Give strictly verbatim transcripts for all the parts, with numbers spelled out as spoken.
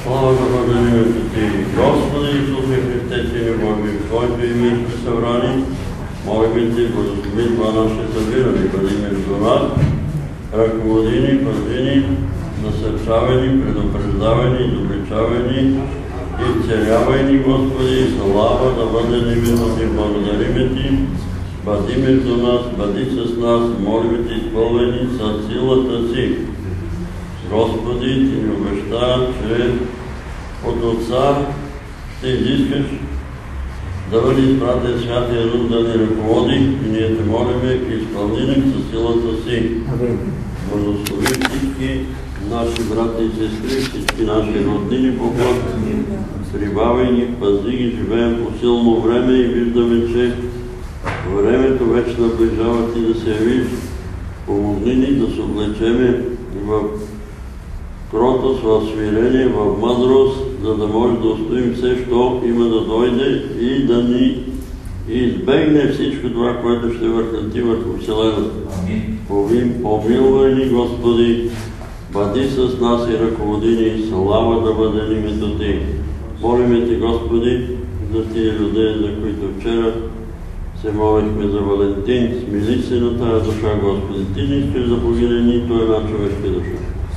Слава да бъде името Ти, Господи Исусе Христе, Ти не Бог, в Твоето име сме събрани. Молим Ти, благослови това наше събиране, бъди между нас, ръководи ни, пази ни, насърчавай ни, предупреждавай ни, изобличавай ни, изцелявай ни, Господи, слава да бъде името Ти, благодариме Ти, бъди между нас, бъди с нас, молим Ти, изпълнени със силата Си. Господи, Ти ни обеща, че от Отца ще изискаш да бъде изпратен Святия Дух да ни ръководи и ние Те молиме и изпълним със силата Си. Благослови всички наши брати и сестри, всички наши роднини по плът. Прибавяй ги, пази ги, живеем по силно време и виждаме, че времето вече наближава Ти да се явиш. Помогни ни да се облечеме в кротост, в смирение, в мъдрост, за да може да устоим все, що има да дойде и да ни избегне всичко това, което ще върхати върху Вселената. Помилвай ни, Господи, бъди с нас и ръководи ни, слава да бъде името Ти. Молиме Ти, Господи, за тия людей, за които вчера се молихме за Валентин. Смили се на тая душа, Господи. Ти не искаш да погине нито една човешка душа.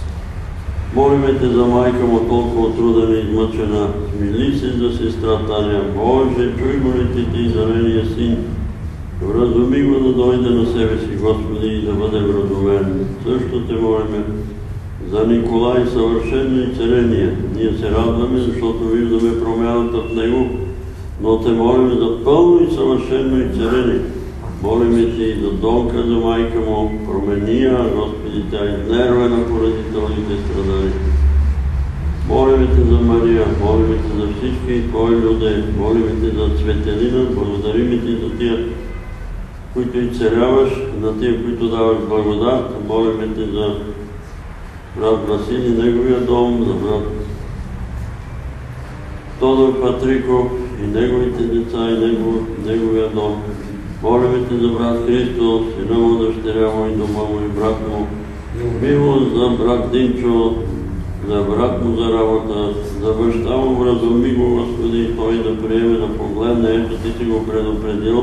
Молиме Те за майка му, толкова трудена и измъчена. Смили се за сестра Таня. Боже, чуй молитвите и за нейния син. Вразуми го да дойде на себе си, Господи, и да бъде вразумен. Също Те молиме за Николай, съвършено изцеление. Ние се радваме, защото виждаме промяната в него, но Те молим за пълно и съвършено изцеление. Молиме Ти и за Донка, за майка му, промени я, Господи, тя е изнервена поради този страдания. Молиме Те за Мария, молиме Те за всички Твои люди, молиме Те за Цветелина, благодариме Ти за тия, които изцеляваш, на тия, които даваш благодат. Молиме Те за брат Васили, неговия дом, за брат Тодор Патриков и неговите деца и негов, неговия дом. Молиме Те за брат Христо, сина му, дъщеря му и дома му и брат му. Милост за брат Динчо, за брат му за работа, за баща му, вразуми го, Господи, той да приеме, да погледне, ето Ти си го предупредил.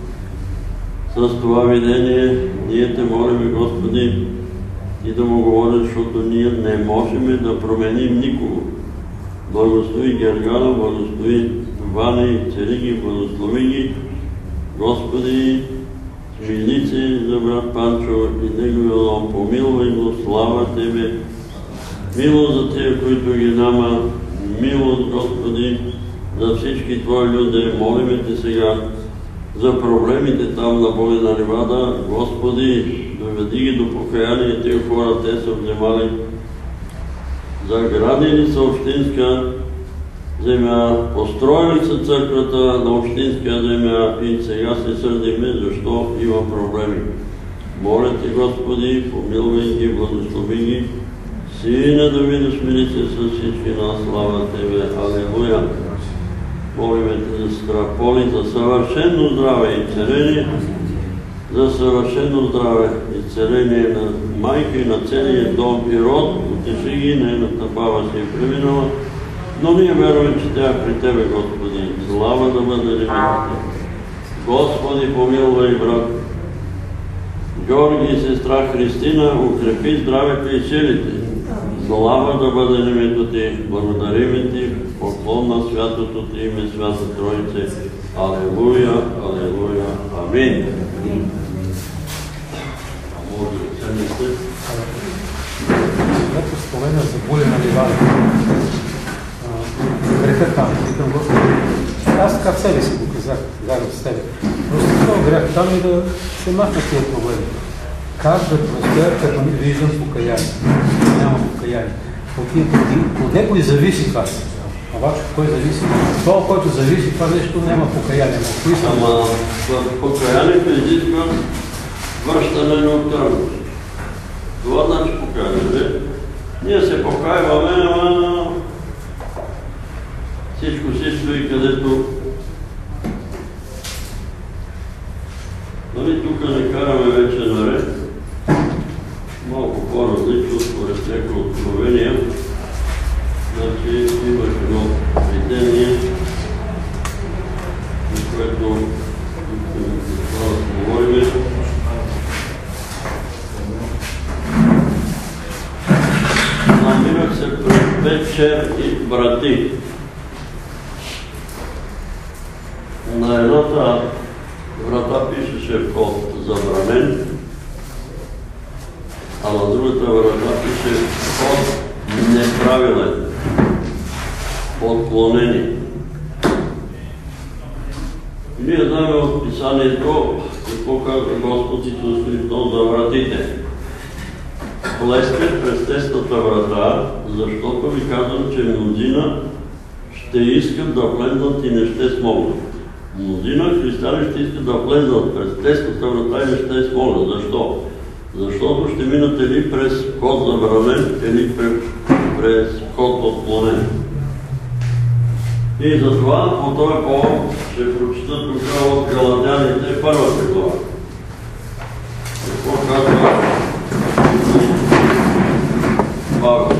С това видение ние Те молиме, Господи, Ти да му говориш, защото ние не можем да променим никого. Благослови Гергана, благослови Ваня и цели ги, благослови ги. Господи, смили се за брат Панчо и неговия дом, помилвай го, слава Тебе. Милост за тия, които ги няма, милост, Господи, за всички Твои люди. Молиме Те сега за проблемите там на Болена Ливада. Господи, доведи ги до покаяние, тия хора, те са вземали за градини са общинска земя, построили са църквата на общинска земя и сега се сърдиме, защо има проблеми. Моля Ти, Господи, помилвай ги, благослови ги. Сина Давида, смири се с всички нас, слава Тебе, алелуя. Молиме Те за Страполи, за съвършено здраве и целение, за съвършено здраве и целение на майка и на целия дом и род. Утеши ги, нейната баба си е преминала, но ние верваме, че тя е при Тебе, Господи. Слава да бъде името Ти. Господи, помилвай брат Георги и сестра Христина, укрепи здравето и силите. Слава да бъде името Ти. Благодариме Ти, поклон на святото Ти име, Свята Троице. Алелуя, алелуя, амин. Може да се мисли. Когато спомена за Болена Ливада, греха там, питам Господи, аз така в себе си го казах, заедно с Тебе. Просто това грях там и да се махна тия проблеми. Как да простоя, като не виждам покаяние? Няма покаяние. От някой зависи това. Обаче, кой зависи? Това, който зависи, това нещо няма покаяние. Ама покаянието изисква връщане на отървност. Това значи покаяне. Ние се покаиваме, ама всичко си стои, където нали, тук не караме вече наред. Малко по-различно, според всяко откровение. Значи имаш едно видение, за което това да говорим. Намирах се пред вечер и брати. На едната врата пишеше вход забранен, а на другата врата пише вход неправилен, отклонени. Ние знаем от писанието какво казва Господ Исус Христос за вратите. Влезте през тесната врата, защото ви казвам, че мнозина ще искат да влезнат и не ще смогнат. Мнозина християни ще искат да влезнат през тесната врата и не ще смогнат. Защо? Защото ще минат или през вход забранен, или през вход отклонен. И затова по този повод ще прочита тук от Галатяните първата глава. Какво казва Павел?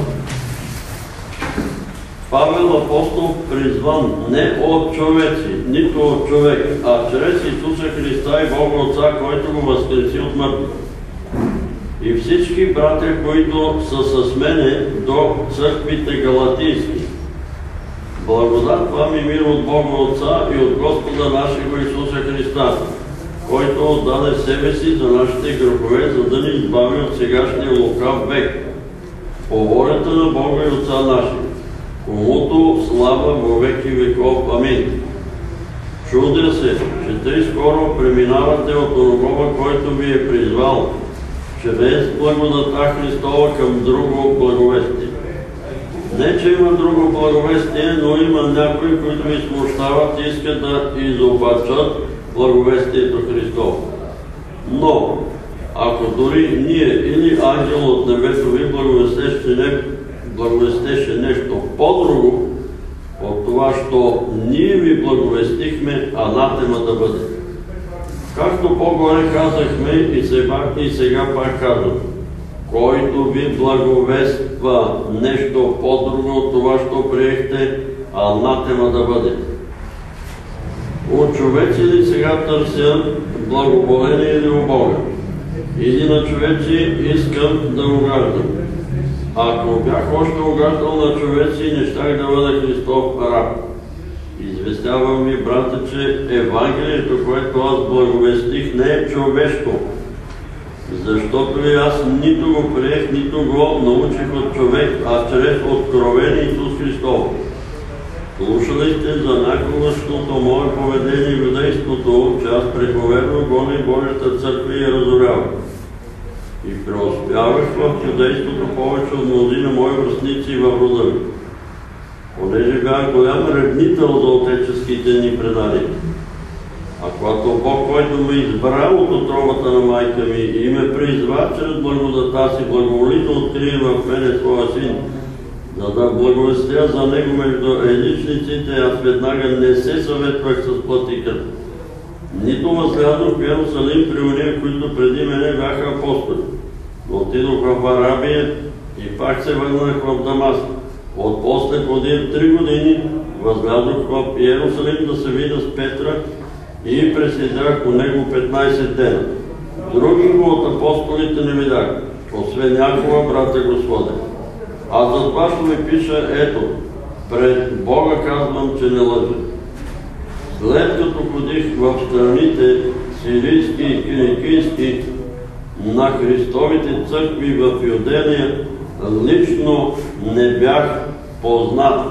Павел апостол призван не от човеци, нито от човек, а чрез Исуса Христа и Бога Отца, който го възкреси от мъртвите. И всички братя, които са с мене до църквите галатийски. Благодат вам и мир от Бога Отца и от Господа нашего Исуса Христа, който отдаде себе си за нашите грехове, за да ни избави от сегашния лукав век, по волята на Бога и Отца нашего, комуто слава во веки веков. Амин. Чудя се, че тъй скоро преминавате от оногова, който ви е призвал, чрез благодата Христова към друго благовестие. Не, че има друго благовестие, но има някои, които ви смущават и искат да изопачат благовестието Христово. Но, ако дори ние или ангел от небето ви благовестеше, не, благовестеше нещо по-друго, от това, що ние ви благовестихме, анатема да бъде. Както по-горе казахме и сега, и сега пак казвам, който ви благовества нещо по-друго от това, що приехте, анатема да бъде. От човеци ли сега търся благоволение или у Бога? Или на човеци искам да угаждам? Ако бях още угаждал на човеци, не щях да бъда Христов раб. Известявам ви, брата, че Евангелието, което аз благовестих, не е човешко. Защото и аз нито го приех, нито го научих от човек, а чрез откровение Исус Христов. Слушали сте за някогашното мое поведение и юдейството, че аз прековерно гони Божията църква и я разорявам. И преуспявах в юдейството повече от мнозина мои връстници в рода ми. Понеже бях голям ревнител за отеческите ни предания. А когато Бог, който ме избра от отробата на майка ми и ме призва чрез благодата си, благоволи да открие в мене своя син, за да благовестя за него между езичниците, аз веднага не се съветвах с платиката. Нито възлязох в Иерусалим при уния, които преди мене бяха апостоли. Но отидох в Арабия и пак се върнах в Дамаск. От после подир три години възлязох в Иерусалим да се видя с Петра и преседях по него петнайсет дена. Други го от апостолите не видях, освен някога брата Господа. А за това ще ми пиша, ето, пред Бога казвам, че не лъжа. След като ходих в страните сирийски и киликийски на Христовите църкви в Юдея, лично не бях познат.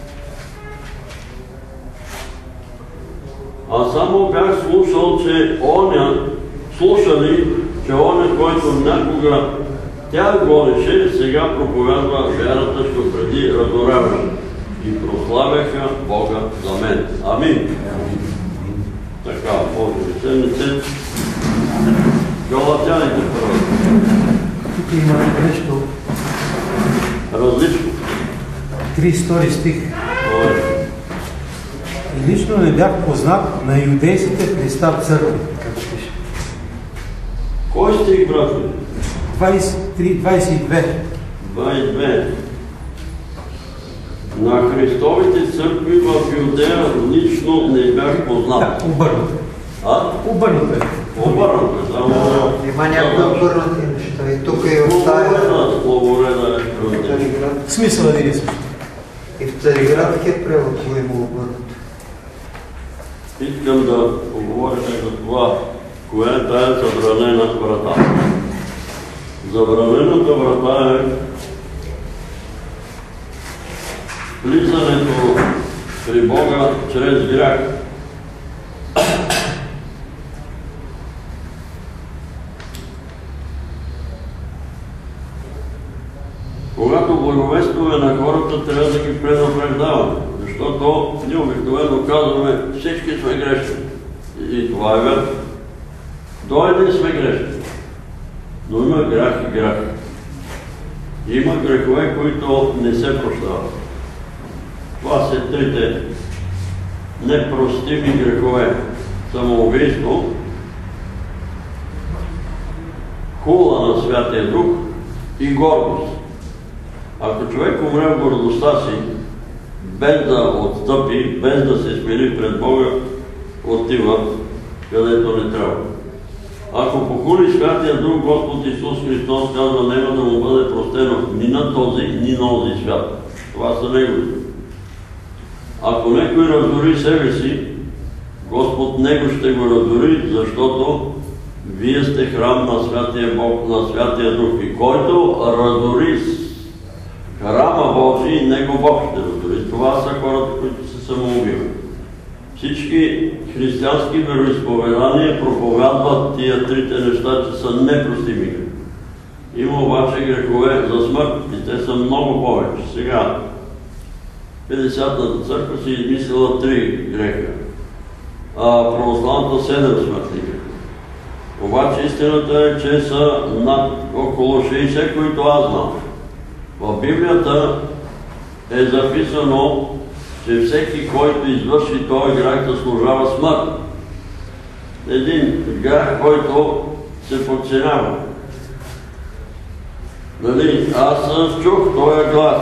А само бях слушал, че оня, слушали, че оня, който някога тя гонеше, сега проповядва вярата, що преди разоряваше. И прославяха Бога за мен. Амин. Така, Боже, седмица. Галатяните първо. Тук има нещо различно. тридесет стих. И лично не бях познат на юдейците Христа в църкви, както пише. Кой стих, брат? двайсет и три, двайсет и две. двайсет и две. На Христовите църкви в Юдея лично не бях познат. Да, обърнато. А? Обърнато е. Обърнато е, само... Има някои обърнати неща и тук и в тая... Словореда е. Смисъл е ли? И в Цариградския превод го има обърнато. Искам да поговоря за това, коя е тая забранена врата. Забранената врата е влизането при Бога чрез грях. Когато благовестваме на хората, трябва да ги предупреждаваме, защото ние обикновено казваме, всички сме грешни. И това е верно. До един сме грешни. Но има грях и грях. Има грехове, които не се прощават. Това са трите непростими грехове. Самоубийство, хула на Святия Дух и гордост. Ако човек умре в гордостта си, без да отстъпи, без да се смири пред Бога, отива където не трябва. Ако похули Святия Дух, Господ Исус Христос казва, няма да му бъде простено ни на този, ни на този свят. Това са неговите. Ако някой раздори себе си, Господ него ще го раздори, защото вие сте храм на Святия Бог, на Святия Дух. И който раздори храма Божий, него Бог ще раздори. Това са хората, които се самоубиват. Всички християнски вероизповедания проповядват тия трите неща, че са непростими. Има обаче грехове за смърт и те са много повече. Сега, Петдесятната църква си измислила три греха, а православната седем смъртни греха. Обаче истината е, че са над около шейсет, които аз знам. В Библията е записано, че всеки, който извърши този грях, заслужава смърт. Един грях, който се подценява. Нали, аз чух този глас.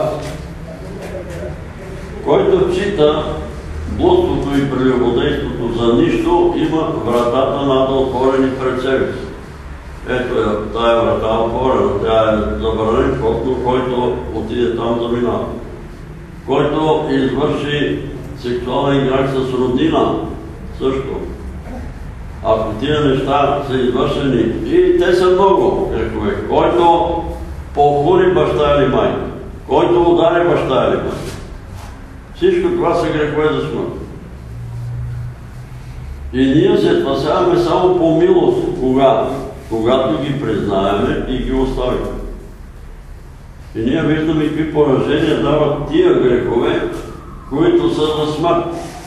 Който чита блудството и прелюбодейството за нищо, има вратата надо отворени пред себе си. Ето е тая врата отворена, тя е забранен вход, който отиде там заминава. Който извърши сексуален грях с роднина, също. Ако тия неща са извършени, и те са много грехове, който похули баща или майка, който удари баща или майка. Всичко това са грехове за смърт. И ние се спасяваме само по милост, когато, когато ги признаеме и ги оставим. И ние виждаме какви поражения дават тия грехове, които са за смърт.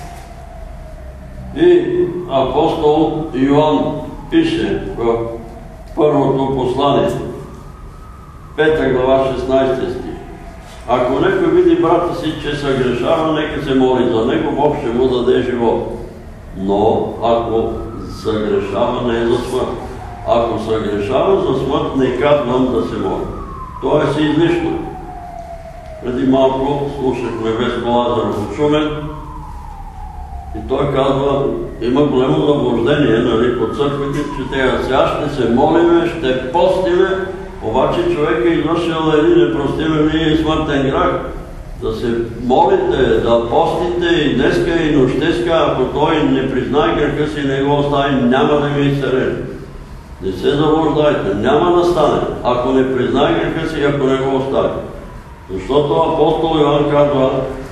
И апостол Йоан пише в първото послание, пета глава, шестнайсети стих. Ако някой види брата си, че съгрешава, нека се моли за него, Бог ще му даде живот. Но ако съгрешава, не е за смърт. Ако съгрешава за смърт, не казвам да се моли. То е си излишно. Преди малко слушахме Веско Лазаров от Шумен и той казва, има големо заблуждение, нали, по църквите, че тега сега ще се молиме, ще постиме, обаче човек е извършил един непростим и смъртен грях. Да се молите, да постите и днеска и нощеска, ако той не признае греха си и не го остави, няма да ви изцелени. Не се заблуждайте, няма да стане, ако не признае греха си и ако не го остави. Защото апостол Йоан казва,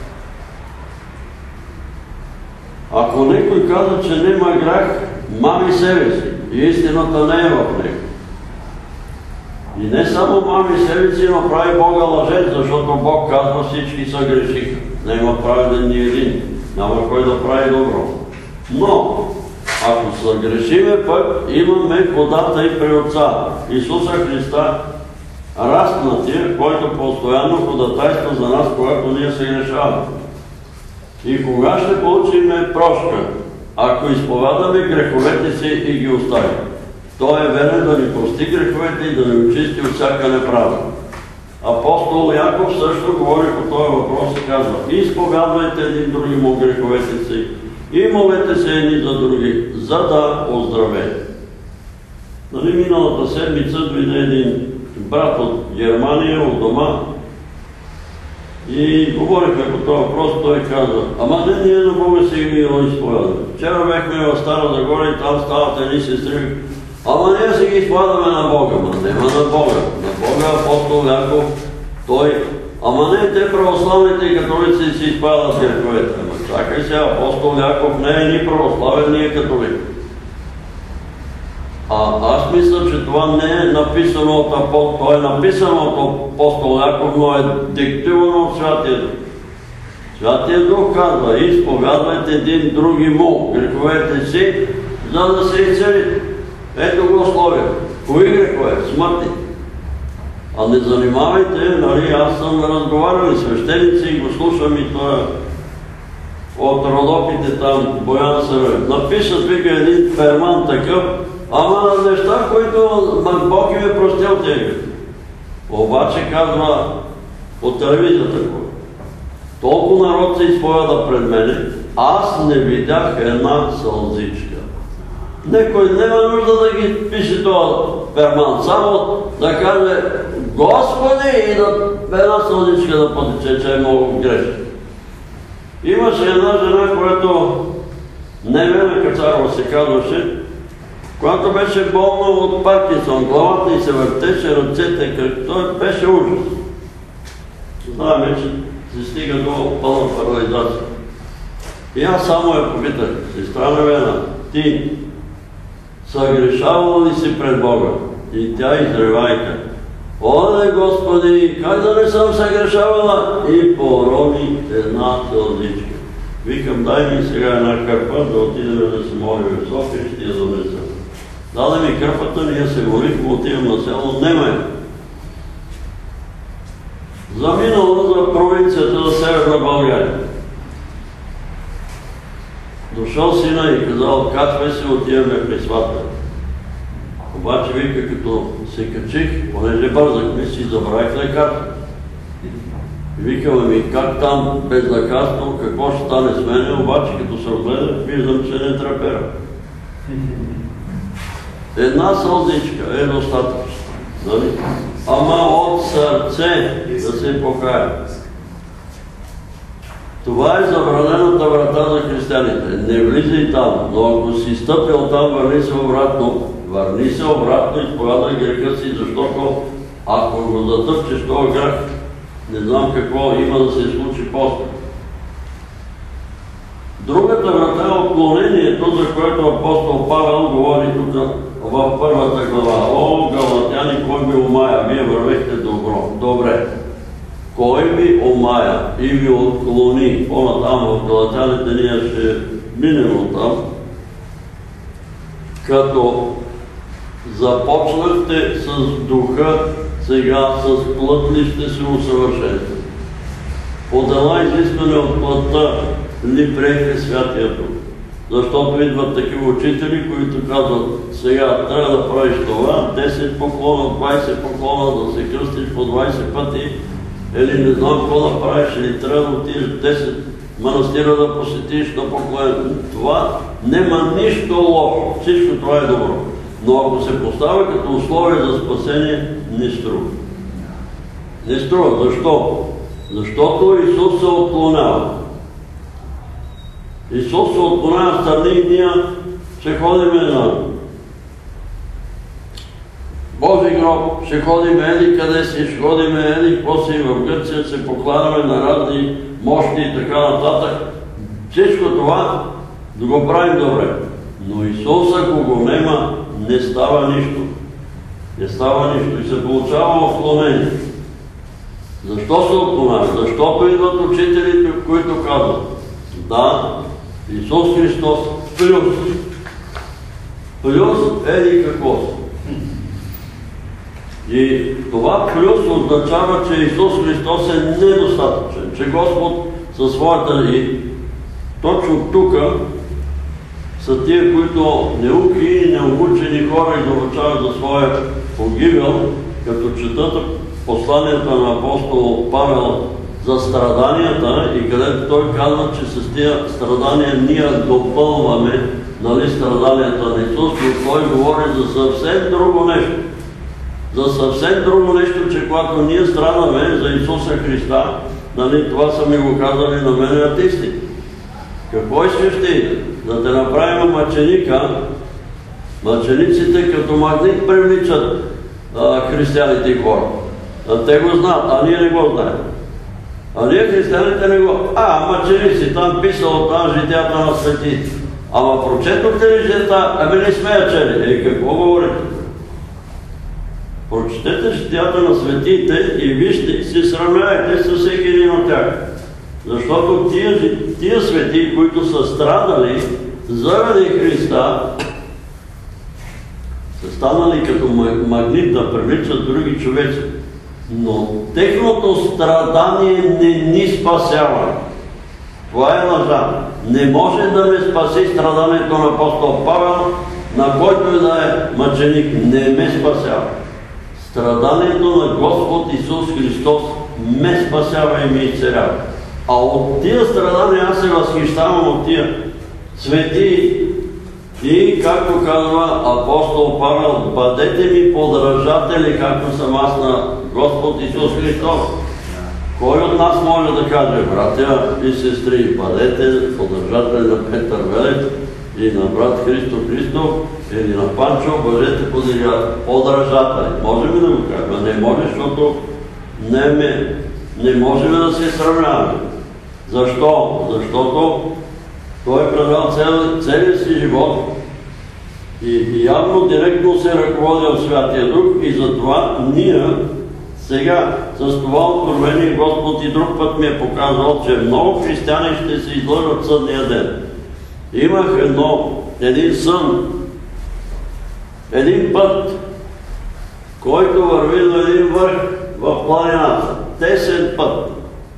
ако някой казва, че няма грях, мами себе си и истината не е в него. И не само мами себе си, но прави Бога лъжец, защото Бог казва, всички са грешиха. Не има праведен ни един, няма кой да прави добро. Но, ако съгрешиме пък, имаме водата и при Отца, Исуса Христа, разпнатия, който постоянно ходатайства за нас, когато ние се грешаваме. И кога ще получиме прошка? Ако изповядаме греховете си и ги оставим. Той е верен да ни прости греховете и да ни очисти от всяка неправда. Апостол Яков също говори по този въпрос и казва: изповядвайте един други му греховете си и молете се едни за други, за да оздравеете. Нали, миналата седмица дойде един брат от Германия, от дома, и говорихме по този въпрос. Той каза: ама не, ние на Бога си ги изповядаме. Вчера бяхме в Стара Загора и там стават едни сестри: ама ние си ги изповядаме на Бога. Ма нема на Бога. На Бога апостол Яков, той... Ама не, те православните и католици си изповядат греховете. Ама чакай сега, апостол Яков не е ни православен, ни е католик. А аз мисля, че това не е написано от апостол, това е написано от апостол Яков, но е диктувано от Святия Дух. Святия Дух казва: изповядвайте един други му греховете си, за да се изцелите. Ето го условия. Кои грехове? Смъртни. А не занимавайте, нали, аз съм разговарял и свещеници и го слушам, и това от Родопите там, Боян Сървев. Напишат, вика, един ферман такъв, ама неща, които Бог им е простил тези. Обаче казва от телевизията: толкова народ се изповяда пред мене, аз не видях една сълзичка. Некой няма нужда да ги пише този ферман, само да каже: Господи, и да една сълзичка да потече, че е много грешно. Имаше една жена, която Невена Кацарова се казваше, когато беше болна от Паркинсон, главата й се въртеше, ръцете, като беше ужас. Знаем, че се стига до пълна парализация. И аз само я попитах: сестра Невена, ти съгрешавала ли си пред Бога? И тя изревайка: Оле, Господи, как да не съм съгрешавала? И порони една сълзичка. Викам: дай ми сега една кърпа, да отидем да се молим в София, ще я донеса. Даде ми кърпата, ние се молихме, отивам на село, нема я. Заминала за провинцията за Северна България. Дошъл сина и казал: качвай се, отиваме при свата. Обаче, вика, като се качих, понеже бързахме, си забравих лекарство. И викаме ми: как там безнаказано, какво ще стане с мене? Обаче, като се огледах, виждам, че не трапера. Една сълзичка е достатъчно. Нали? Ама от сърце да се покая. Това е забранената врата за християните. Не влизай там, но ако си стъпил там, върни се обратно. Върни се обратно и изповядай греха си, защото ако го затъпчеш този грех, не знам какво има да се случи после. Другата врата е отклонението, за което апостол Павел говори тук в първата глава. О, галатяни, кой ви омая? Вие вървехте добро. Добре. Кой ви омая и ви отклони? По-натам в галатяните ние ще минем оттам. Като започнахте с духа, сега с плът ли ще се усъвършенствате? По дела изискване от плътта ли приехте Святия Дух? Защото идват такива учители, които казват: сега трябва да правиш това, десет поклона, двайсет поклона, да се кръстиш по двайсет пъти, или не знам какво да правиш, или трябва да отидеш десет манастира да посетиш, да поклониш. Това няма нищо лошо, всичко това е добро. Но ако се поставя като условие за спасение, не струва. Не струва. Защо? Защото Исус се отклонява. Исус се отклонява страни и ние ще ходим на Божи гроб, ще ходим еди къде си, ще ходим еди какво си, в Гърция се покланяме на разни мощи и така нататък. Всичко това да го правим добре. Но Исус, ако го нема, не става нищо. Не става нищо и се получава отклонение. Защо се отклонява? Защото идват учителите, които казват: да, Исус Христос плюс. Плюс еди какво си. И това плюс означава, че Исус Христос е недостатъчен, че Господ със своята и точно тук са тия, които неуки и необучени хора изобучават за своя погибел, като четат посланието на апостол Павел за страданията и където той казва, че с тия страдания ние допълваме, нали, страданията на Исус, но той говори за съвсем друго нещо. За съвсем друго нещо, че когато ние страдаме за Исуса Христа, нали, това са ми го казали на мене атеисти. Какво искаш ти? Да те направим мъченика. Мъчениците като магнит привличат а, християните и хора. А те го знаят, а ние не го знаем. А ние християните не го... А, мъченици, там писало там житията на свети. Ама прочетохте ли житията? Ами не сме я чели. Е, какво говорите? Прочетете житията на светиите и вижте, и се сравнявайте с всеки един от тях. Защото тия, тия свети, които са страдали заради Христа, са станали като магнит да привличат други човеци. Но техното страдание не ни спасява. Това е лъжа. Не може да ме спаси страданието на апостол Павел, на който и да е мъченик. Не ме спасява. Страданието на Господ Исус Христос ме спасява и ме изцелява. А от тия страдания аз се възхищавам от тия свети и, както казва апостол Павел, бъдете ми подражатели, както съм аз на Господ Исус Христос. Кой от нас може да каже, братя и сестри, бъдете подражатели на Петър Велев и на брат Христо Христов или на Панчо, бъдете подражатели. Можем ли да го кажем? Не може, защото не, ме, не можем да се сравняваме. Защо? Защото той е предал цел, целия си живот и, и явно директно се ръководи от Святия Дух и затова ние сега с това откровение Господ и друг път ми е показал, че много християни ще се излъжат съдния ден. Имах едно, един сън, един път, който върви на един върх в планината. Тесен път.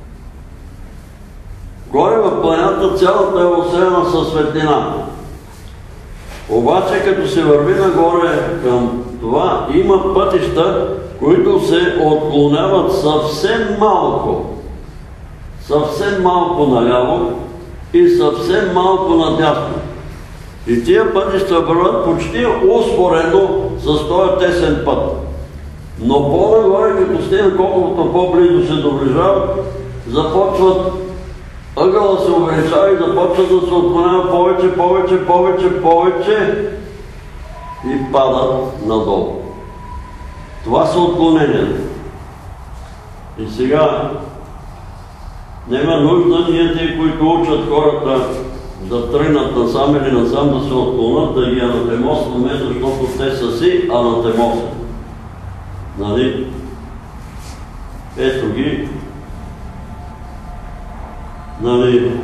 Горе в планината цялата е осеяна със светлина. Обаче като се върви нагоре към това, има пътища, които се отклоняват съвсем малко. Съвсем малко наляво и съвсем малко надясно. И тия пътища върват почти успоредно с този тесен път. Но по-нагоре, като стигнат колкото по-близо се доближават, започват ъгъла се увеличава и започва да се отклонява повече, повече, повече, повече и падат надолу. Това са отклоненията. И сега няма нужда ние, те, които учат хората да тръгнат насам или насам да се отклонят, да ги анатемосваме, защото те са си анатемосни. Нали? Ето ги. Нали?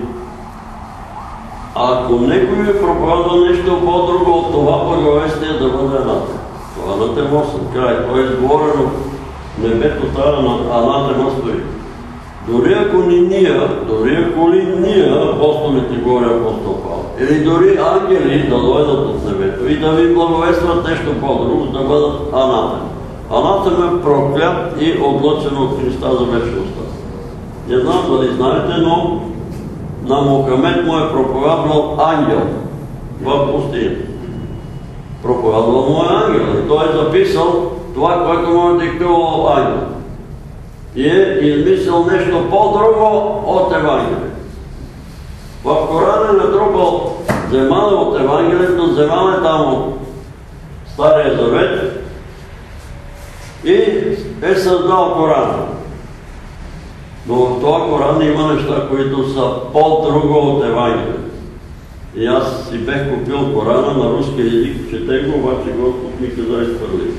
Ако некой ви проповядва нещо по-друго от това благовестие, да бъде анатем. Това анатемосен край. Това е изговорено небето, това анатема стои. Дори ако ни ние, дори ако ли ние, апостолите горе, апостол Павел, или дори ангели да дойдат от небето и да ви благовестват нещо по-друго, да бъдат анатем. Анатем е проклят и отлъчен от Христа за вечността. Не знам дали знаете, но на Мохамед му е проповядвал ангел в пустинята. Проповядвал му е ангел и той е записал това, което му е диктувал ангел. И е измислил нещо по-друго от Евангелието. В Корана е натрупал земана от Евангелието, земана е там от Стария Завет и е създал Корана. Но в този Коран има неща, които са по-друго от Евангелието. И аз си бех купил Корана на руски език, чете го, обаче Господ ми каза изхвърли.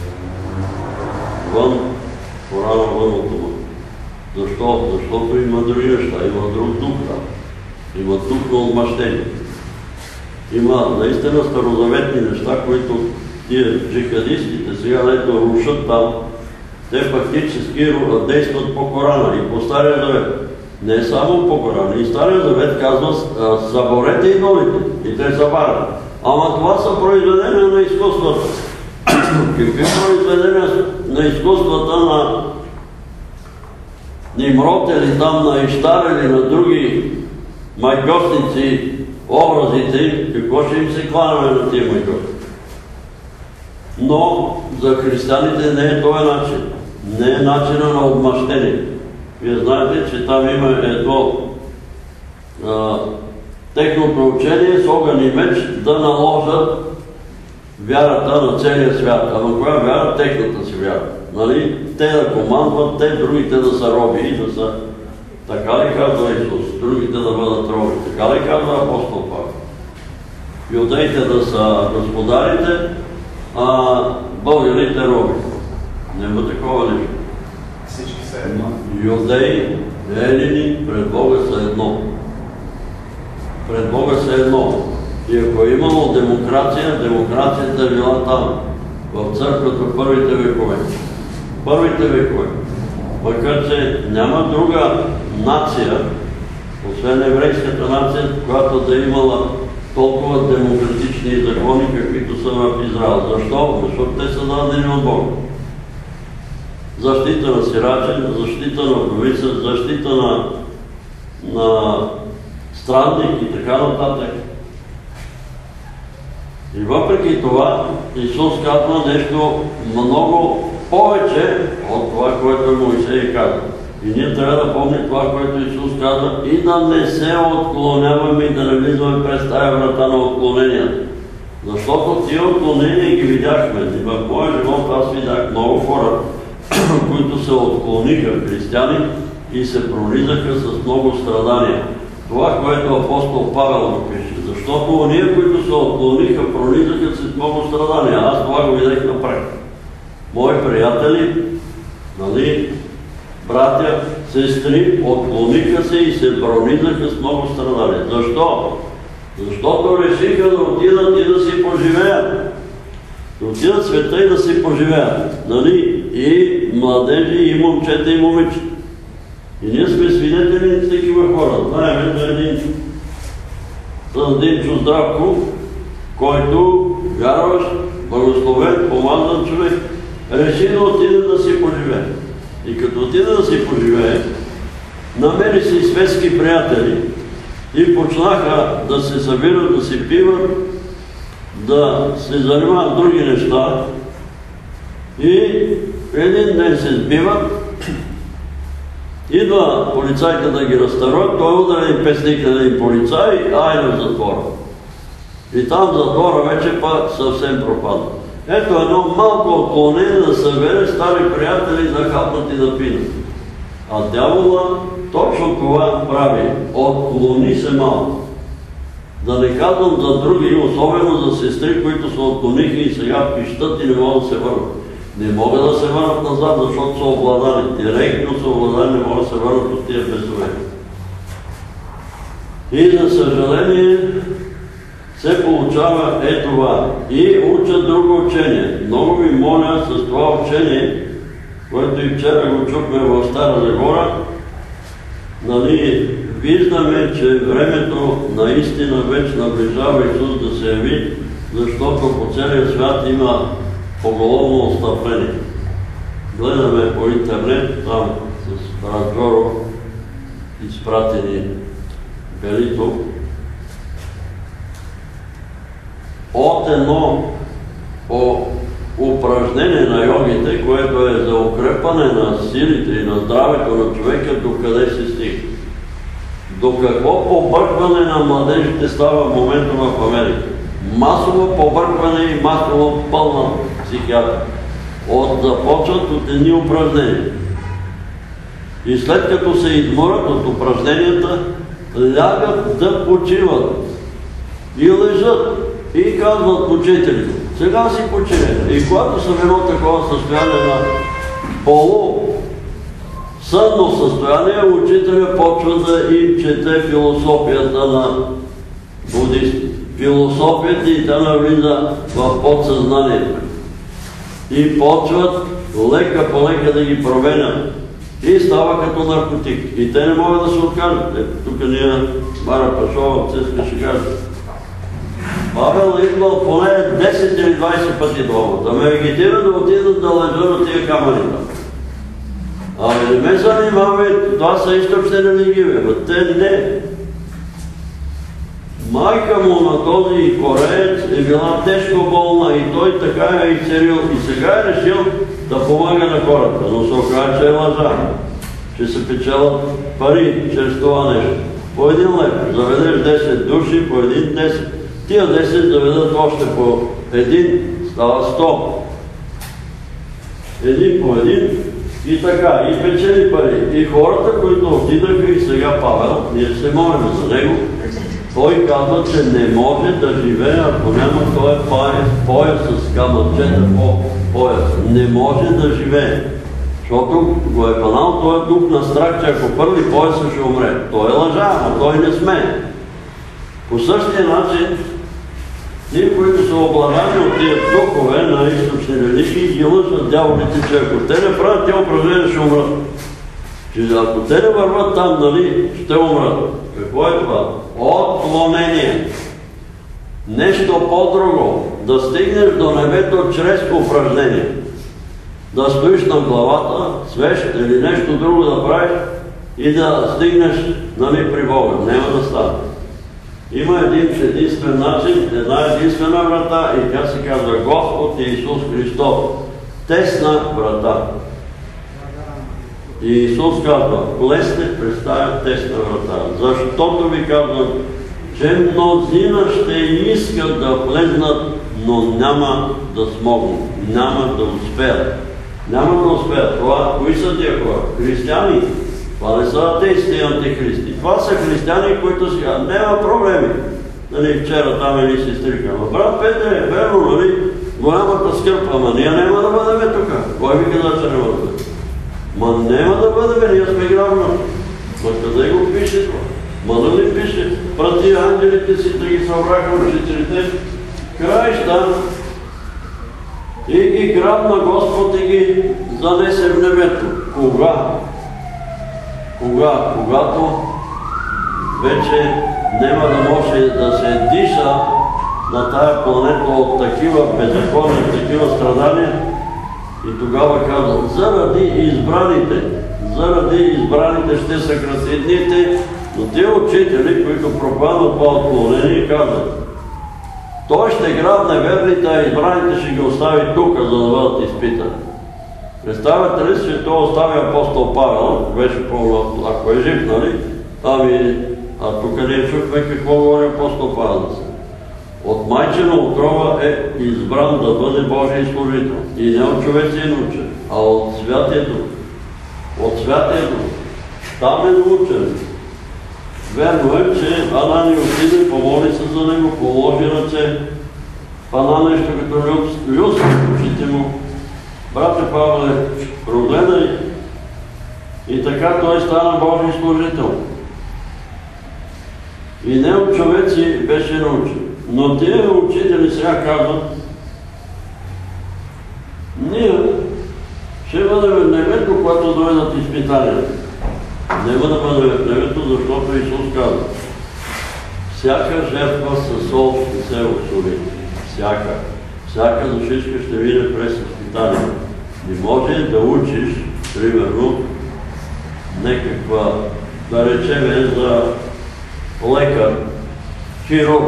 Вън, Корана вън от това. Защо? Защото има други неща, има друг дух там. Има дух на отмъщение. Има наистина старозаветни неща, които тия джихадистите сега лето рушат там. Те фактически действат по Корана и по Стария Завет. Не само по Корана. И Стария Завет казва, съборете идолите. И те събарят. Ама това са произведения на изкуствата. Какви произведения на изкуствата на Нимрод или там на Иштар или на други майгосници, образите, какво ще им се кланяме на тия майгосници? Но за християните не е този начин. Не е начина на отмъщение. Вие знаете, че там има едно а, техното учение с огън и меч да наложат вярата на целия свят. Ама коя вяра? Техната си вяра. Нали? Те да командват, те другите да са роби и да са... Така ли казва Исус? Другите да бъдат роби. Така ли казва апостол Павел? Юдеите да са господарите, а българите роби. Няма такова нещо. Всички са едно. Юдеи, елини, пред Бога са едно. Пред Бога са едно. И ако е имало демокрация, демокрацията е била там, в църквата първите векове. Първите векове. Макар че няма друга нация, освен еврейската нация, която да е имала толкова демократични закони, каквито са в Израел. Защо? Защото те са дадени от Бога. Защита на сирачен, защита на вдовица, защита на, на странник и така нататък. И въпреки това, Исус казва нещо много повече от това, което Моисей казва. И ние трябва да помним това, което Исус казва, и да не се отклоняваме и да не влизаме през тая врата на отклонения. Защото тия отклонения ги видяхме. И в моя живот аз видях много хора, които се отклониха християни и се пролизаха с много страдания. Това, което апостол Павел го пише. Защото ония, които се отклониха, пролизаха с много страдания. Аз това го видях на практика. Мои приятели, нали, братя, сестри, отклониха се и се пролизаха с много страдания. Защо? Защото решиха да отидат и да си поживеят. Да отидат в света и да си поживеят. Нали? И младежи, и момчета, и момичета. И ние сме свидетели на такива хора. Знаем за един Димчо Здравко, който вярващ, благословен, помазан човек, реши да отиде да си поживее. И като отиде да си поживее, намери си светски приятели и почнаха да се събират, да си пиват, да се занимават с други неща. И един ден се сбиват, идва полицайка да ги разтърва, той ударен песник на един полицай, айде в затвора. И там в затвора вече пак съвсем пропадна. Ето едно малко отклонение да събере стари приятели да хапнат и да пинат. А дявола точно това прави. Отклони се малко. Да не казвам за други, особено за сестри, които се отклониха и сега пищат и не могат да се върнат. Не могат да се върнат назад, защото са обладани. Директно са обладани, не могат да се върнат от тия безове. И за съжаление се получава е това. И учат друго учение. Много ви моля с това учение, което и вчера го чухме в Стара Загора, нали, виждаме, че времето наистина вече наближава Исус да се яви, защото по целия свят има поголовно отстъпление. Гледаме по интернет, там с Разгоро, изпратени Белито, от едно по упражнение на йогите, което е за укрепване на силите и на здравето на човека, докъде се стига. До какво побъркване на младежите става в момента в Америка? Масово побъркване и масово пълна психиатрия. От започват от едни упражнения. И след като се изморят от упражненията, лягат да почиват. И лежат. И казват учителите, сега си почине. И когато са в едно такова състояние на полу, сънно състояние, учителя почва да им чете философията на будисти. Философията и тя навлиза в подсъзнанието. И почват лека по лека да ги променят. И става като наркотик. И те не могат да се откажат. Ето тук ние, Мара Пашова, Цеска ще каже. Павел е идвал поне десет или двайсет пъти дома. Да ме агитира да отидат да лежа на тия камъни. Абе, не ме занимавай, това са източни религии, бе. Те не. Майка му на този кореец е била тежко болна и той така е изцелил и сега е решил да помага на хората, но се оказа, че е лъжа, че се печелят пари чрез това нещо. По един лев заведеш десет души, по един десет, тия десет заведат още по един, става сто. Един по един и така, и печели пари. И хората, които отидаха и сега Павел, ние се молим за него, той казва, че не може да живее, ако няма този пояс, пояс с камъчета по пояс. Не може да живее. Защото го е панал този дух на страх, че ако първи пояса ще умре. Той е лъжа, а той не смее. По същия начин, ние, които са облажани от тия духове на източни религии, ги лъжат дяволите, че ако те не правят тия упражнения, ще умрат. Че ако те не върват там, нали, ще умрат. Какво е това? Отклонение. Нещо по-друго. Да стигнеш до небето чрез упражнение. Да стоиш на главата, свещ или нещо друго да правиш и да стигнеш, нали, при Бога. Няма да стане. Има един единствен начин, една единствена врата и тя се казва Господ Иисус Христос. Тесна врата. И Исус казва, влезте през тая тесна врата. Защото ви казвам, че мнозина ще искат да влезнат, но няма да смогнат, няма да успеят. Няма да успеят. Това, кои са тия хора? Християни. Това не са атеисти и антихристи. Това са християни, които сега няма проблеми. Нали, вчера там или си стрикаме. Брат Петре, е верно, нали? Голямата скърб, ама ние няма да бъдем тук. Кой ви каза, че няма да бъдем? Ма няма да бъдем, ние сме грабнати. Ма къде го пише това? Ма да ли пише? Прати ангелите си да ги събраха учителите. Краища. И ги грабна Господ и ги занесе в небето. Кога? Кога? Когато вече няма да може да се диша на тая планета от такива беззакония, такива страдания. И тогава казва, заради избраните, заради избраните ще съкрати дните, но тия учители, които проповядват това отклонение, казват, той ще грабне верните, а избраните ще ги остави тук, за да бъдат изпитани. Представяте ли си, че той остави апостол Павел, беше по-млад, ако е жив, нали? Ами, а тук ние чухме какво говори апостол Павел. От майчина отрова е избран да бъде Божий служител. И не от човеци е научен, а от Святия Дух. От Святия Дух. Там е научен. Верно е, че Анани отиде, помоли се за него, положи ръце. Пана нещо като люс в очите му. Брате Павле, прогледай. И така той стана Божий служител. И не от човеци беше научен. Но тия учители сега казват, ние ще бъдем в небето, когато дойдат изпитанията. Няма да бъдем в небето, защото Исус казва, всяка жертва със сол ще се осури. Всяка. Всяка душичка ще види през изпитание. Не може да учиш, примерно, някаква, да речем, за лекар, хирург.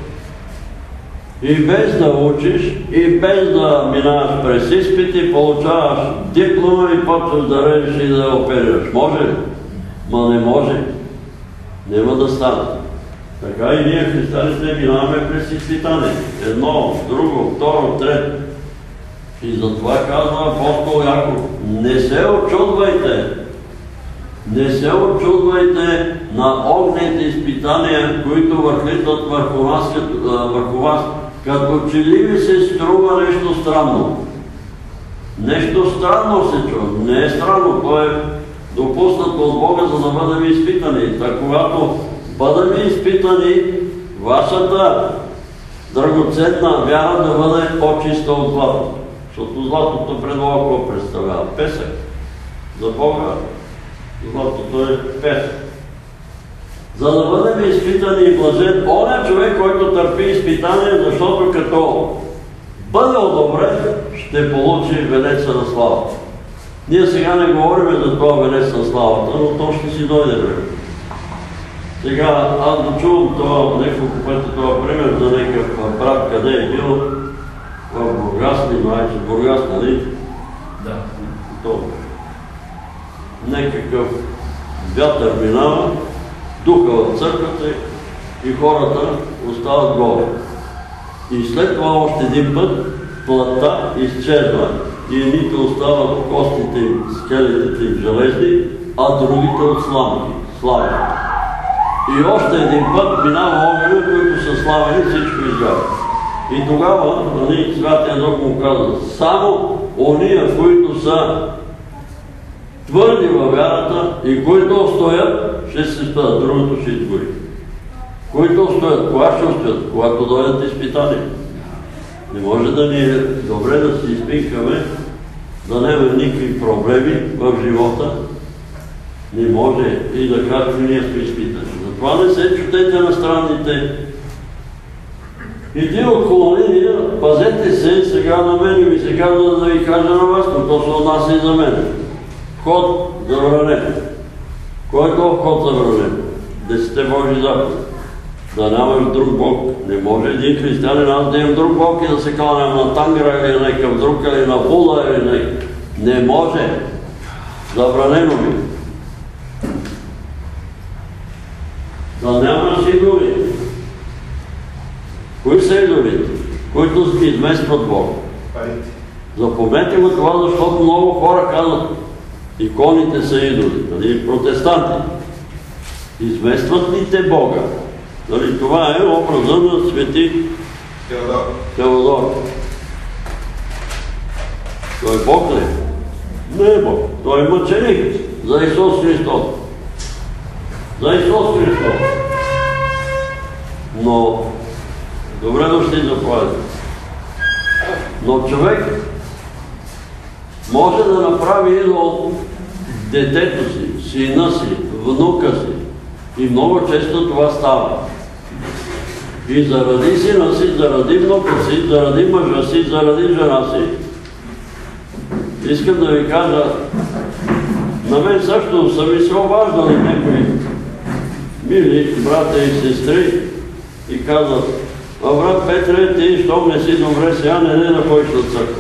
И без да учиш, и без да минаваш през изпити, получаваш диплома и почваш да режеш и да оперираш. Може ли? Ма не може. Няма да стане. Така и ние християните минаваме през изпитание. Едно, друго, второ, трето. И затова казва апостол Яков, не се очудвайте. Не се очудвайте на огнените изпитания, които върхлитат върху вас, върху вас, като че ли ви се струва нещо странно. Нещо странно се чува. Не е странно, то е допуснато от Бога, за да бъдем изпитани. Та когато бъдем изпитани, вашата драгоценна вяра да бъде по-чиста от злато. Защото златото пред Бога какво представлява? Песък. За Бога златото е песък. За да бъдем изпитани и блажен, он е човек, който търпи изпитание, защото като бъде одобрен, ще получи венеца на слава. Ние сега не говорим за това венец на славата, но то ще си дойде време. Сега аз да чувам това, няколко пъти това пример за някакъв брат, къде е бил, в Бургас, не знаеш, Бургас, нали? Да. То. Някакъв вятър минава, духа в църквата и хората остават голи. И след това още един път плътта изчезва и едните остават костите им, скелетите им железни, а другите от сламки, слави. И още един път минава огъня, които са славени, всичко изгаря. И тогава, нали, Святия Дух му казва, само ония, които са твърди във вярата и които устоят, ще се спадат, другото ще изгори. Които устоят, кога ще устоят? Когато дойдат изпитания. Не може да ни е добре да се изпинкаме, да нямаме никакви проблеми в живота. Не може и да кажем, ние сме изпитани. Затова не се чутете на странните. И ти около линия, пазете се, сега на мен ми се казва да ви кажа на вас, но то се отнася и за мен. Вход забранен. Кой е това вход забранен? Десете Божи заповеди. Да нямаш друг Бог. Не може един християнин, аз да имам друг Бог и да се кланям на Тангра или на някакъв друг, или на Буда, или на... Не може. Забранено ми. Да нямаш идоли. Кои са идолите? Които изместват Бога. Запомнете го това, защото много хора казват, иконите са идоли, нали, протестанти. Изместват ли те Бога? Нали, това е образът на свети Теодор. Теодор. Той Бог ли? Не е Бог. Той е мъченик за Исус Христос. За Исус Христос. Но, добре дошли заповядайте. Но човек може да направи идол детето си, сина си, внука си. И много често това става. И заради сина си, заради внука си, заради мъжа си, заради жена си. Искам да ви кажа, на мен също са ми се обаждали някои мили брата и сестри и казват, а брат Петре, ти щом не си добре сега, не не да ходиш на църква.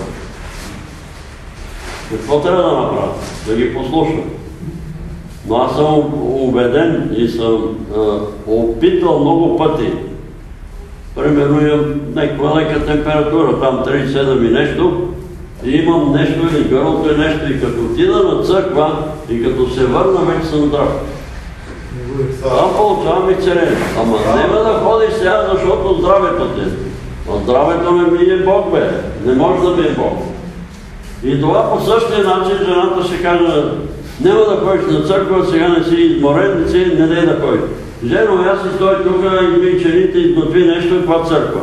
Какво трябва да направя? Да ги послушам. Но аз съм убеден и съм а, опитал много пъти. Примерно имам някаква лека температура, там тридесет и седем и нещо, и имам нещо или гърлото и нещо, и като отида на църква, и като се върна, вече съм здрав. Там получавам и царение. Ама няма да ходиш сега, защото здравето ти. А здравето не ми е Бог, бе. Не може да ми е Бог. И това по същия начин жената ще каже, няма да ходиш на църква, сега не си изморен, не си, не дай да ходиш. Жено, аз си стой тук и ми черите изготви нещо и това църква.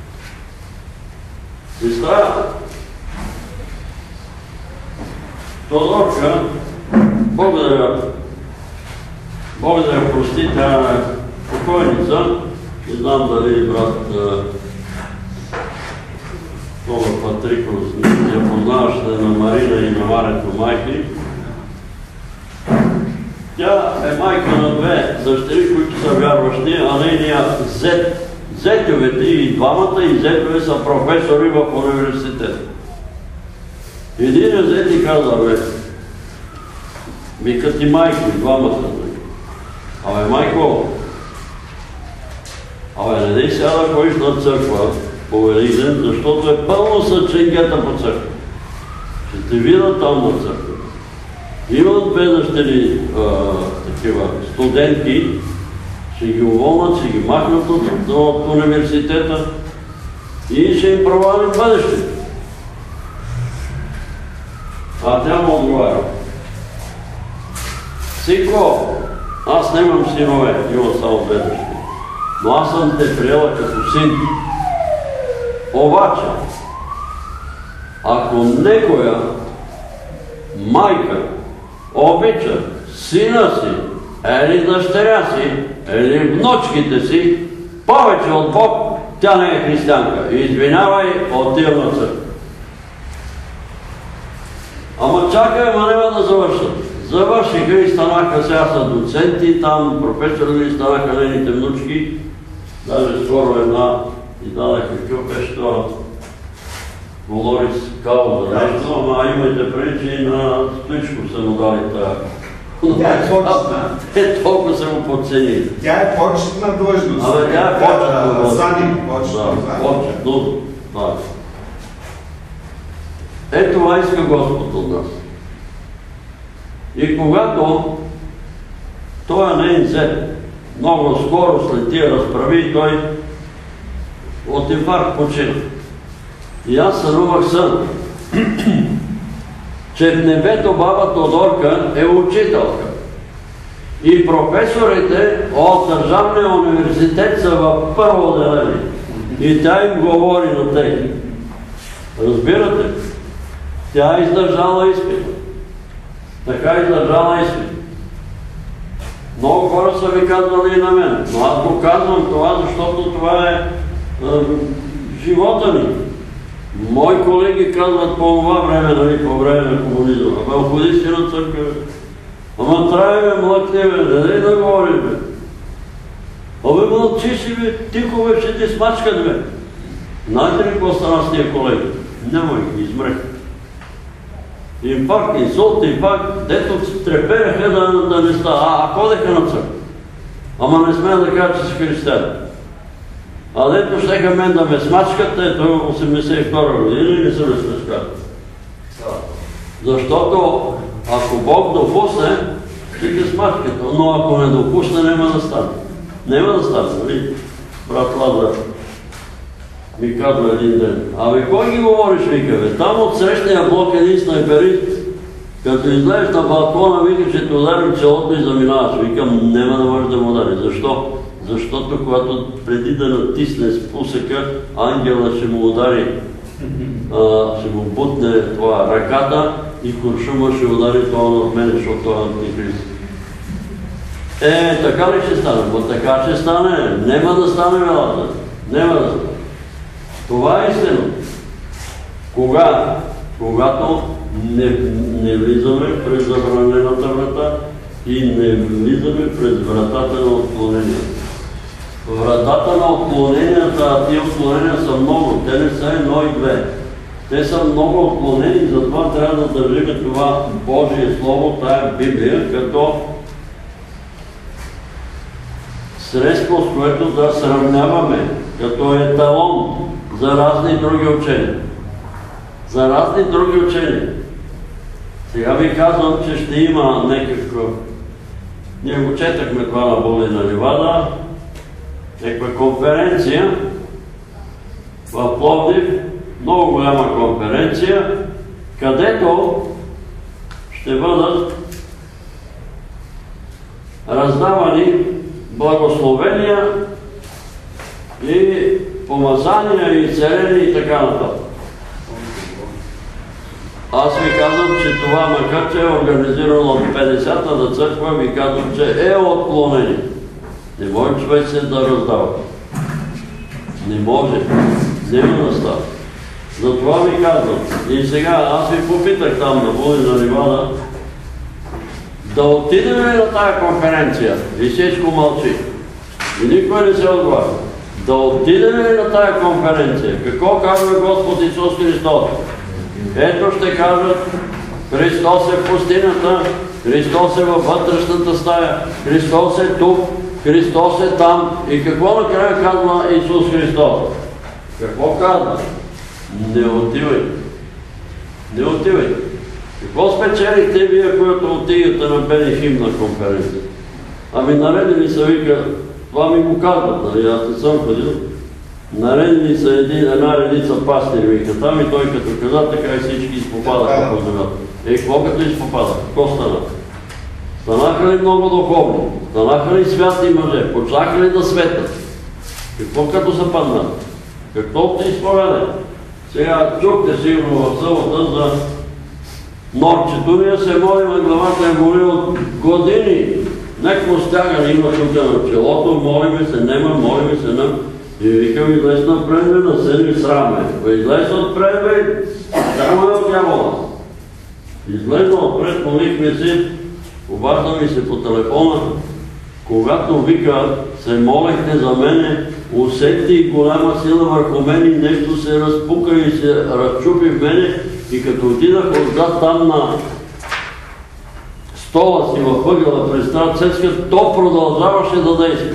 И става. Тодорка, благодаря, Бог да я прости, тя е покойница. Не знам дали брат Това Патриков я познаваше на Марина и на Марето майки. Тя е майка на две дъщери, които са вярващи, а нейния зет. Зетовете и двамата и зетове са професори в университет. Един зет и каза, бе, викат и майки, двамата. Абе, майко, абе, не дай сега да ходиш на църква по Великден, защото е пълно са ченгета по църква. Ще те видят там на църква. Имат две дъщери такива студентки, ще ги уволнат, ще ги махнат от, от университета и ще им провалим бъдещето. А тя му отговаря. Синко, аз нямам синове, имам само две дъщери, но аз съм те приела като син. Обаче, ако некоя майка обича сина си, или дъщеря си, или внучките си, повече от Бог, тя не е християнка. Извинявай, отива на църква. Ама чакай, ама няма да завършат. Завършиха и станаха, сега са доценти, там професори станаха нейните внучки. Даже скоро една и даде какъв беше това Волорис Кауза нещо, ама имайте преди, че и на Стоичков са му дали тая. Тя е почетна. Те толкова са му подценили. Тя е почетна длъжност. Абе, тя е почетна длъжност. Звание, почетна Да, звание. почетно. Да. Е, това иска Господ от нас. И когато той не е зет, много скоро след тия разправи, той от инфаркт почина. И аз сънувах сън, че в небето баба Тодорка е учителка. И професорите от Държавния университет са в първо отделение. И тя им говори на тях. Разбирате? Тя е издържала изпита. Така е издържала изпита. Много хора са ви казвали и на мен. Но аз го казвам това, защото това е, е живота ни. Мои колеги казват по това време, нали, по време на комунизма. Абе, ходи си на църква. Ама трябва бе, млъкни бе, не дай да говори бе. Абе, мълчи си бе, тихо бе, ще ти смачкат бе. Знаете ли какво стана с тия колеги? Няма ги, измрех. Инфаркт, инсулт, инфаркт, дето трепереха да, да не става. А, а ходеха на църква. Ама не смея да кажа, че са християни. А дето щеха мен да ме смачкат, ето осемдесет и втора година и не са ме смачкат. Защото ако Бог допусне, ще ги смачкат, но ако не допусне, няма да стане. Няма да стане, нали? Брат Лазар ми казва един ден. Абе, кой ги говориш, вика, бе? Там от срещния блок един снайперист, като излезеш на балкона, вика, че те ударим челото и заминаваш. Викам, няма да може да му удари. Защо? Защото когато преди да натисне спусъка, ангела ще му удари, а, ще му бутне това ръката и куршума ще удари това над мене, защото това е антихрист. Е, така ли ще стане? Бо така ще стане. Нема да стане велата. Нема да стане. Това е истина. Кога? Когато не, не влизаме през забранената врата и не влизаме през вратата на отклонението. Вратата на отклоненията, а тия отклонения са много. Те не са едно и две. Те са много отклонени, затова трябва да държим това Божие Слово, тая Библия, като средство, с което да сравняваме, като еталон за разни други учения. За разни други учения. Сега ви казвам, че ще има някаква... Ние го четахме това на Болина Ливада, някаква конференция в Пловдив, много голяма конференция, където ще бъдат раздавани благословения и помазания и изцеления и така нататък. Аз ви казвам, че това, макар че е организирано от петдесетата църква, ви казвам, че е отклонение. Не може човек се да раздава. Не може. Няма да става. Затова ви казвам. И сега аз ви попитах там на Болина Ливада да отидем ли на тая конференция? И всичко мълчи. И никой не се отговаря. Да отидем ли на тая конференция? Какво казва Господ Исус Христос? Ето ще кажат, Христос е в пустинята, Христос е във вътрешната стая, Христос е тук, Христос е там. И какво накрая казва Исус Христос? Какво казва? Не отивай. Не отивай. Какво спечелихте вие, които отидете на Бени Хим на конференция? Ами наредили са, вика, това ми го казват, нали, аз не съм ходил. Наредили са един, една редица пастири, вика, там и той като каза, така и всички изпопадаха по земята. Е, какво като изпопадаха? Какво стана? Станаха ли много духовни? Станаха ли святи мъже? Почнаха ли да светят? Какво като са паднали? Какво те изповеда? Сега чухте сигурно в събота за норчето. Ние се молим, а главата е боли от години. Некво стягане има тук на челото, молиме се, нема, молиме се, нема. И викам, излез напред, на седми сраме. Излез отпред, бе, само е от дявола. Излезна отпред, молихме се, обажда ми се по телефона, когато вика, се молехте за мене, усетих голяма сила върху мен и нещо се разпука и се разчупи в мене и като отидах отзад там на стола си във ъгъла през тази цецка, то продължаваше да действа.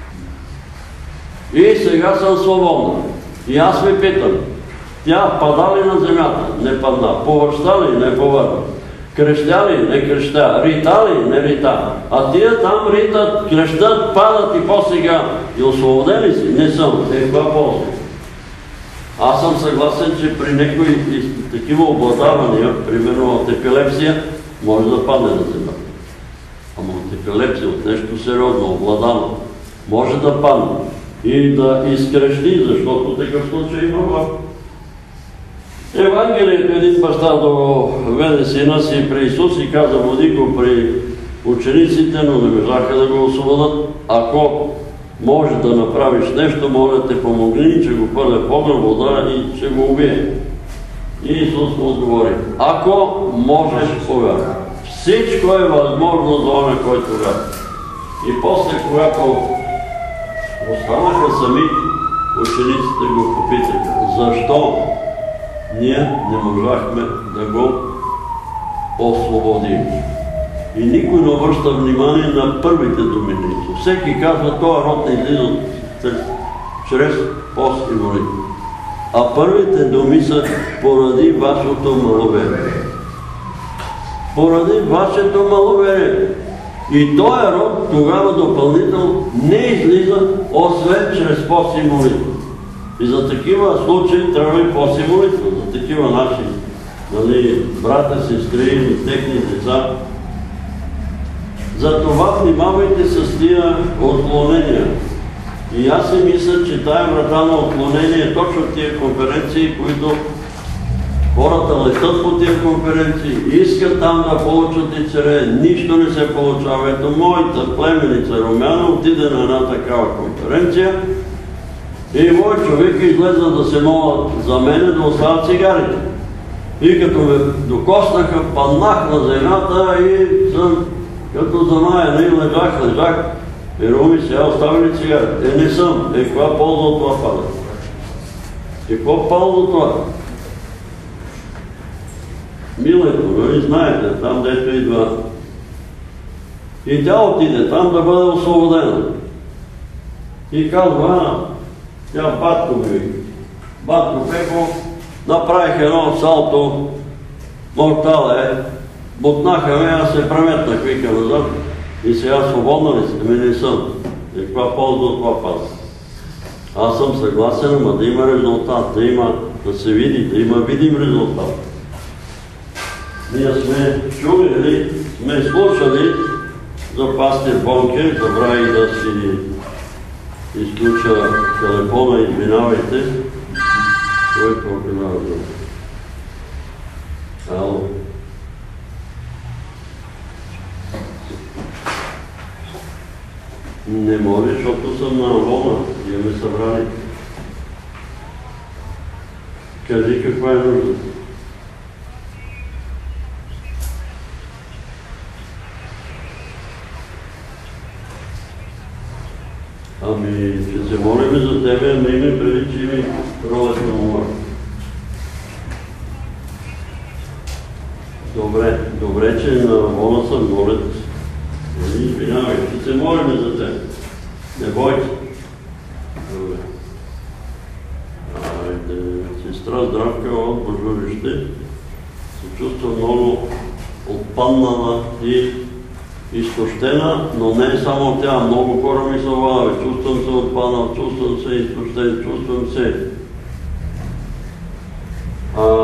И сега съм свободна. И аз ви питам, тя пада ли на земята? Не падна. Повърща ли? Не повърна. Крещя ли? Не крещя. Рита ли? Не рита. А тия там ритат, крещат, падат и по-сега. И освободени си? Не съм. Е, каква полза? Аз съм съгласен, че при някои такива обладавания, примерно от епилепсия, може да падне на земята. Ама от епилепсия, от нещо сериозно, обладано, може да падне и да изкрещи, защото такъв случай има в Евангелието. Един баща доведе сина си при Исус и каза, води го при учениците, но не можаха да го освободят. Ако може да направиш нещо, моля те помогни, че го хвърля в огън, вода и ще го убие. И Исус му отговори, ако можеш, повярвай. Всичко е възможно за оня, който вярва. И после, когато останаха сами, учениците го попитаха, защо ние не можахме да го освободим. И никой не обръща внимание на първите думи. Всеки казва, този род не излиза чрез пост и молитва. А първите думи са поради вашето маловерие. Поради вашето маловерие. И този род тогава допълнително не излиза, освен чрез пост и молитва. И за такива случаи трябва и пост и молитва. За такива наши, нали, брата, сестри и техни деца. Затова внимавайте с тия отклонения. И аз си мисля, че тая врата на отклонение е точно тия конференции, които хората летат по тия конференции, искат там да получат и царе, нищо не се получава. Ето моята племеница Румяна отиде на една такава конференция и мой човек излезна да се молят за мене да оставят цигарите. И като ме докоснаха, паднах на земята и съм като замаяна и лежах, лежах. И Руми, сега остави ли цигарите? Е, не съм. Е, каква полза от това пада? Е, какво полза от това? Милето, нали знаете, там дето идва. И тя отиде там да бъде освободена. И казва, а, тя батко ми вика. Батко Пеко, направих едно салто, мортале, бутнаха ме, аз се преметнах, вика назад. И сега свободна ли си? Ами не съм. И каква полза от това пада? Аз съм съгласен, ама да има резултат, да има, да се види, да има видим резултат. Ние сме чули, сме слушали за пастир Бонке, забрави да си изключа телефона, извинавайте. Кой по-канал да? Ало. Не може, защото съм на вълна. Имаме събрани. Кажи каква е нужда. Ами, ще се молим за тебе, ами име преди, че ми ролят на ума. Добре, добре, че на вълна съм молят. Извинявай, ще се молим за теб. Не бойте. Добре. Айде, сестра Здравка от Божурище се чувства много отпаднала и изтощена, но не само тя. Много хора ми са владали. Чувствам се отпаднал, чувствам се изтощен, чувствам се. А,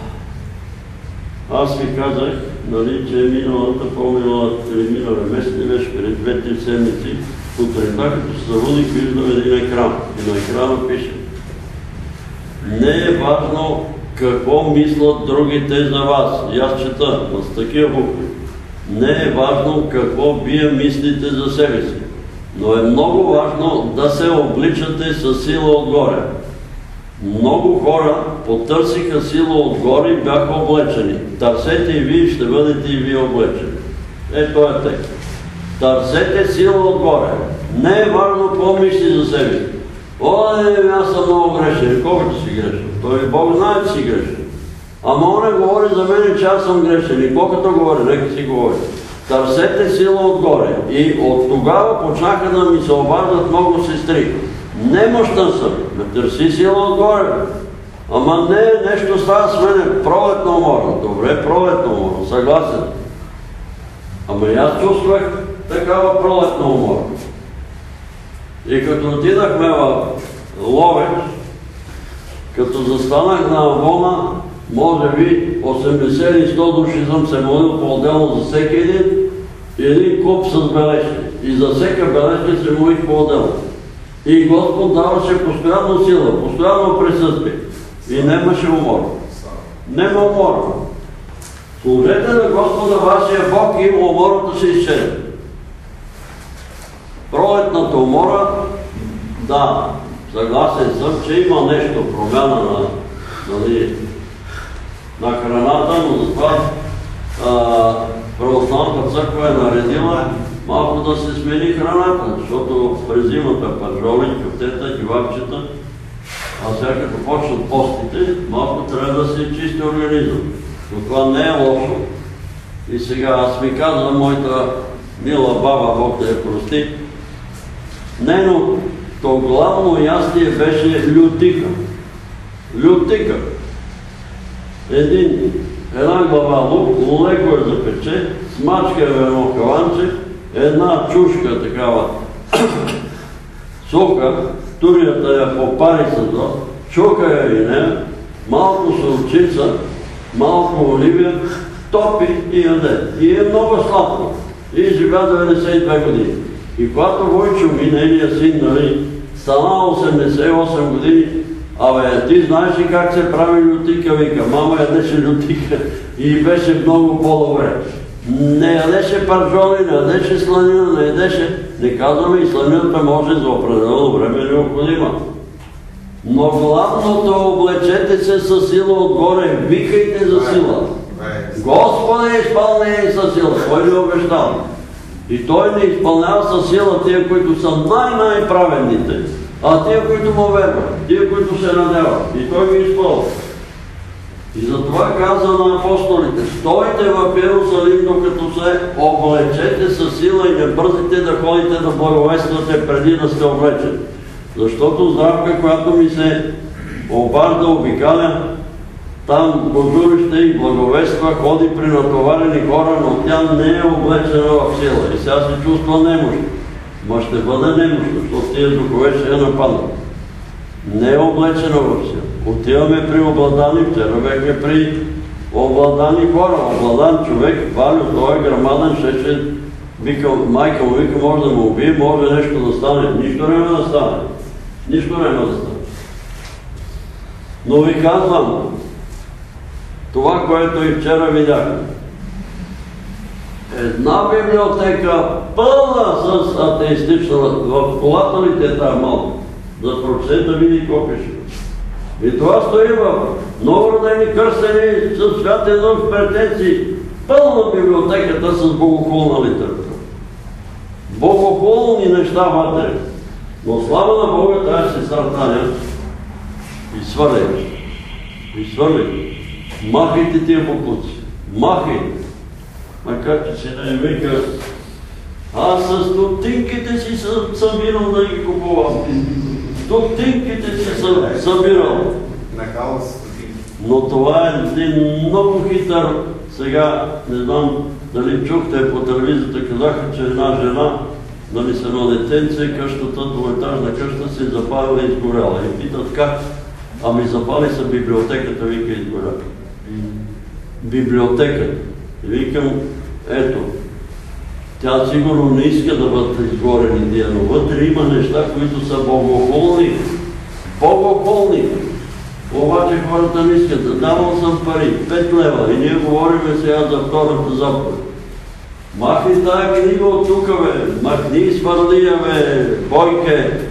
аз ви казах, нали, че миналата, по-миналата или минале месец, беше преди две-три седмици, сутринта, като се заводих, виждам един екран. И на екрана пише: не е важно какво мислят другите за вас. И аз чета с такива букви. Не е важно какво вие мислите за себе си, но е много важно да се обличате със сила отгоре. Много хора потърсиха сила отгоре и бяха облечени. Търсете и вие, ще бъдете и вие облечени. Е, това е текст. Търсете сила отгоре. Не е важно какво мисли за себе си. О, не, аз съм много грешен. Колкото си грешен? Той Бог знае, че си грешен. Ама он не говори за мен, че аз съм грешен. И колкото говори, нека си говори. Търсете сила отгоре. И от тогава почнаха да ми се обаждат много сестри. Немощен съм. Не търси сила отгоре. Ама не, нещо става с мене. Пролетна умора. Добре, пролетна умора. Съгласен. Ама и аз чувствах такава пролетна умора. И като отидахме в Ловеч, като застанах на Авона, може би осемдесет и сто души съм се молил по-отделно за всеки един и един куп с бележки. И за всека бележка се молих по-отделно. И Господ даваше постоянно сила, постоянно присъствие. И нямаше умора. Нема умора. Служете на Господа вашия Бог и умората се изчезне. Пролетната умора, да, съгласен съм, че има нещо, промяна на, нали, на храната, но затова Православната църква е наредила малко да се смени храната, защото през зимата пържоли, кюфтета, кивапчета, а сега като почнат постите, малко трябва да се чисти организъм. Но това не е лошо. И сега аз ми казвам, моята мила баба, Бог да я прости, нейното главно ястие беше лютика. Лютика. Един, една глава лук, леко я запече, смачка я в едно каланче, една чушка такава суха, турията я попари с дроб, чука я и нея, малко солчица, малко оливия, топи и яде. И е много сладко. И живя деветдесет и две години. И когато Войчо ми, нейният син, нали, стана осемдесет и осем години, абе, ти знаеш ли как се прави лютика, вика, мама ядеше лютика и беше много по-добре. Не ядеше пържоли, не ядеше сланина, не ядеше, не казваме и сланината може за определено време необходима. Но главното облечете се със сила отгоре, викайте за сила. Господи, изпълняй със сила, Той ни обещава. И Той не изпълнява със сила тия, които са най-най-праведните, а тия, които му верват, тия, които се надяват. И Той ги изпълва. И затова каза на апостолите, стойте в Иерусалим, докато се облечете със сила и не бързите да ходите да благовествате преди да сте облечени. Защото Здравка, която ми се обажда, обикаля, там божурище и благовества, ходи при натоварени хора, но тя не е облечена в сила. И сега се чувства немощ. Ма ще бъде немощ, защото тия духове ще я нападнат. Не е облечена в сила. Отиваме при обладани, вчера бехме при обладани хора. Обладан човек, Валю, той е грамаден, ще ще вика, майка му вика, може да му убие, може нещо да стане. Нищо няма да стане. Нищо няма да стане. Но ви казвам, това, което и вчера видяхме. Една библиотека пълна с атеистична, в колата ли те тази малко? Да прочете да види какво пише. И това стои в новородени кръстени с святен дух претенции. Пълна библиотеката с богохулна литература. Богохулни неща вътре. Но слава на Бога, тази сестра Таня и свърли. И свърли. Махайте тия буклуци. Махайте. Макар че се не вика, аз с стотинките си съм събирал да ги купувам. Стотинките си съм събирал. Но това е един много хитър. Сега, не знам дали чухте по телевизията, казаха, че една жена, нали с едно детенце, къщата, двоетажна къща се запалила и изгоряла. И питат как? Ами запали са библиотеката, вика, изгоряла. Библиотеката. И викам, ето, тя сигурно не иска да бъдат изгорени тия, но вътре има неща, които са богохулни. Богохулни. Обаче хората не искат. Давал съм пари, пет лева. И ние говорим сега за втората заповед. Махни тая книга от тук, бе. Махни свърлия, бе, Бойке.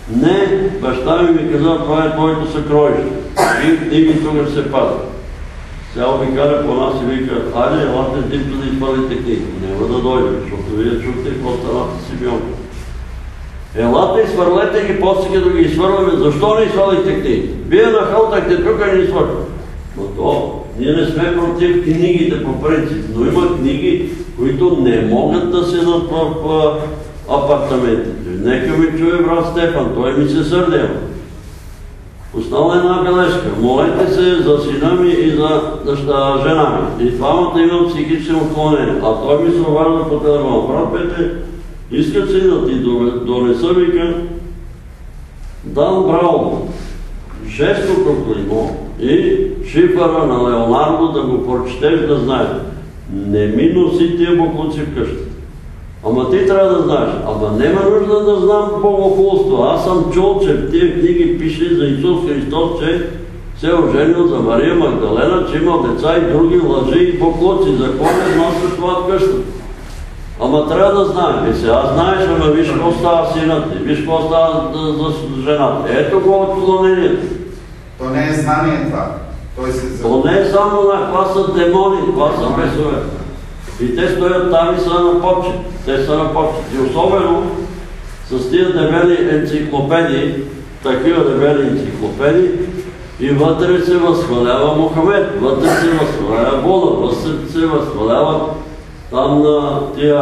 Не, баща ми ми каза, това е твоето съкровище. И книги тук се падат. Сега обикаля по нас и вика, айде, елате дипто да изпалите книги. Няма да дойде, защото вие чухте какво станата Симеон. Елате и свърлете ги, после като ги свърваме. Защо не свалихте книги? Вие нахълтахте тук и не свърваме. Но то, ние не сме против книгите по принцип, но има книги, които не могат да седат в апартаментите. Нека ми чуе брат Стефан, той ми се сърдел. Остана една бележка. Молете се за сина ми и за дъща, жена ми. И двамата имам психични отклонения. А той ми се обажда по телефона. Брат Петре, искат си да ти донеса, вика, Дан Браун, шестото климо и шифъра на Леонардо да го прочетеш да знаеш. Не ми носи тия буклуци вкъщи. Ама ти трябва да знаеш. Ама нема нужда да знам богохулство. Аз съм чул, че в тия книги пише за Исус Христос, че се е оженил за Мария Магдалена, че имал деца и други лъжи и буклуци. За кой не носи това вкъщи? Ама трябва да знаем. И сега знаеш, ама виж какво става синът ти, виж какво става за жената. Ето го отклонението. То не е знание това. Той се... То не е само на това са демони, това са бесове. И те стоят там и са на почет. Те са на почет. И особено с тия дебели енциклопедии, такива дебели енциклопедии, и вътре се възхвалява Мохамед, вътре се възхвалява Буда, вътре се възхвалява там на тия,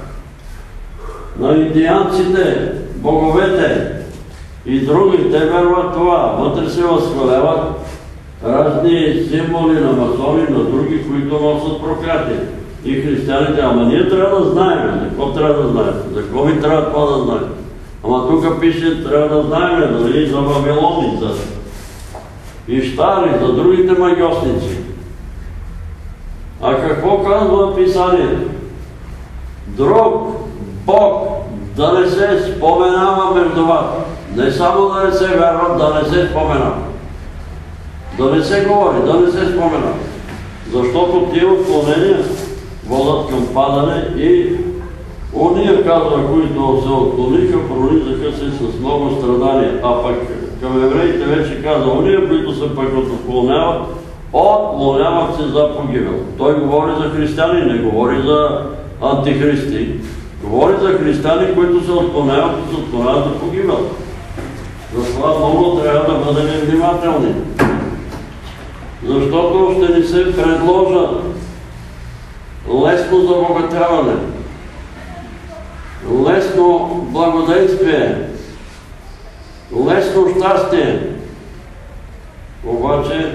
на индианците, боговете и други, те верват това. Вътре се възхваляват разни символи на масони, на други, които носят проклятие. И християните, ама ние трябва да знаем, за какво трябва да знаем, за какво ми трябва това да знаем. Ама тук пише, трябва да знаем, дали за Вавилони, за Иштари, за другите магиосници. А какво казва Писанието? Друг Бог да не се споменава между вас. Не само да не се вярва, да не се споменава. Да не се говори, да не се споменава. Защото тия отклонения водят към падане и ония, казва, които се отклониха, пронизаха се с много страдания. А пък към евреите вече казва, ония, които се пък отклоняват, отклоняват се за погибел. Той говори за християни, не говори за антихристи. Говори за християни, които се отклоняват и се отклоняват за погибел. Затова много трябва да бъдем внимателни. Защото ще ни се предложа лесно забогатяване, лесно благодействие, лесно щастие. Обаче,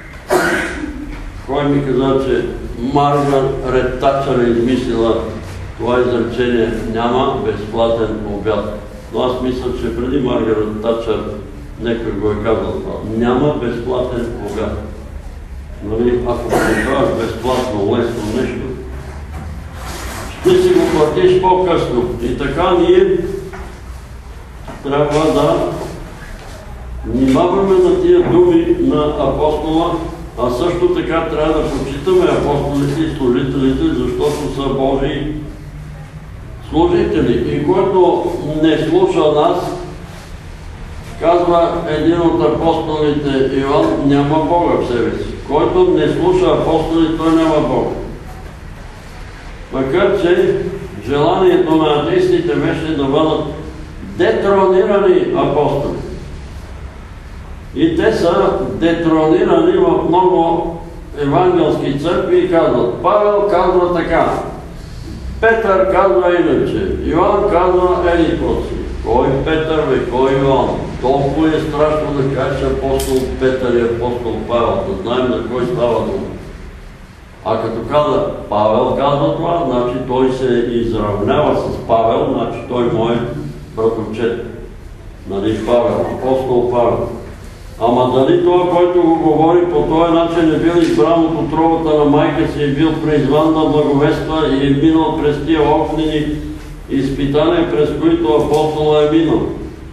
кой ми каза, че Маргарет Тачър е измислила това изречение, няма безплатен обяд. Но аз мисля, че преди Маргарет Тачър някой го е казал това. Няма безплатен обяд. Нали, ако получаваш безплатно, лесно нещо, ще си го платиш по-късно. И така ние трябва да внимаваме на тия думи на апостола, а също така трябва да почитаме апостолите и служителите, защото са Божии служители. И който не слуша нас, казва един от апостолите Иван, няма Бога в себе си. Който не слуша апостоли, той няма Бога. Макар че желанието на атеистите беше да бъдат детронирани апостоли. И те са детронирани в много евангелски църкви и казват, Павел казва така, Петър казва иначе, Йоан казва еди си. Кой Петър бе, кой Йоан? Толкова е страшно да кажеш апостол Петър и апостол Павел, да знаем за кой става дума. А като каза Павел казва това, значи той се изравнява с Павел, значи той мой братовчет. Нали Павел, апостол Павел. Ама дали това, който го говори по този начин е бил избран от отровата на майка си, е бил призван да благовества и е минал през тия огнени изпитания, през които апостола е минал.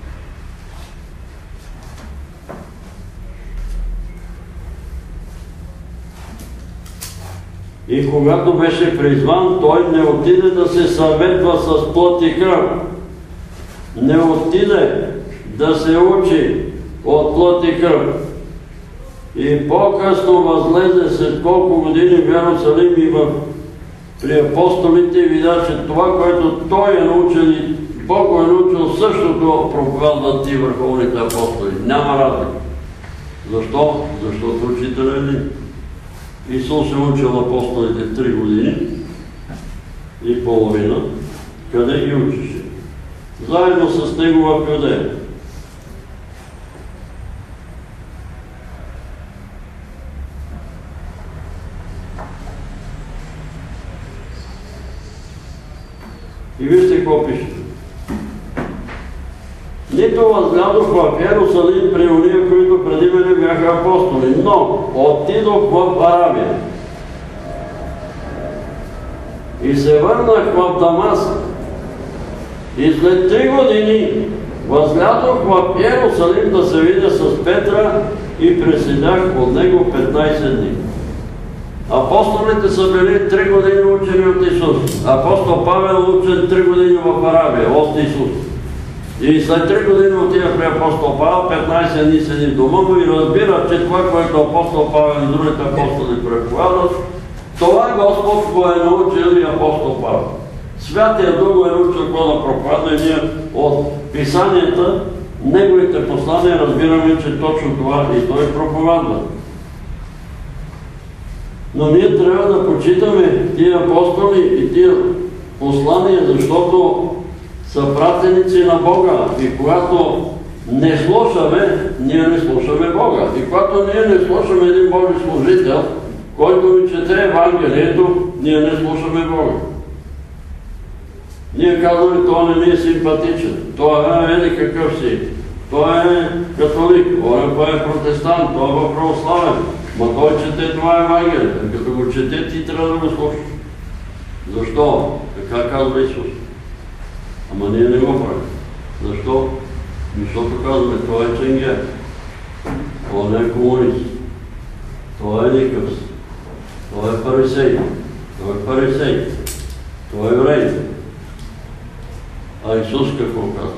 И когато беше призван, той не отиде да се съветва с плът и кръв. Не отиде да се учи от плът и кръв. И по-късно възлезе след колко години в Йерусалим и в при апостолите и видя, че това, което той е научил и Бог го е научил, същото проповядват и върховните апостоли. Няма разлика. Защо? Защото учител е един. Исус е учил апостолите три години и половина. Къде ги учише? Заедно с него в Юдея. И вижте какво пише. Нито възгледах в Йерусалим при ония, които преди мене бяха апостоли, но отидох в Арабия. И се върнах в Дамаск. И след три години възгледах в Йерусалим да се видя с Петра и преседях от него петнайсет дни. Апостолите са били три години учени от Исус. Апостол Павел учен три години в Арабия, от Исус. И след три години отива при апостол Павел, петнайсет дни седи в дома му и разбира, че това, което апостол Павел и другите апостоли преповядат, това Господ го е научил и апостол Павел. Святия Дух го е научил какво да проповядва и ние от писанията, неговите послания разбираме, че точно това и той проповядва. Но ние трябва да почитаме тия апостоли и тия послания, защото са пратеници на Бога. И когато не слушаме, ние не слушаме Бога. И когато ние не слушаме един Божи служител, който ни чете Евангелието, ние не слушаме Бога. Ние казваме, това не ми е симпатичен, това е еди какъв си, това е католик, това е протестант, това е православен. Ма той чете това Евангелие. Като го чете, ти трябва да го слушаш. Защо? Така казва Исус. Ама ние не го правим. Защо? Защото казваме, това е ченгер. Това не е комунист. Това е никакъв. Това е фарисей. Това е фарисей. Това е еврей. А Исус какво казва?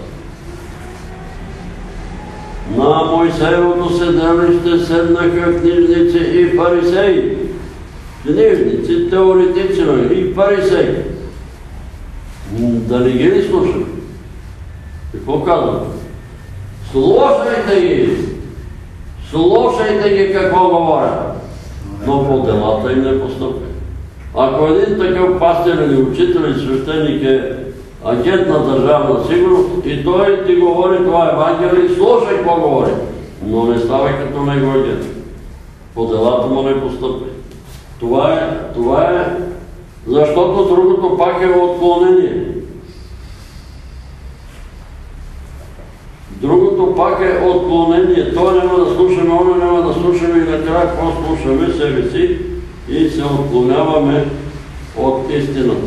На Мойсеевото седалище седнаха книжници и фарисеи. Книжници, теоретици и фарисеи. Да не ги ли слушаме? Какво казвам? Слушайте ги! Слушайте ги какво говорят! Но по делата им не постъпват. Ако един такъв пастир или учител или свещеник е агент на държавна сигурност и той ти говори това Евангелие, слушай какво говори, но не ставай като него агент. По делата му не постъпвай. Това е, това е, защото другото пак е отклонение. Другото пак е отклонение. Той няма да слушаме, оно няма да слушаме и накрая какво слушаме себе си и се отклоняваме от истината.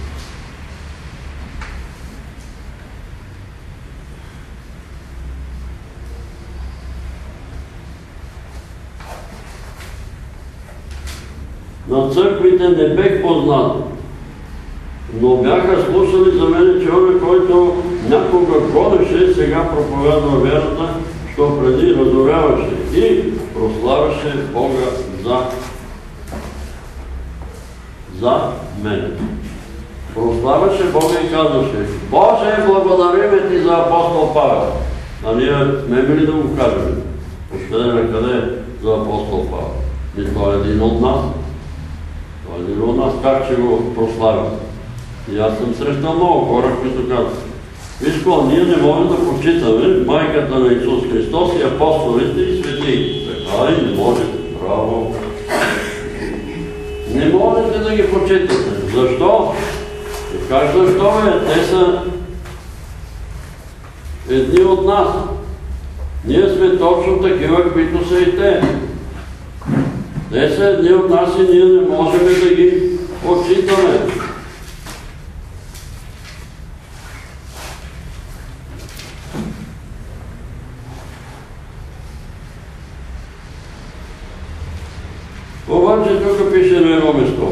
На църквите не бех познат, но бяха слушали за мен, че он, който някога гонеше, сега проповядва вярата, що преди разоряваше и прославяше Бога за, за мен. Прославяше Бога и казваше: Боже, благодариме ти за апостол Павел. А ние смеем ли да го кажем? Откъде на къде за апостол Павел? И той е един от нас. Това е един от нас. Как ще го прославят? И аз съм срещал много хора, които казват: виж какво, ние не можем да почитаме майката на Исус Христос и апостолите и светии. Така и не можете. Браво! Не можете да ги почитате. Защо? И как защо е? Те са едни от нас. Ние сме точно такива, които са и те. Те са едни от нас и ние не можем да ги почитаме. Обаче тук пише на едно место: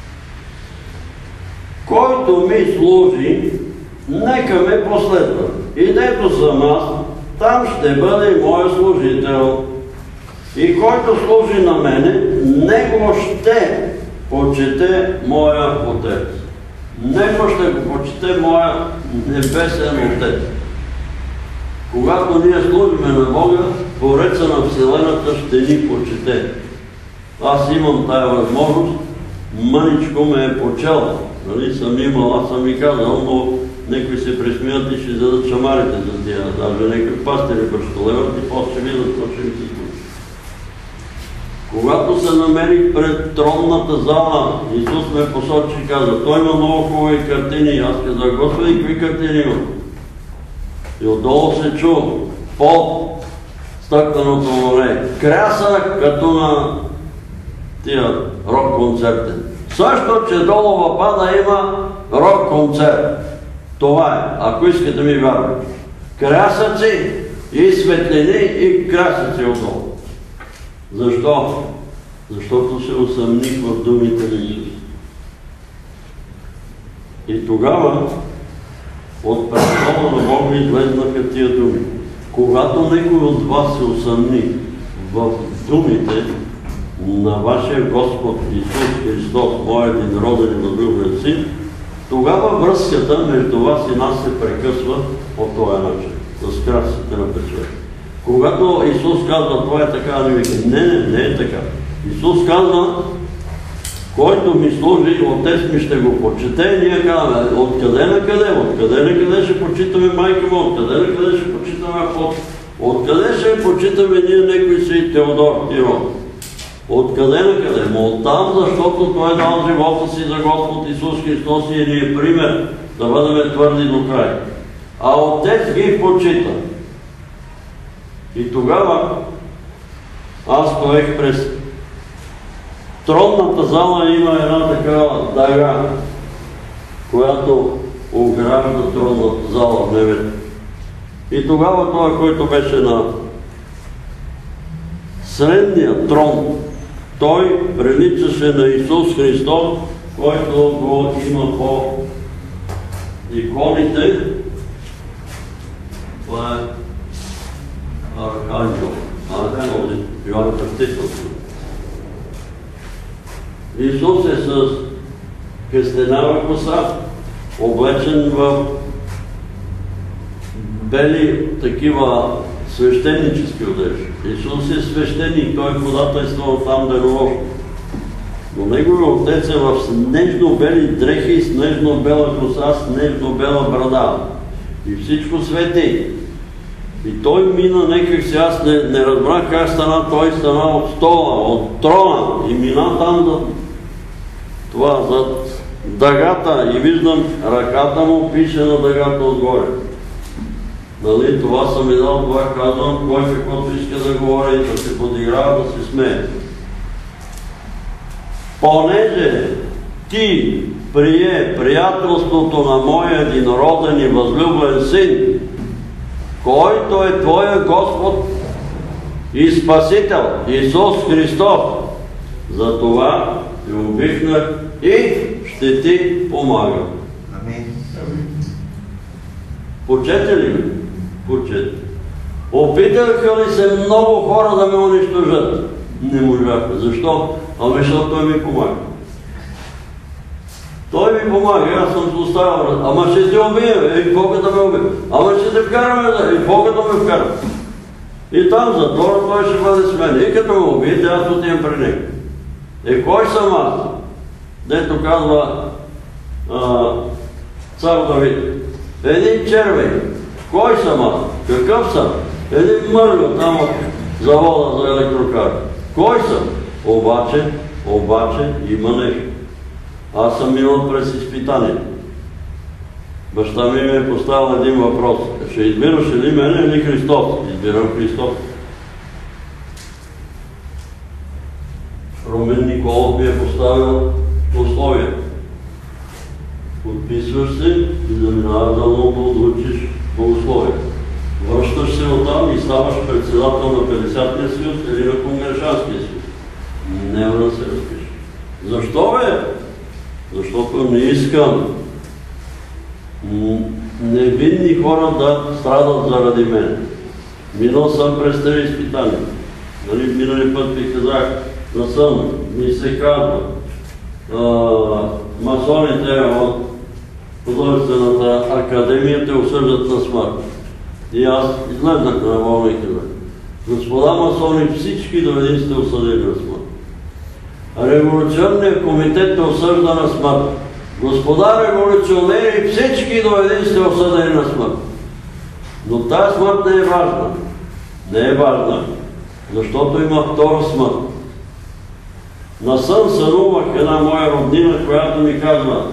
който ми служи, нека ме последва. и дето съм аз, там ще бъде и моя служител. И който служи на мене, него ще почете моя Отец. Него ще го почете моя небесен Отец. Когато ние служиме на Бога, Твореца на Вселената ще ни почете. Аз имам тая възможност, мъничко ме е почел. Нали, съм имал, аз съм ви казал, но некои се присмият и ще зададат шамарите за тия. Даже некои пастири бърщолеват и после ще видят, какво ще ми се случи. Когато се намерих пред тронната зала, Исус ме посочи и каза, той има много хубави картини. Аз казах, Господи, какви картини има? И отдолу се чу под стъкленото море. Кряса като на тия рок-концертен. Също, че долу в пада има рок-концерт. Това е, ако искате да ми вярвате. Крясъци и светлини и крясъци отдолу. Защо? Защото се усъмних в думите на Исус. И тогава от престола на Бога излезнаха тия думи. Когато някой от вас се усъмни в думите на вашия Господ Исус Христос, моя единроден и възлюбен Син, тогава връзката между вас и нас се прекъсва по този начин, с красите на печета. Когато Исус казва, това е така, не вика, не, не, не е така. Исус казва, който ми служи, Отец ми ще го почете, ние казваме, откъде на къде, откъде на къде ще почитаме майка му, откъде на къде ще почитаме апостол, откъде ще почитаме ние некои си Теодор Тирон. Откъде на къде? Мо оттам, защото Той е дал живота си за Господ Исус Христос и ни е пример да бъдем твърди до край. А Отец ги почита. И тогава аз стоех през тронната зала, има една такава дъга, която огражда тронната зала в небето. И тогава това, който беше на средния трон, той приличаше на Исус Христос, който го има по иконите. Това е Архангел, Архангел Йоанн Кръстителство. Исус е с кестенава коса, облечен в бели такива свещенически одежи. Исус е свещеник, той ходатайства там денонощно. Но неговият Отец е в снежно-бели дрехи, снежно-бела коса, снежно-бела брада. И всичко свети. И той мина некак си, аз не, не разбрах как стана, той стана от стола, от трона и мина там за това, за дъгата и виждам ръката му пише на дъгата отгоре. Нали, това съм ми дал, това казвам, кой каквото иска да говори, да се подиграва, да се смее. Понеже ти прие приятелството на моя единороден и възлюбен Син, който е Твоя Господ и Спасител, Исус Христос. За това ти обикнах и ще ти помагам. Амин. Почете ли ме? Почете. Опитаха ли се много хора да ме унищожат? Не можаха. Защо? Ами защото Той ми помага. Той ми помага, аз съм се оставил. Ама ще те убия, и Бога да ме убия. Ама ще те вкараме, и Бога да ме вкара. И там затвора Той ще бъде с мен. И като ме убиете, аз отивам при него. Е, кой съм аз? Дето казва а, цар Давид. Един червей. Кой съм аз? Какъв съм? Един мъргъл там от завода за електрокар. Кой съм? Обаче, обаче има нещо. Аз съм минал през изпитание. Баща ми ми е поставил един въпрос. Ще избираш ли мене или Христос? Избирам Христос. Румен Николов ми е поставил условия. Подписваш се и заминаваш да много да учиш богословие. Връщаш се оттам и ставаш председател на петдесетния съюз или на Конгрешанския съюз. Няма да се разпишеш. Защо бе? Защото не искам невинни хора да страдат заради мен. Минал съм през тези изпитания. Нали, минали път ви казах, да съм, ми се казва, масоните от художествената академия те осъждат на смърт. И аз излезнах на волна и казах, господа масони, всички до един сте осъдени на смърт. Революционният комитет те осъжда на смърт. Господа революционери, всички до един сте осъдени на смърт. Но тази смърт не е важна. Не е важна, защото има втора смърт. Насън сънувах една моя роднина, която ми казва,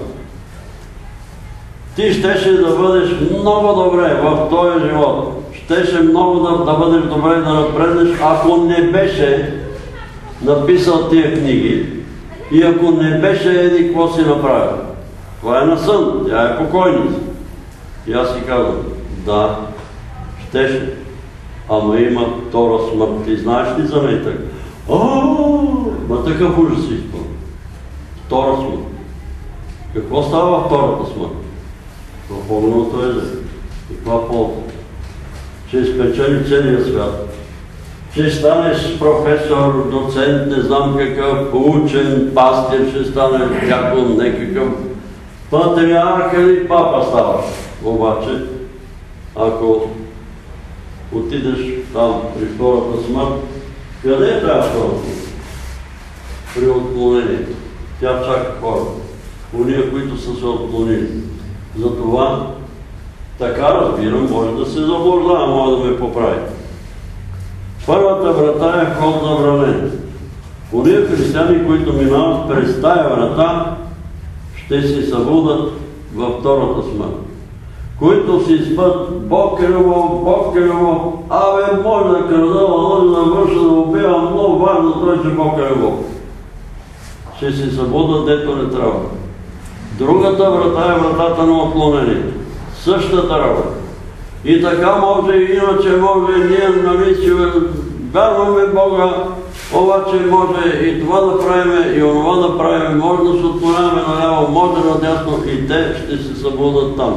ти щеше да бъдеш много добре в този живот. Щеше много да, да бъдеш добре да напреднеш, ако не беше написал тия книги и ако не беше еди какво си направил. Това е насън, тя е покойница. И аз си казвам, да, щеше. Ама има втора смърт. Ти знаеш ли за нея така? Ооо, ма такъв ужас си изпълни. Втора смърт. Какво става във втората смърт? В огненото езеро. Каква полза? Ще спечели целия свят. Ще станеш професор, доцент, не знам какъв, учен, пастир, ще станеш дякон, некакъв патриарх или папа ставаш. Обаче, ако отидеш там при втората смърт, къде е тази втората смърт? При отклонението. Тя чака хората. Уния, които са се отклонили. Затова, така разбирам, може да се заблуждава, може да ме поправи. Първата врата е вход забранен. Уния християни, които минават през тая врата, ще се събудат във втората смърт. Които си спът, Бог е любов, Бог е любов, абе, може да крада, може да върша, да убива, много важно той, че Бог е любов. Ще се събудат, дето не трябва. Другата врата е вратата на отклонението. Същата работа. И така може, и иначе може, ние нали си вярваме Бога, обаче може и това да правим, и онова да правим, може да се отклоняваме наляво, може надясно, и те ще се събудат там.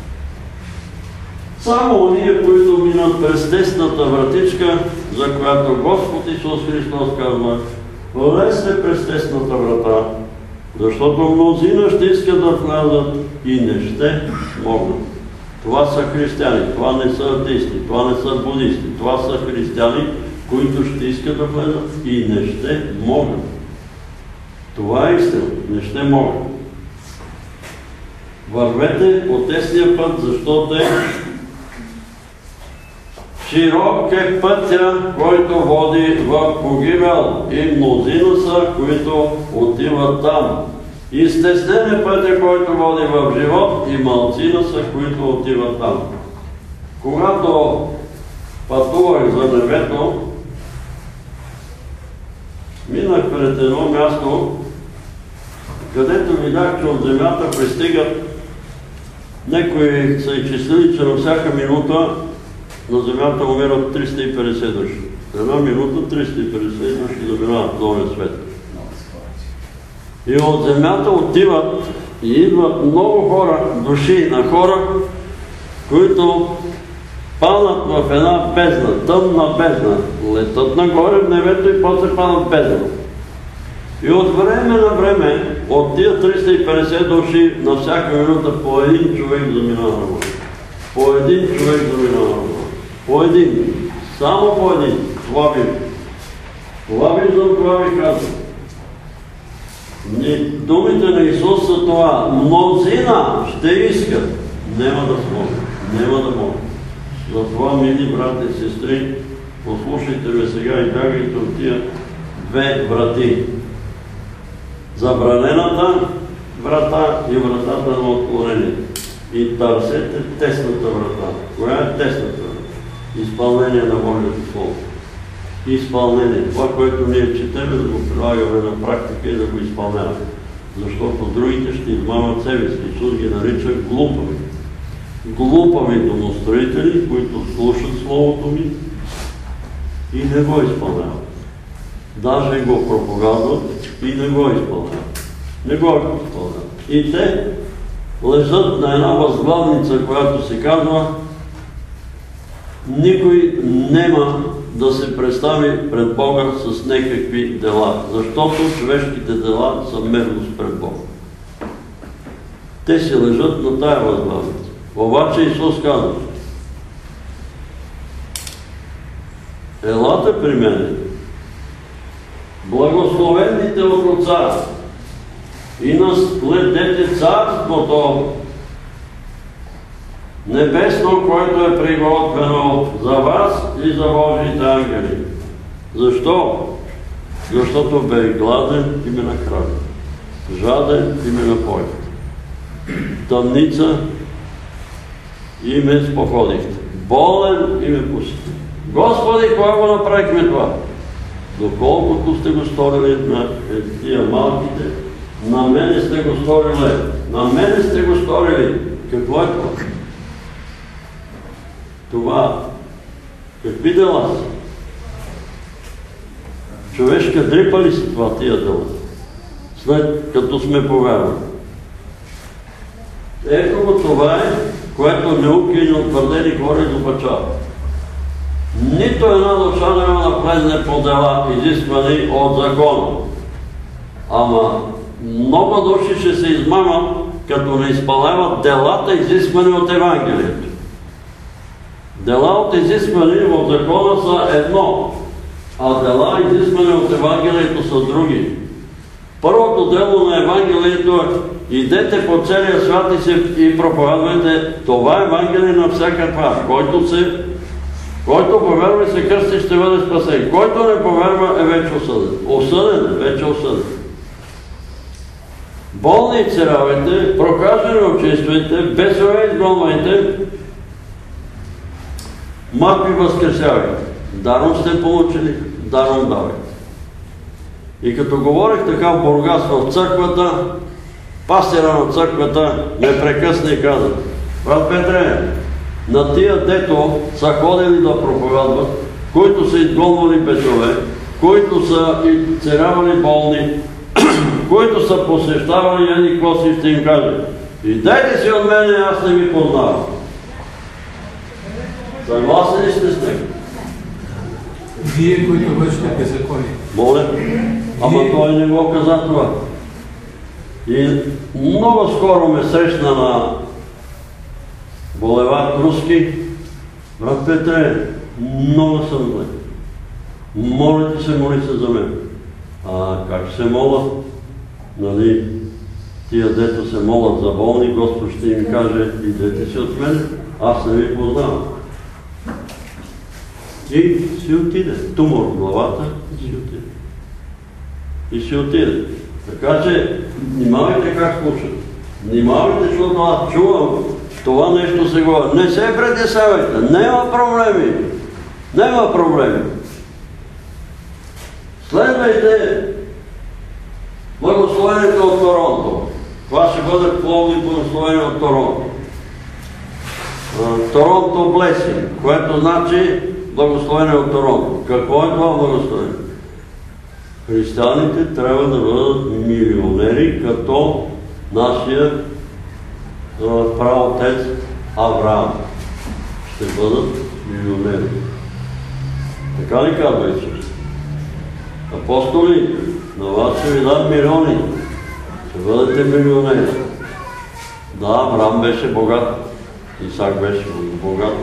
Само ония, които минат през тесната вратичка, за която Господ Исус Христос казва, влезте през тесната врата, защото мнозина ще искат да влязат и не ще могат. Това са християни, това не са атеисти, това не са будисти, това са християни, които ще искат да влезат и не ще могат. Това е истина, не ще могат. Вървете по тесния път, защото е широк е пътя, който води в погибел, и мнозина са, които отиват там. И стеснен е пътя, който води в живот, и малцина са, които отиват там. Когато пътувах за небето, минах пред едно място, където видях, че от земята пристигат, някои са изчислили, че на всяка минута на земята умират триста и петдесет души. Една минута триста и петдесет души заминават в новия свет. И от земята отиват и идват много хора, души на хора, които падат в една бездна, тъмна бездна. Летат нагоре в небето и после падат в бездна. И от време на време, от тия триста и петдесет души, на всяка минута по един човек заминава на горе. По един човек заминава на горе. По един. Само по един. Това виждам. Това виждам, това ви казвам. Думите на Исус са това. Мнозина ще искат. Няма да смогат. Няма да могат. Затова, мили брати и сестри, послушайте ме сега и бягайте от тия две врати. Забранената врата и вратата на отклонението. И търсете тесната врата. Коя е тесната врата? Изпълнение на Божието Слово. Изпълнение. Това, което ние четем, да го прилагаме на практика и да го изпълняваме. Защото другите ще измамат себе си. Исус ги нарича глупави. Глупави домостроители, които слушат Словото ми и не го изпълняват. Даже го проповядват и не го изпълняват. Не го изпълняват. И те лежат на една възглавница, която се казва: никой нема да се представи пред Бога с някакви дела, защото човешките дела са мерност пред Бога. Те си лежат на тая възглавница. Обаче Исус казва: елате при мене, благословените от Отца, и наследете царството небесно, което е приготвено за вас и за Божиите ангели. Защо? Защото бях гладен и ме нахранихте, жаден и ме напоихте, тъмница и ме споходихте, болен и ме посетихте. Господи, кога го направихме това? Доколкото сте го сторили на тия малките, на мене сте го сторили. На мене сте го сторили. Какво е това? Това какви дела са? Човешка дрипа ли са това тия дела? След като сме повярвали. Ето го това е, което науки и неутвърдени хора изопачават. Нито една душа няма да влезне по дела, изисквани от закона. Ама много души ще се измамат, като не изпълняват делата, изисквани от Евангелието. Дела от изисквани в закона са едно, а дела, изисквани от Евангелието, са други. Първото дело на Евангелието е: идете по целия свят и, се, и проповядвайте това Евангелие на всякаква. Който се Който повярва и се кръсти, ще бъде спасен. Който не повярва, е вече осъден. Осъден е, вече осъден. Болни и царявайте, прокажени очиствайте, бесове изгонвайте, мъртви възкресявайте. Даром сте получили, даром давайте. И като говорих така в Бургас в църквата, пастира на църквата ме прекъсна и каза: брат Петре, на тия, дето са ходили да проповядват, които са изгонвали бесове, които са изцелявали болни, които са посещавали еди какво си, ще им каже: идете си от мене, аз не ви познавам. Съгласен ли сте с него? Вие, които вършите беззаконие. Моля? Ама той не го каза това. И много скоро ме срещна на булевард Руски: брат Петре, много съм зле. Моля ти се, моли се за мен. А как се моля? Нали, тия дето се молят за болни, Господ ще им каже: идете си от мен, аз не ви познавам. И си отиде. Тумор в главата и си отиде. И си отиде. Така че, внимавайте как слушат. Внимавайте, защото аз чувам това нещо се говори. Не се притесявайте, няма проблеми. Няма проблеми. Следвайте благословението от Торонто. Това ще бъде плодно благословение от Торонто. Торонто Блесинг, което значи благословение от Торонто. Какво е това благословение? Християните трябва да бъдат милионери, като нашия праотец Авраам. Ще бъдат милионери. Така ли казва Исус? Апостоли, на вас ще ви дам милиони. Ще бъдете милионери. Да, Авраам беше богат. Исак беше богат.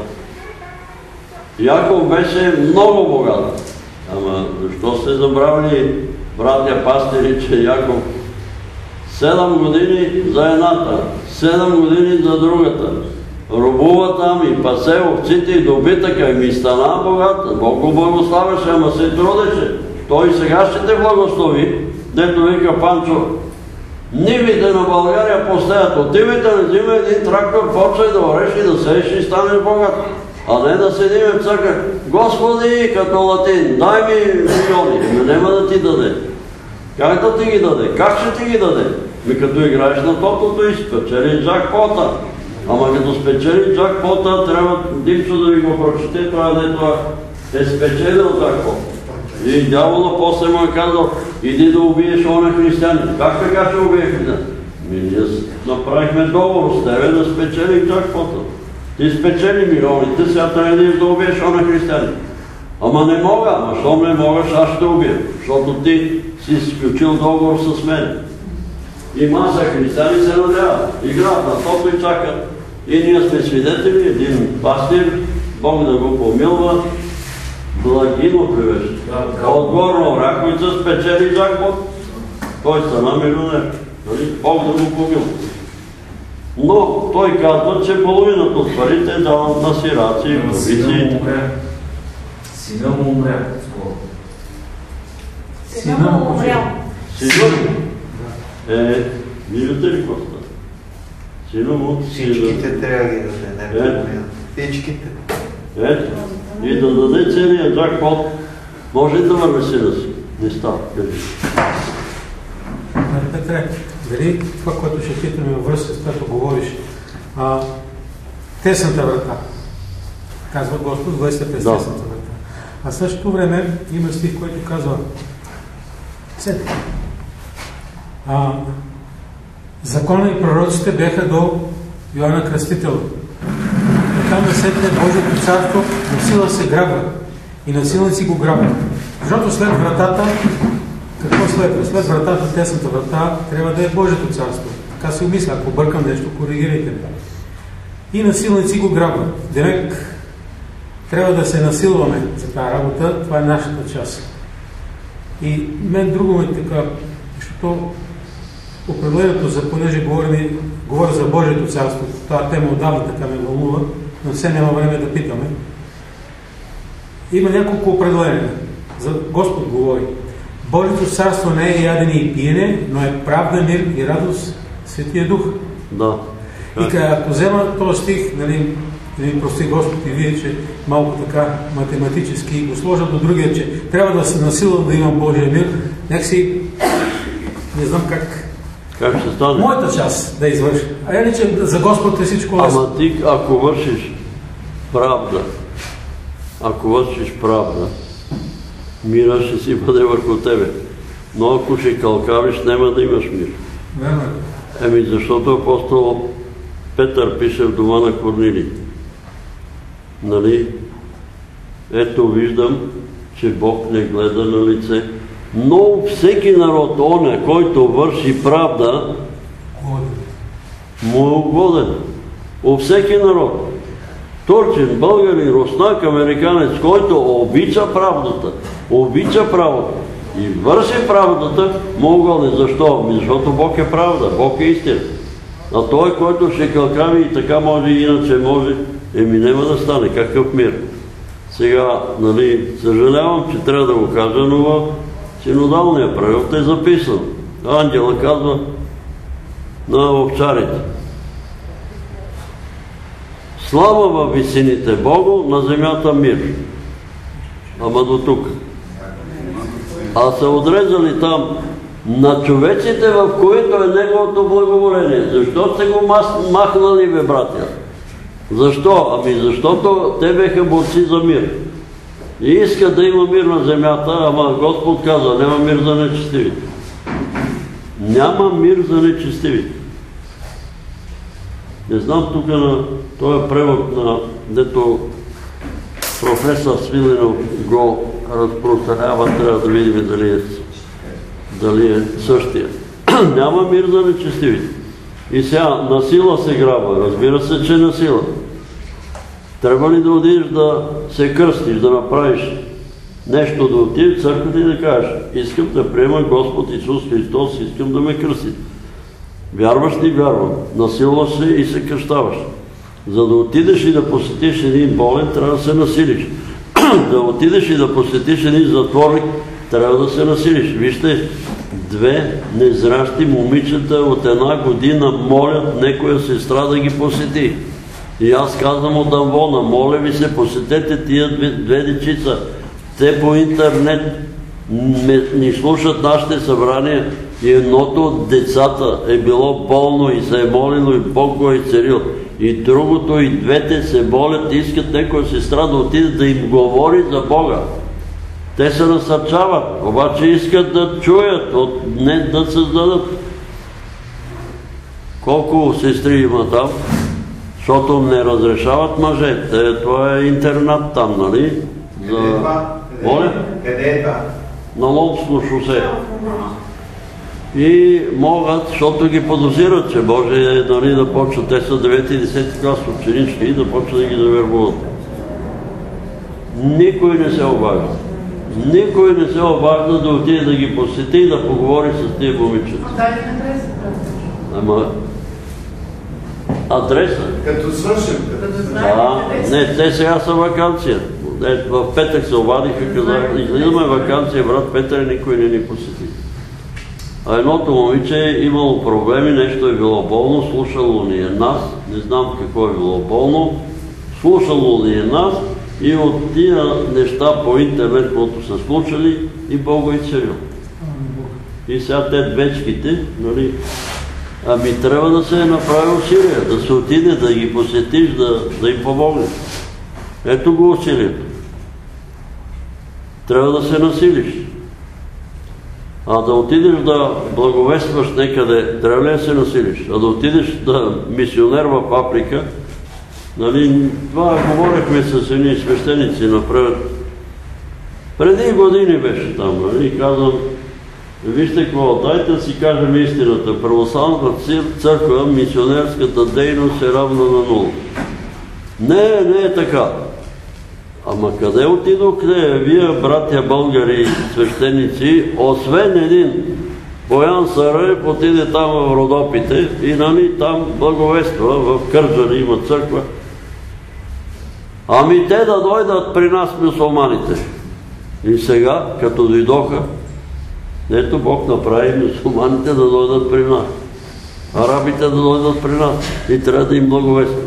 Яков беше много богат. Ама защо сте забравили, братя пастири, че Яков седем години за едната, седем години за другата. Робува там и пасе овците и добитъка и ми стана богат. Бог го благославяше, ама се трудеше. Той сега ще те благослови, дето вика Панчо: нивите на България постеят. Отивайте, не взима един трактор, почвай да ореш и да сееш и станеш богат. А не да седиме в църква: Господи, като латин, дай ми милиони. Не няма да ти даде. Как да ти ги даде? Как ще ти ги даде? Ми като играеш на тотото и спечели джакпота. Ама като спечели джакпота, трябва Димчо да ви го прочете, това дето е спечелил джакпота. И дявола после му е казал: иди да убиеш оня християни. Как така ще убие християни? Ние направихме договор с тебе да спечели джакпота. Ти спечели милионите, сега трябва да да убиеш на християни. Ама не мога, ама щом не могаш, аз ще убия. Защото ти си сключил договор с мен. И маса християни се надяват, играят на тото и чакат. И ние сме свидетели, един пастир, Бог да го помилва, Благино привеше. От Горна Оряховица спечели джакпот. Той стана милионер. Бог да го помилва. Но той казва, че половината от парите дават на сираци и вдовици. Сина му умря. Сина му умрял. Сина му? Е, виждате ли какво става? Сина му... Всичките трябва да ги даде. Всичките. Ето. И да даде целият джакпот, може и да върне сина си. Не става. Петре, дали това, което ще питаме във връзка с което говориш, а, тесната врата, казва Господ, влезте през тесната врата. А в същото време има стих, който казва Сет. А, закона и пророците бяха до Йоанна Кръстител. Там насетне Божието царство на сила се грабва и насилници го грабват. Защото след вратата, какво следва? След вратата, тесната врата, трябва да е Божието царство. Така си умисля, ако бъркам нещо, коригирайте ме. И насилници го грабват. Демек, трябва да се насилваме за тази работа, това е нашата част. И мен друго ме така, защото определението за, понеже говори, говоря за Божието царство, това тема отдавна така ме вълнува, но все няма време да питаме. Има няколко определения. За Господ говори. Божието царство не е ядене и пиене, но е правда, мир и радост Светия Дух. Да. И ако взема този стих, нали, да ми прости Господ и вие, че малко така математически го сложа до другия, че трябва да се насилвам да имам Божия мир, нека си не знам как Как ще стане? моята част да извърши. А е ли, че за Господ е всичко лесно? Ама ти, ако вършиш правда, ако вършиш правда, мира ще си бъде върху тебе. Но ако ще кълкавиш, няма да имаш мир. Верно. Еми, защото апостол Петър пише в дома на Корнилий. Нали? Ето виждам, че Бог не гледа на лице. Но всеки народ, оня, който върши правда, му е угоден. У всеки народ. Турчин, българин, руснак, американец, който обича правдата, обича правото и върши правдата, му е угоден. Защо? Защото Бог е правда, Бог е истина. А той, който ще кълкави и така може, и иначе може, еми няма да стане. Какъв мир? Сега, нали, съжалявам, че трябва да го кажа, но в синодалния превод е записано. Ангела казва на овчарите: слава във висините Богу, на земята мир. Ама до тук. А са отрезали там на човеците, в които е неговото благоволение. Защо сте го махнали, бе, братя? Защо? Ами защото те беха борци за мир. И искат да има мир на земята, ама Господ каза: няма мир за нечестивите. Няма мир за нечестивите. Не знам тук на този превод, на дето професор Свиленов го разпространява, трябва да видим дали е, дали е същия. Няма мир за нечестивите. И сега насила се грабва. Разбира се, че насила. Трябва ли да отидеш да се кръстиш, да направиш нещо, да отидеш в църквата и да кажеш: искам да приема Господ Исус Христос, искам да ме кръстиш. Вярваш ли? Вярвам. Насилваш се и се кръщаваш. За да отидеш и да посетиш един болен, трябва да се насилиш. Да отидеш и да посетиш един затворник, трябва да се насилиш. Вижте, две незращи момичета от една година молят некоя сестра да ги посети. И аз казвам от Амвона: моля ви се, посетете тия две, две дечица. Те по интернет ни слушат нашите събрания и едното от децата е било болно и се е молило и Бог го е изцелил. И другото, и двете се молят и искат некоя сестра да отиде да им говори за Бога. Те се насърчават, обаче искат да чуят, не да създадат. Колко сестри има там? Защото не разрешават мъже. Това е интернат там, нали? Къде е това? Моля? Къде е това? На Лодско шосе. И могат, защото ги подозират, че може, нали, да почват, те са девети и десети клас ученички и да почват да ги завербуват. Никой не се обажда. Никой не се обажда да отиде да ги посети и да поговори с тия момичета. Ама... Адреса? Като свършим. Да, не, те сега са ваканция. В петък се обадиха, казах, излизаме ваканция, брат Петър, никой не ни посети. А едното момиче е имало проблеми, нещо е било болно, слушало ни е нас, не знам какво е било болно, слушало ни е нас и от тия неща по интернет, които са случили, и Бог го изцелил. И сега те двечките, нали, ами трябва да се направи усилие, да се отиде, да ги посетиш, да, да им помогнеш. Ето го усилието. Трябва да се насилиш. А да отидеш да благовестваш некъде, трябва ли да се насилиш? А да отидеш да мисионер в Африка, нали, това говорихме с едни свещеници напред. Преди години беше там, нали, казвам, вижте какво, дайте да си кажем истината. Православната църква, мисионерската дейност е равна на нула. Не, не е така. Ама къде отидохте вие, братя българи, свещеници, освен един Боян Сараев отиде там в Родопите и, нали, там благовества, в Кърджали има църква. Ами те да дойдат при нас мюсюлманите. И сега, като дойдоха, ето Бог направи мюсюлманите да дойдат при нас. Арабите да дойдат при нас. И трябва да им благовества.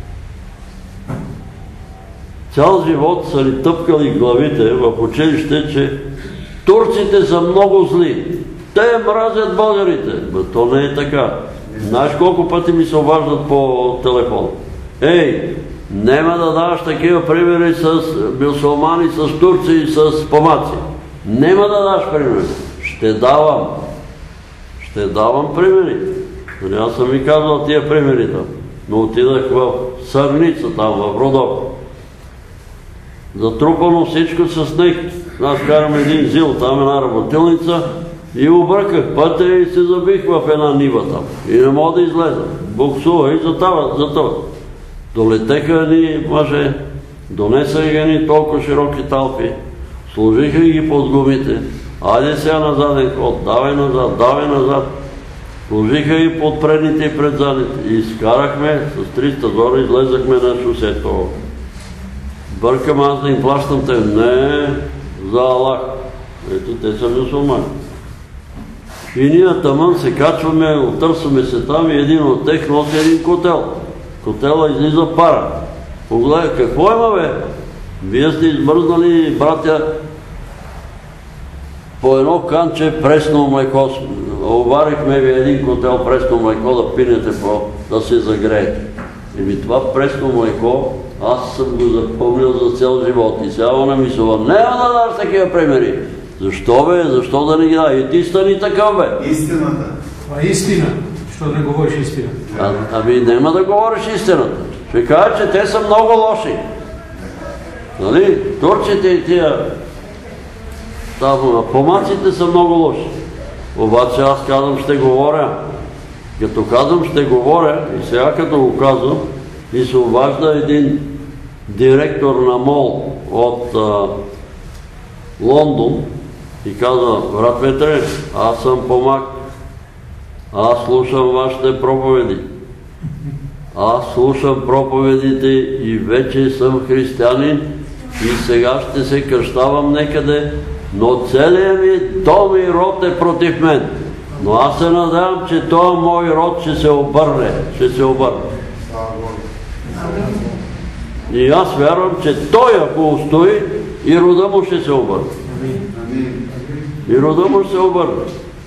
Цял живот са ни тъпкали главите в училище, че турците са много зли. Те мразят българите. Бе, то не е така. Знаеш колко пъти ми се обаждат по телефон? Ей, нема да даваш такива примери с мюсюлмани, с турци и с помаци. Нема да даваш примери. Ще давам. Ще давам примери. Аз съм ви казал тия примери там. Но отидах в Сърница, там в Родоп. Затрупано всичко с снег. Аз карам един зил, там една работилница и обръках пътя и се забих в една нива там. И не мога да излеза. Буксува и затават, затават. Долетеха ни мъже, донесаха ни толкова широки талпи, сложиха ги под гумите. Айде сега на заден ход, давай назад, давай назад. Сложиха и под предните и пред задните. И изкарахме с триста зора, излезахме на шосето. Бъркам аз да им плащам те. Не, за Аллах. Ето, те са мюсюлмани. И ние тамън се качваме, отърсваме се там и един от тех носи един котел. Котела излиза пара. Погледай, какво има, бе? Вие сте измръзнали, братя, по едно канче пресно млеко. Оварихме ви един котел пресно млеко да пинете, да се загреете. Еми това пресно млеко, аз съм го запомнил за цял живот. И сега она мисля, няма да даш такива примери. Защо, бе? Защо да не ги дай? И ти стани такъв, бе. Истината. Това е истина. Защо да не говориш истина? А, ами няма да говориш истината. Ще кажа, че те са много лоши. Нали? Турците и тия там, помаците са много лоши. Обаче аз казвам, ще говоря. Като казвам, ще говоря, и сега като го казвам, и се обажда един директор на МОЛ от а, Лондон и казва, брат Петре, аз съм помак, аз слушам вашите проповеди. Аз слушам проповедите и вече съм християнин и сега ще се кръщавам некъде, но целият ми дом и род е против мен. Но аз се надявам, че този мой род ще се обърне. Ще се обърне. И аз вярвам, че той, ако устои, и рода му ще се обърне. И рода му ще се обърне.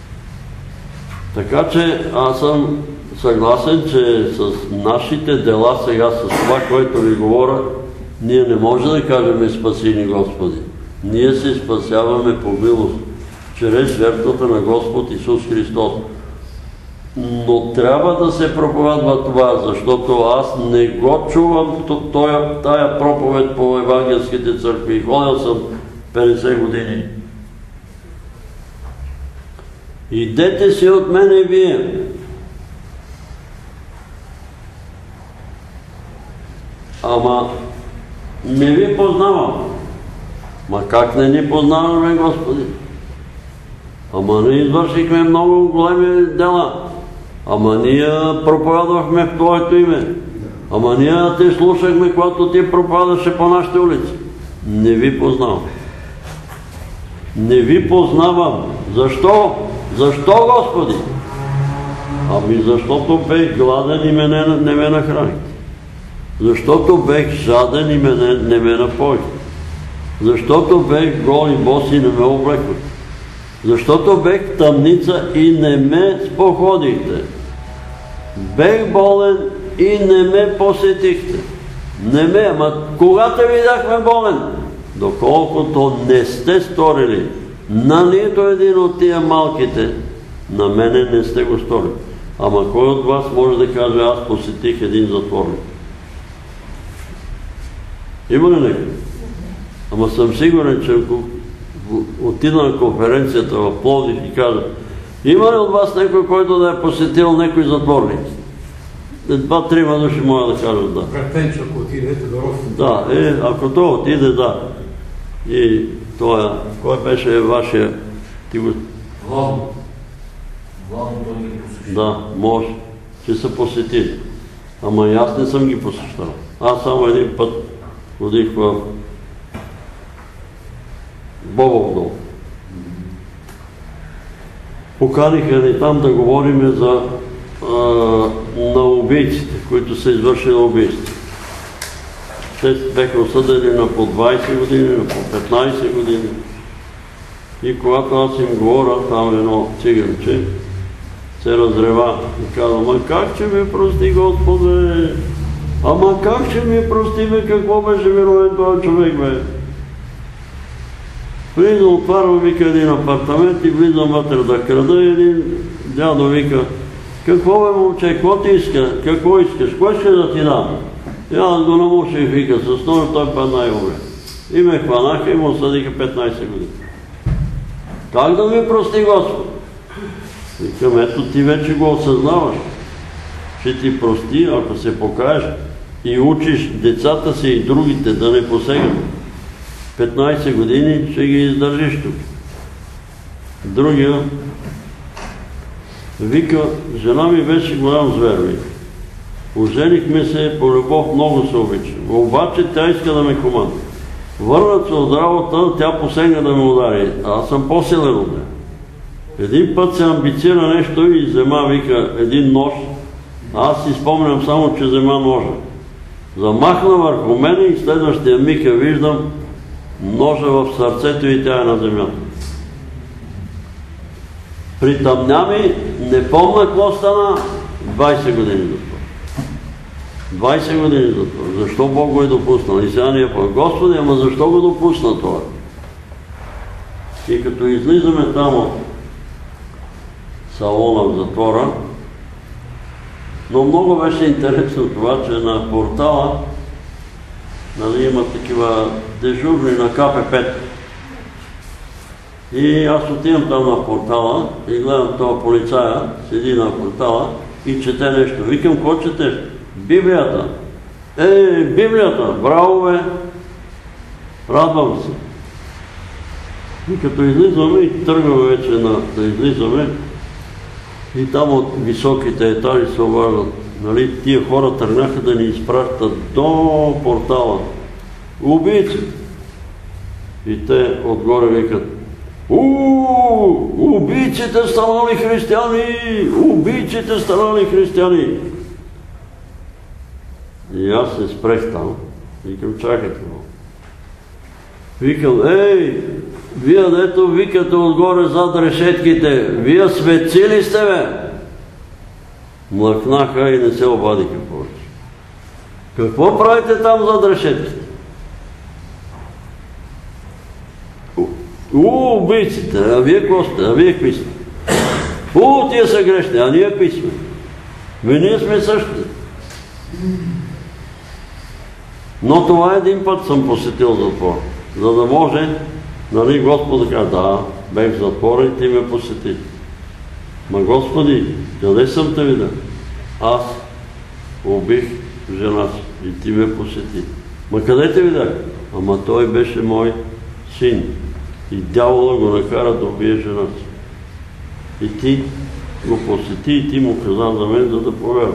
Така че аз съм съгласен, че с нашите дела сега, с това, което ви говоря, ние не можем да кажем спаси ни Господи. Ние се спасяваме по милост, чрез жертвата на Господ Исус Христос. Но трябва да се проповядва това, защото аз не го чувам тая проповед по евангелските църкви. Ходил съм петдесет години. Идете си от мене вие. Ама не ви познавам. Ма как не ни познаваме, Господи? Ама ние извършихме много големи дела. Ама ние проповядвахме в Твоето име. Ама ние те слушахме, когато Ти проповядваше по нашите улици. Не ви познавам. Не ви познавам. Защо? Защо, Господи? Ами защото бех гладен и мене, не ме нахранихте. Защото бех жаден и мене, не ме напоихте. Защото бех гол и бос и не ме облекохте. Защото бех тъмница и не ме споходихте. Бех болен и не ме посетихте. Не ме, ама когато видяхме болен? Доколкото не сте сторили на нито един от тия малките, на мене не сте го сторили. Ама кой от вас може да каже, аз посетих един затворник? Има ли някой? Ама съм сигурен, че ако отида на конференцията в Пловдив и кажа, има ли от вас някой, който да е посетил някой затворник? Два-трима души могат да кажат да. Братенчо, ако отидете до Ров. Да, е, ако то отиде, да. И това, кой беше вашия? Ти го... Главно. Главно той ги посещава. Да, може, че са посетили. Ама и аз не съм ги посещал. Аз само един път ходих в Бобов дол. Поканиха ни там да говорим за а, на убийците, които са извършили убийства. Те бяха осъдени на по двайсет години, на по петнайсет години. И когато аз им говоря, там едно циганче се разрева и казва, ама как ще ми прости, Господе? Ама как ще ми прости, бе, какво беше виновен този човек, бе? Влизам, отварвам, вика, един апартамент и влизам вътре да крада и един дядо вика, какво бе, момче, какво ти иска? Какво искаш? Кой ще да ти дам? И аз го намуших, вика, с нож, той падна и умре. И ме хванаха и му съдиха петнайсет години. Как да ми прости, Господ? Викам, ето ти вече го осъзнаваш. Ще ти прости, ако се покажеш и учиш децата си и другите да не посегат. петнайсет години ще ги издържиш тук. Другия вика, жена ми беше голям звер, вика. Оженихме се, по любов много се обича. Обаче тя иска да ме командва. Върнат се от работа, тя посегна да ме удари. Аз съм по-силен от нея. Един път се амбицира нещо и взема, вика, един нож. Аз си спомням само, че взема ножа. Замахна върху мене и следващия миг я виждам ножа в сърцето и тя е на земята. Притъмня ми, не помня какво стана, двайсет години затвор. двайсет години затвор. Защо Бог го е допуснал? И сега ни е по Господи, ама защо го допусна това? И като излизаме там от салона в затвора, но много беше интересно това, че на портала, нали, има такива дежурни на Ка Пе пет. И аз отивам там на портала и гледам това полицая, седи на портала и чете нещо. Викам, какво четеш? Библията. Е, Библията, браво, бе! Радвам се. И като излизаме и тръгваме вече на, да излизаме, и там от високите етажи се обаждат. Нали, тия хора тръгнаха да ни изпращат до портала. Убийци! И те отгоре викат, ууу, убийците станали християни! Убийците станали християни! И аз се спрех там. Викам, чакайте много. Викам, ей, вие дето викате отгоре зад решетките, вие светци ли сте, бе? Млъкнаха и не се обадиха повече. Какво правите там зад решетките? У, убийците, а вие какво сте? А вие какви сте? О, тия са грешни, а ние какви сме? Ми ние сме същите. Но това един път съм посетил затвор, за да може, нали, Господ да каже, да, бех в затвора и ти ме посети. Ма Господи, къде съм те видел? Аз убих жена си и ти ме посети. Ма къде те видях? Ама той беше мой син. И дявола го накара да убие жена си. И ти го посети и ти му каза за мен, за да повярва.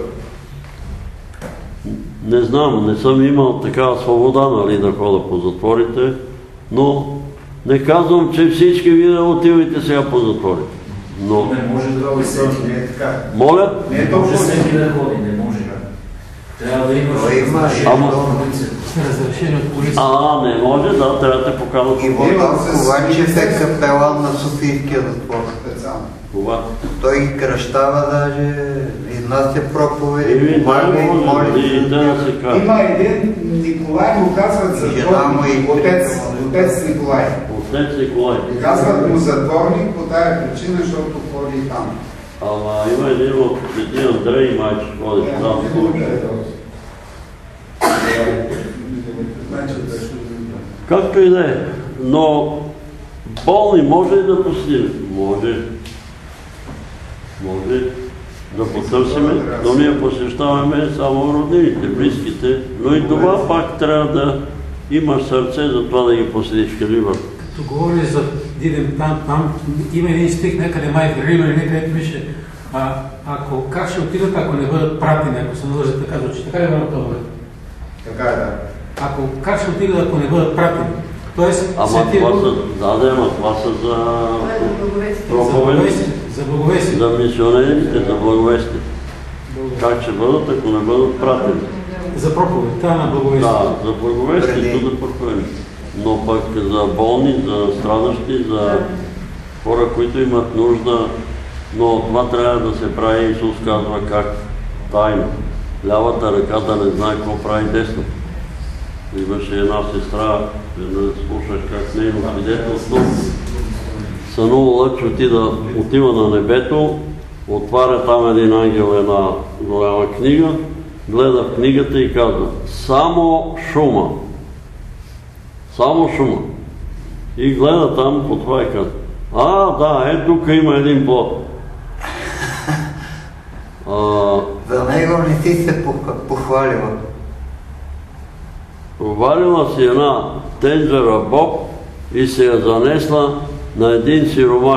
Не знам, не съм имал такава свобода, нали, да хода по затворите, но не казвам, че всички вие да отивайте сега по затворите. Но... Не може да го всеки, не е така. Моля? Не е толкова всеки да ходи, не може. Трябва да имаш разрешение от полиция. А, не може, да, трябва да те поканат. И Ковачев е капелан на Софийския затвор. Това. Той ги кръщава даже, изнася проповеди, И помага и моли. и да се каже. Има един Николай, му казват затворник, отец, отец Николай. Отец Николай. Казват му затворник по тая причина, защото ходи там. Ама има един от един Андрей майче ходи там. Както и да е, но болни може и да посетим. Може. Може да потърсиме, но ние посещаваме само роднините, близките, но и това пак трябва да имаш сърце за това да ги посетиш. Кажи, бър. Като говори за Дидем там, там има един стих, някъде май в Рим или някъде пише, а, ако как ще отидат, ако не бъдат пратени, ако се наложи така звучи. Така ли бъдат това? Така е, да. Ако как ще отидат, ако не бъдат пратени? Тоест, Ама това са, да, да, ама това са за проповеди, за благовестие. за мисионерите, за благовестие. Как ще бъдат, ако не бъдат пратени? За проповедта на благовестие. Да, за благовестието да проповедим. Но пък за болни, за страдащи, за хора, които имат нужда, но това трябва да се прави, Исус казва как тайно. Лявата ръка да не знае какво прави десната. Имаше една сестра, да слушаш как нейно свидетелство. Сънувала, че отида, отива на небето, отваря там един ангел една голяма книга, гледа в книгата и казва: само шума. Само шума. И гледа там по това и казва: а, да, е, тук има един плод. А, За него не си се похвалила. Провалила си една тенджера боб и се я занесла на един сиромах.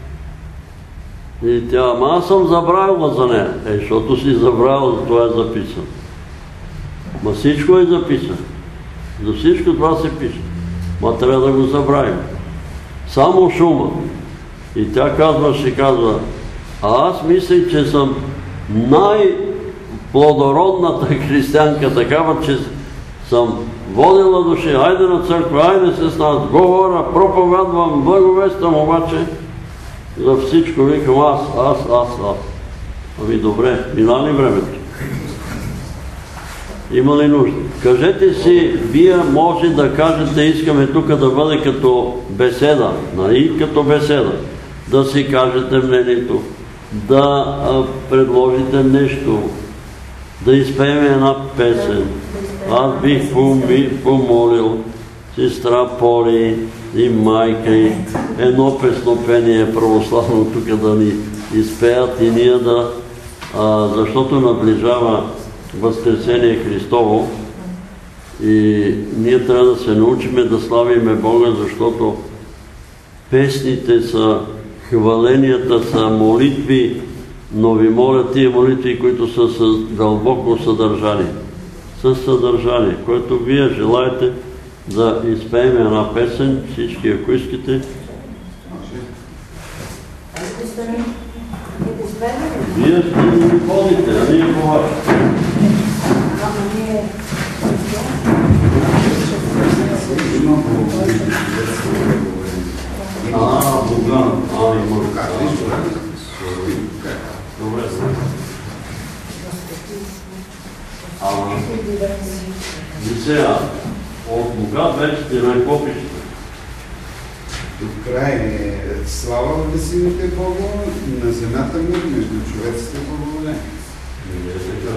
И тя: ама аз съм забравила за нея. Е, защото си забравила, за това е записано. Ма всичко е записано. За всичко това се пише. Ма трябва да го забравим. Само шума. И тя казва, ще казва: а аз мислех, че съм най-плодородната християнка, такава, че съм водила души, айде на църква, айде с нас, говоря, проповядвам, благовествам, обаче за всичко викам аз, аз, аз, аз. Ами добре, мина ли времето? Има ли нужда? Кажете си, вие може да кажете, искаме тук да бъде като беседа, нали? Като беседа. Да си кажете мнението, да а, предложите нещо, да изпеем една песен. Аз бих помолил сестра Пори и майка и едно песнопение православно тук да ни изпеят и ние да, а, защото наближава Възкресение Христово и ние трябва да се научиме да славиме Бога, защото песните са, хваленията са молитви, но ви моля тия молитви, които са с дълбоко съдържание. Със съдържание, което вие желаете да изпеем една песен, всички, ако искате. Вие ще ни ходите, а ние по вас. А, Бога, а, има. Добре, ама и сега, от Бога вече ти на какво пишете? до край. Слава в сините Богу, на земята му, между човеците благоволение. Не е така.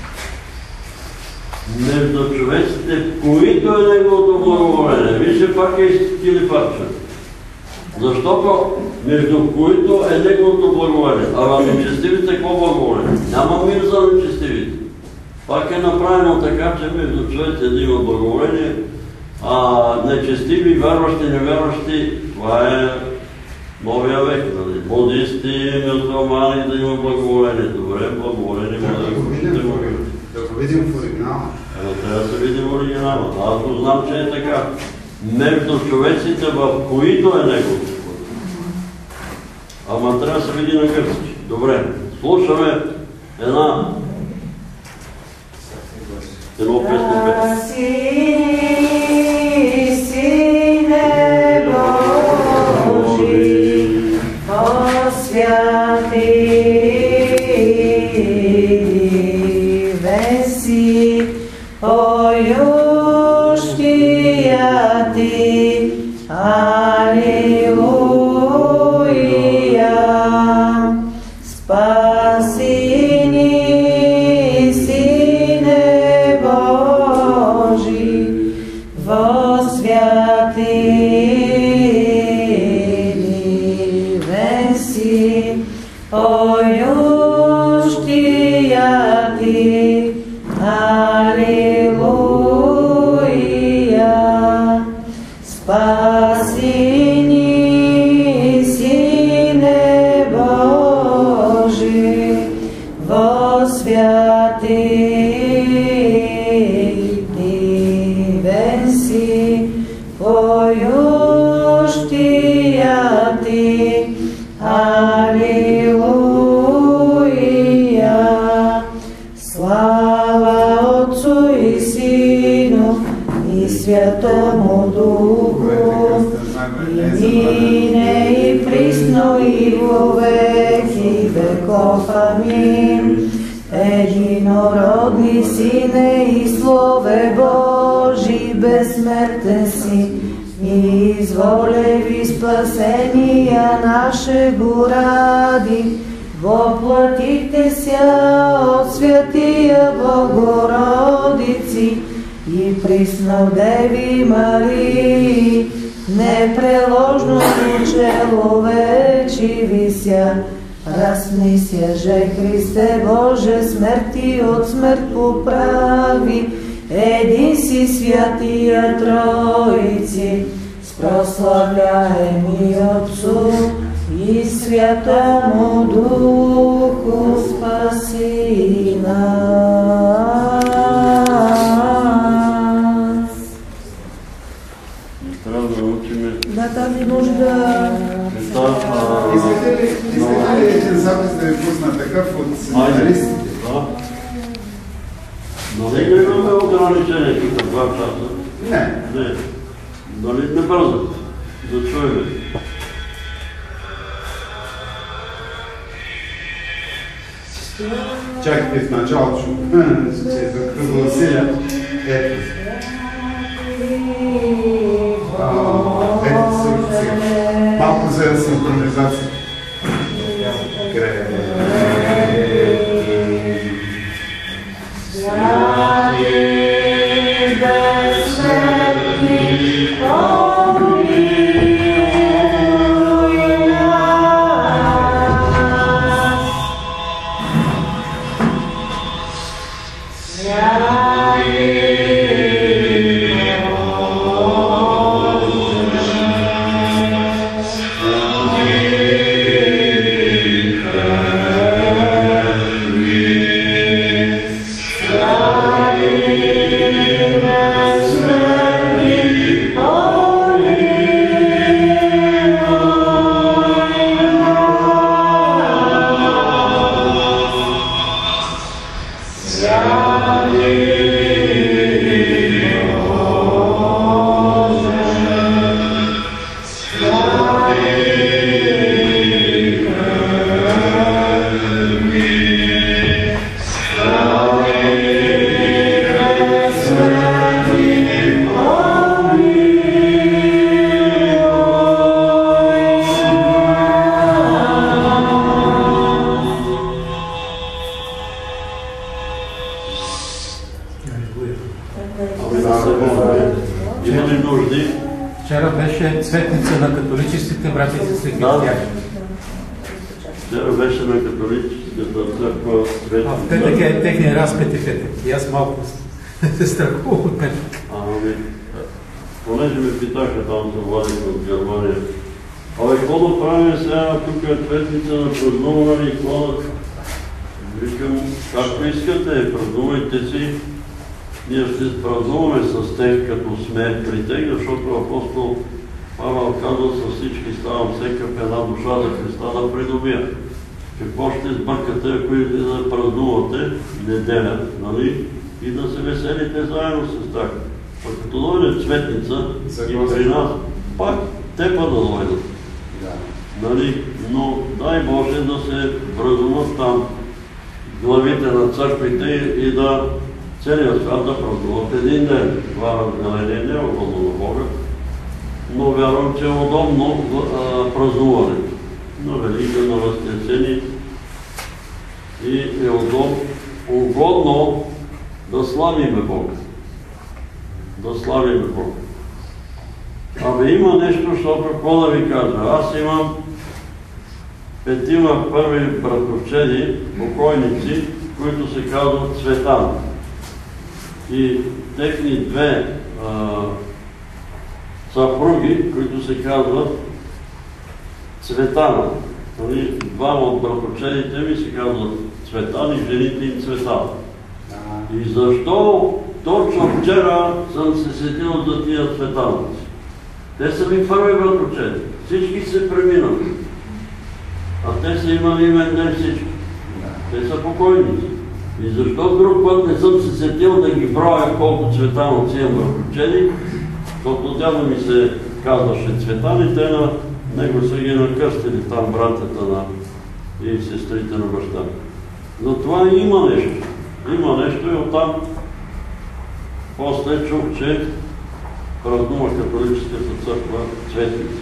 Между човеците, които е неговото благоволение. Вижте, пак е стили парче. Защото между които е неговото благоволение. А нечестивите какво благоволение? Няма мир за нечестивите. Пак е направено така, че между човеците да има благоволение, а нечестиви, вярващи, невярващи, това е новия век, нали? Будисти, мюсюлмани да има благоволение. Добре, благоволение може да го видим. Да го видим в оригинала. Но трябва да се видим в оригинала. Аз го знам, че е така. Между човеците, в които е неговото. Ама трябва да се види на гръцки. Добре, слушаме една едно песен песен. Сине Божи, освяти веси, поющия ти, алилуя, спаси ни, Сине Божи, восвяти ни веси, поющия ти, алилуя, спаси ни, Сине Божи, восвяти ни веси, поющия ти, алилуя. Слава Отцу и Сину и Святому Духу, и нине и присно и во веки веков. Амин. Единородни Сине и Слове Божи, безсмертен си, и изволеви спасения нашего ради, воплатите ся от Святия Богородици и Преснодеви Марии, непреложно человечиви ся, разни ся же Христе Боже, смерти от смърт поправи, един си Святия Троици, прославляеми Отцу и Святому Духу, спаси нас. Трябва да научим. Да, тази нужда. Искате ли, искате ли един запис да ви пусна такъв от семинаристите? Да. Нали не имаме ограничение тук, два часа? Не. Не. Нали не бързо? Да чуем. Чакайте в началото, ще се закръгласиля. Ето. Ето се сега. Малко за синхронизация. Крепки. Yeah. беше цветница на католическите брати и сестри християни. Вчера беше на католическата църква цветница. А, петък е техния разпет и петък. И аз малко се страхувам от петък. Ами, понеже ме питаха там за Владик от Германия. Абе, какво да правим сега, тук е цветница на празнуване и какво да... Викам, както искате, празнувайте си. Ние ще празнуваме с теб, като сме при теб, защото апостол Павел казва, с всички ставам всека в една душа за Христа да придобия. Какво ще сбъркате, ако идете да празнувате неделя, нали? И да се веселите заедно с тях. А като дойде цветница и при нас, пак те па да дойдат. Да. Нали? Но дай Боже да се вразумат там главите на църквите и да целият свят да празнуват един ден. Това разделение не е угодно на Бога, но вярвам, че е удобно а, празнуването на Велика, на Възкресение и е удобно, угодно да славиме Бога. Да славиме Бога. Абе има нещо, защото какво да ви кажа? Аз имам петима първи братовчеди, покойници, които се казват Цветан. И техни две а, съпруги, които се казват Цветана. Нали, двама от братовчедите ми се казват Цветан и жените им Цветан. И защо точно вчера съм се сетил за тия цветановци? Те са ми първи братовчеди. Всички се преминали. А те са имали имен ден всички. Те са покойници. И защо друг път не съм се сетил да ги броя колко цветановци имам братовчеди, защото дядо ми се казваше Цветан и те на него са ги накърстили там братята на и сестрите на баща. Затова има нещо. Има нещо и оттам после чух, че празнува католическата църква Цветница.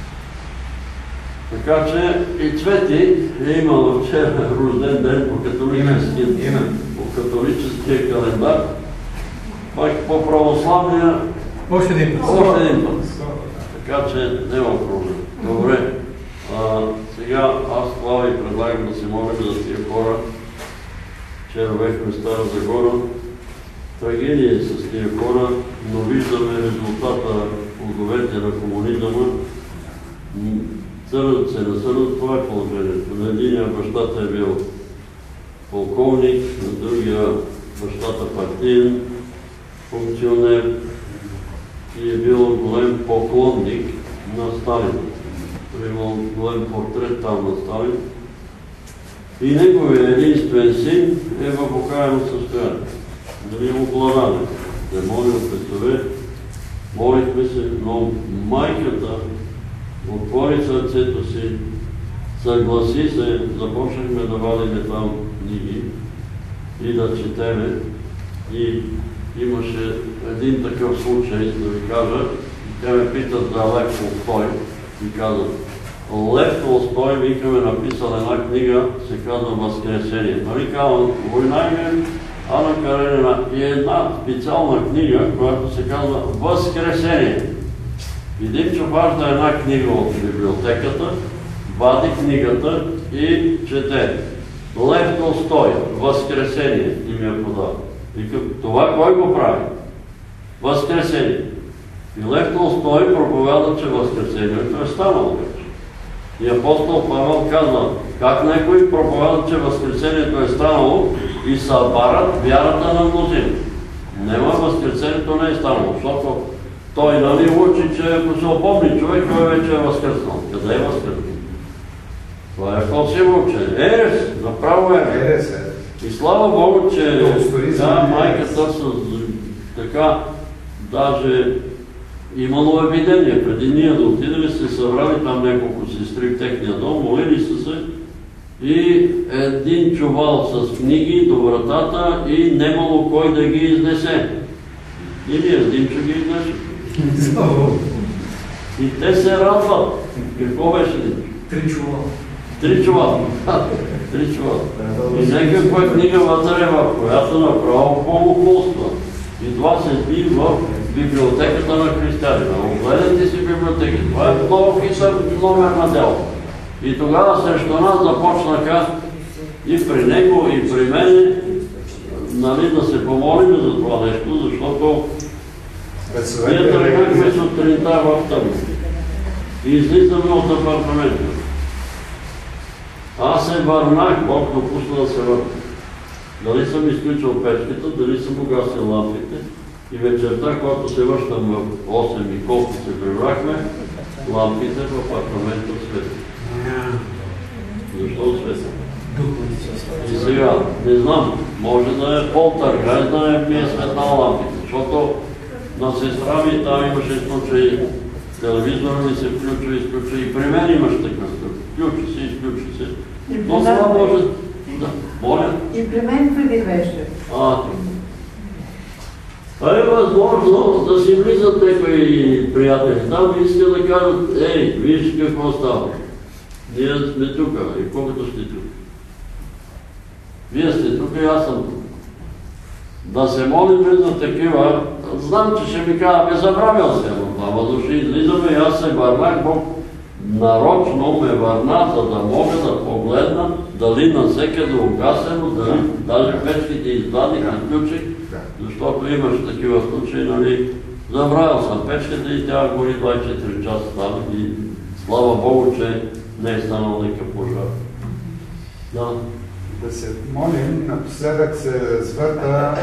Така че и Цвети е имала вчера рожден ден по католическия, по католическия календар, пак по православния Още един път. още един път. Така че няма проблем. Добре. А, сега аз това ви предлагам да се молим за тия хора. Вчера бехме в Стара Загора. Трагедия е с тия хора, но виждаме резултата плодовете на комунизма. Съдят се, не съдят, това е положението. На единия бащата е бил полковник, на другия бащата партиен функционер и е бил голем поклонник на Сталин. Той имал голем портрет там на Сталин. И неговият единствен син е в окаяно състояние. Дали обладане, демони от петове. Молихме се, но майката отвори сърцето си, съгласи се, започнахме да вадиме там книги и да четеме. И имаше един такъв случай, да ви кажа, те ме питат за Лев Толстой и казват, Лев Толстой, викаме, написал една книга, се казва Възкресение. Нали казвам, война е Ана Каренина и една специална книга, която се казва Възкресение. Един чуважда една книга от библиотеката, вади книгата и чете. Лев Толстой, Възкресение, и ми я подава. Вика, това кой го прави? Възкресение. И Лев Толстой проповяда, че Възкресението е станало вече. И апостол Павел казва, как някой проповяда, че Възкресението е станало и събарат вярата на мнозина. Нема, Възкресението не е станало, защото той нали учи, че ако се опомни човек, той вече е възкръснал. Къде е възкръснал? Това е фалшиво учение. Ерес, направо е. Ерес е. И слава Богу, че да, майката с така, даже имало епидемия. Преди ние да отидем, се събрали там няколко сестри в техния дом, молили са се и един чувал с книги до вратата и немало кой да ги изнесе. И ние с Димчо ги изнесе. И те се радват. Какво беше Димчо? Три чува. Три чува. Три чува. И някаква книга вътре, в която направо по-уколства. И това се би в библиотеката на християнина. Огледайте си библиотеки. Това е много хитър номер на дело. И тогава срещу нас започнаха и при него, и при мене, нали, да се помолим за това нещо, защото ние тръгнахме сутринта в тъмно. И излизаме от апартамента. Аз се върнах, Бог допусна да се върна. Дали съм изключил печката, дали съм угасил лампите. И вечерта, когато се връщам в осем и колко се прибрахме, лампите в апартамента светят. Защо светят? И сега, не знам, може да е полтергайст, да не ми е светнал лампите, защото на сестра ми там имаше случай, телевизора ми се включва и изключва, и при мен имаш такъв случай. Включи се, изключи се. Но това може да, моля. И при мен преди вечер. А, а е възможно да си влизат някои приятели там и искат да кажат, ей, виж какво става. Ние сме тук, и колкото сте тук. Вие сте тук и аз съм тук. Да се молим за такива, знам, че ще ми кажа, бе забравял се, но това души излизаме и аз се върнах, Бог нарочно ме върна, за да мога да погледна дали навсекъде угасено, дали даже печките извадих и включих, защото имаш такива случаи, нали, забравял съм печката и тя гори двайсет и четири часа стана и слава Богу, че не е станал никакъв пожар. Да. Да се молим, напоследък се развърта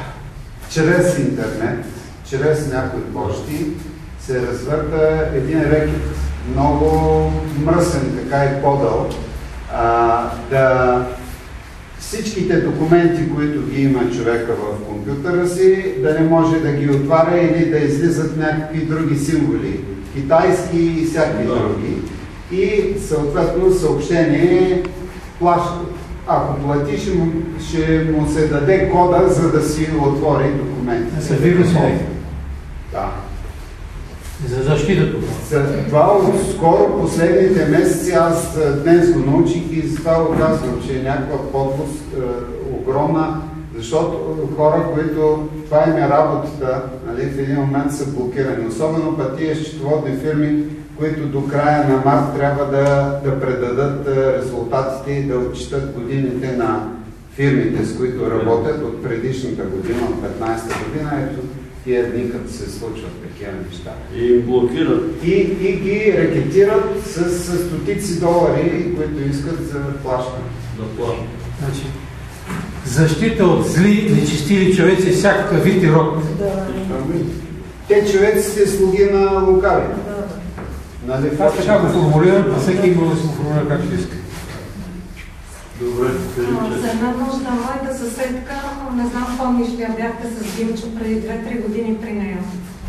чрез интернет, чрез някои почти, се развърта един рекет, много мръсен, така и подъл, а, да всичките документи, които ги има човека в компютъра си, да не може да ги отваря или да излизат някакви други символи, китайски и всякакви да. други. И съответно съобщение плаща. Ако плати, ще му, ще му се даде кода, за да си отвори документите. За вируси. Да. За защита това. За това скоро, последните месеци, аз днес го научих и затова го казвам, че е някаква подлост е, огромна, защото хора, които това им е работата, нали, в един момент са блокирани. Особено пък тия счетоводни фирми, които до края на март трябва да, да предадат резултатите и да отчитат годините на фирмите, с които работят от предишната година, от петнайсета година. Ето тия дни, като се случват такива неща. И блокират. И, и ги рекетират с, с стотици долари, които искат за плащане. Да плащат. Значи, защита от зли, нечестиви човеци, всякакъв вид и род. Да. Те човеците слуги на лукави. Нали, аз така го формулирам, а всеки има да се формулира както иска. Добре, за една нужда моята съседка, не знам, помниш ли, бяхте с Димчо преди две-три години при нея.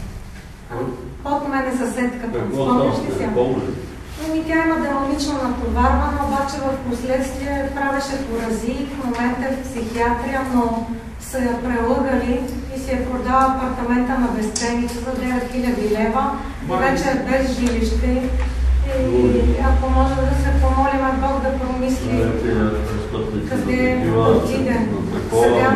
Под мене съседката, спомняш ли си? Ами тя има демонично натоварване, обаче в последствие правеше поразии, в момента е в психиатрия, но са я прелъгали и си е продала апартамента на безценица за девет хиляди лева и вече е без жилище. И ако може да се помолим Бог да промисли къде отиде. Сега...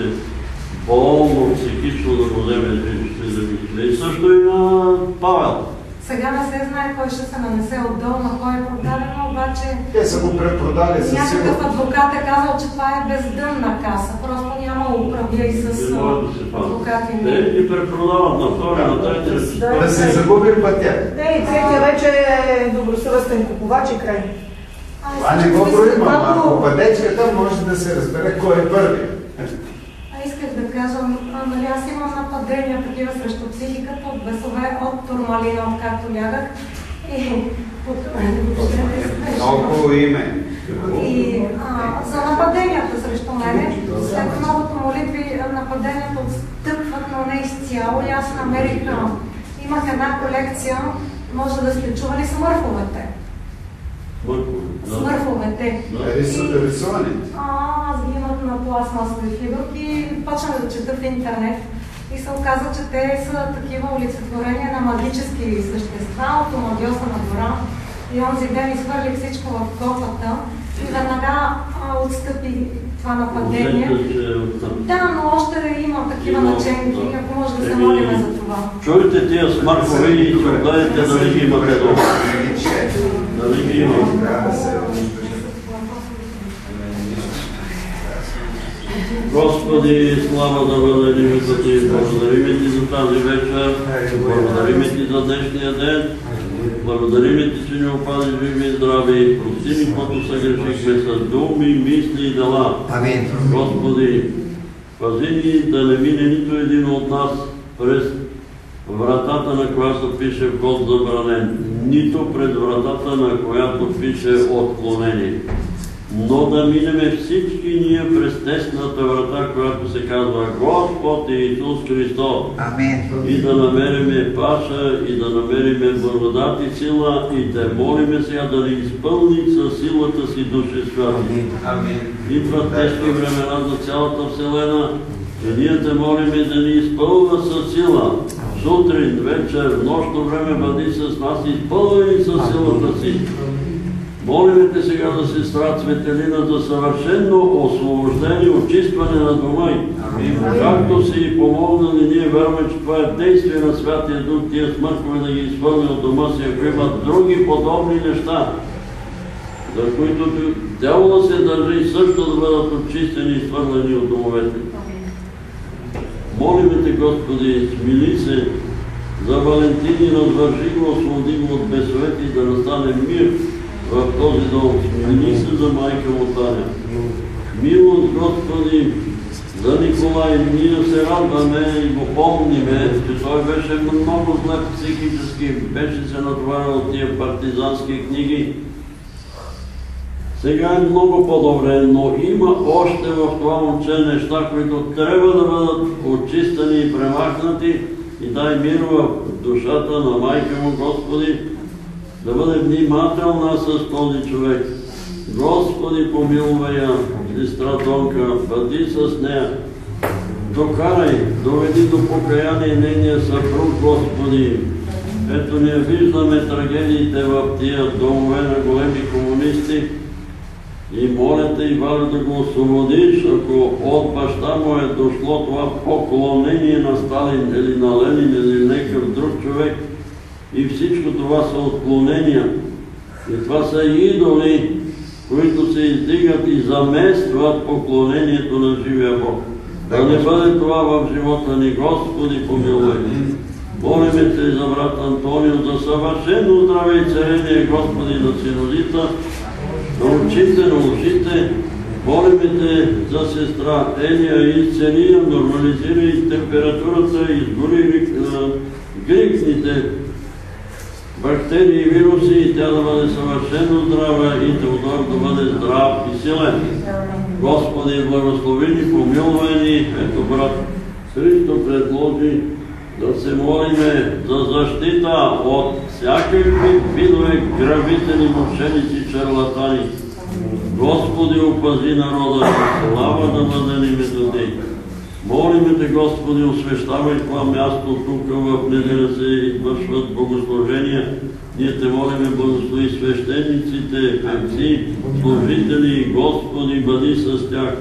Болно психично да го вземе жилище за мисля. И също и на Павел. Сега не се знае кой ще се нанесе отдолу, на кой е продадено, обаче... Те са го препродали със сигурност. Някакъв адвокат е казал, че това е бездънна каса. Просто няма управия и с адвокати. Те и препродават на втори, на трети. Да се загуби пътя. Не, и третия вече е добросъвестен купувач и край. Това не го броим, а по пътечката може да се разбере кой е първи. Исках да кажа, нали аз имам нападения такива срещу психиката от бесове, от турмалина, откакто лягах. И много име. И а, за нападенията срещу мене, след многото молитви, нападенията отстъпват, но не изцяло. И аз намерих, имах една колекция, може да сте чували, смърфовете. Смърфовете. Рисувани? Аз ги имах на пластмасови фигурки и почнах да чета в интернет. И се оказа, че те са такива олицетворения на магически същества, от омагиоса на гора. И онзи ден изхвърлих всичко в кофата и веднага отстъпи това нападение. Да, но още има такива Има, наченки, да. ако може да се Еми, молим за това. Чуйте тия смаркове и се гледайте дали ги имате дома. Дали ги има. Господи, слава да бъде името Ти, благодарим Ти за тази вечер, благодарим Ти за днешния ден, благодарим Ти, че ни опази живи и здрави, прости ни, когато съгрешихме с думи, мисли и дела. Амин. Господи, пази ни да не мине нито един от нас през вратата, на която пише вход забранен, нито пред вратата, на която пише отклонение. Но да минеме всички ние през тесната врата, която се казва Господ Исус Христос. Амин. И да намериме паша, и да намериме благодат и сила, и да молиме сега да ни изпълни със силата си Души Святи. Амин. Идват тежки времена за цялата Вселена, и ние те молиме да ни изпълва със сила. Сутрин, вечер, нощно време бъди с нас, изпълвани със силата си. Молиме те сега за сестра Цветелина за съвършено освобождение, очистване на дома й. Както си и помогнали, ние вярваме, че това е действие на Святия Дух, тия смърткове да ги изпълни от дома си, ако имат други подобни неща, за които дявола се държи също да бъдат очистени и свърлени от домовете. Молиме те, Господи, смили се за Валентини, развържи го, освободи го от безсовет и да настане мир в този дом. Смили се за майка му Таня. Милост, Господи, за Николай. Ние се радваме и го помниме, че той беше много зле психически, беше се натоварил от тия партизански книги. Сега е много по-добре, но има още в това момче неща, които трябва да бъдат очистени и премахнати, и дай мир в душата на майка му, Господи, да бъде внимателна с този човек. Господи, помилвай я, сестра Тонка, бъди с нея. Докарай, доведи до покаяние нейния съпруг, Господи. Ето ние виждаме трагедиите в тия домове на големи комунисти и моля те, Ивайло, да го освободиш, ако от баща му е дошло това поклонение на Сталин или на Ленин или някакъв друг човек. И всичко това са отклонения. И това са идоли, които се издигат и заместват поклонението на живия Бог. Да не бъде това в живота ни, Господи, помилуй. Молиме те за брат Антонио за съвършено здраве и царение, Господи, на синодита, на очите, на ушите. Молиме те за сестра Елия, изцели я, нормализирай температурата, изгори грипните бактерии и вируси, и тя да бъде съвършено здрава, и Теодор да бъде здрав и силен. Господи, благослови ни, помилвай ни. Ето брат Христо предложи да се молиме за защита от всякакви видове грабители, мошеници, шарлатани. Господи, опази народа, слава да бъде името Ти. Молиме те, Господи, освещавай това място, тук в неделя се извършват богослужения. Ние те молиме, благослови свещениците, певци, служители, Господи, бъди с тях.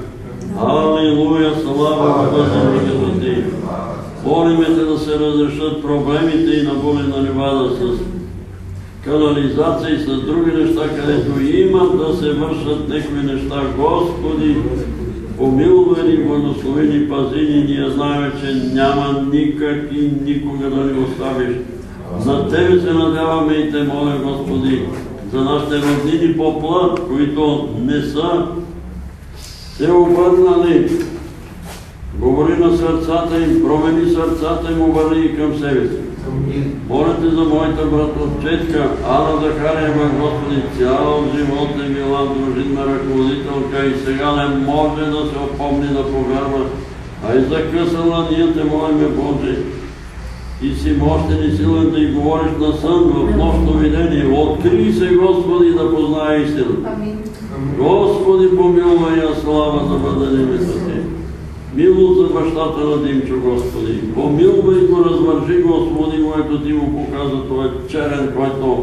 Алилуя, слава да бъде името Ти. Молиме те да се разрешат проблемите и на Боли на Невада с канализация и с други неща, където имат да се вършат някои неща. Господи, помилвай ни, благослови ни, пази ни, ние знаем, че няма никак и никога да ни оставиш. За Тебе се надяваме и Те моля, Господи, за нашите роднини по плът, които не са се обърнали. Говори на сърцата им, промени сърцата им, обърни и към себе си. Моля те за моята братовчетка Ана Захариева, Господи, цял живот е била дружинна ръководителка и сега не може да се опомни да повярва, а и закъсала, ние те молиме, Боже. Ти си мощен и силен да й говориш на сън в нощно видение. Открий се, Господи, да познае истината. Господи, помилвай я, слава да бъде името Ти. Милост за бащата на Димчо, Господи. Помилвай го, развържи го, освободи го, ето Ти му показа този черен, който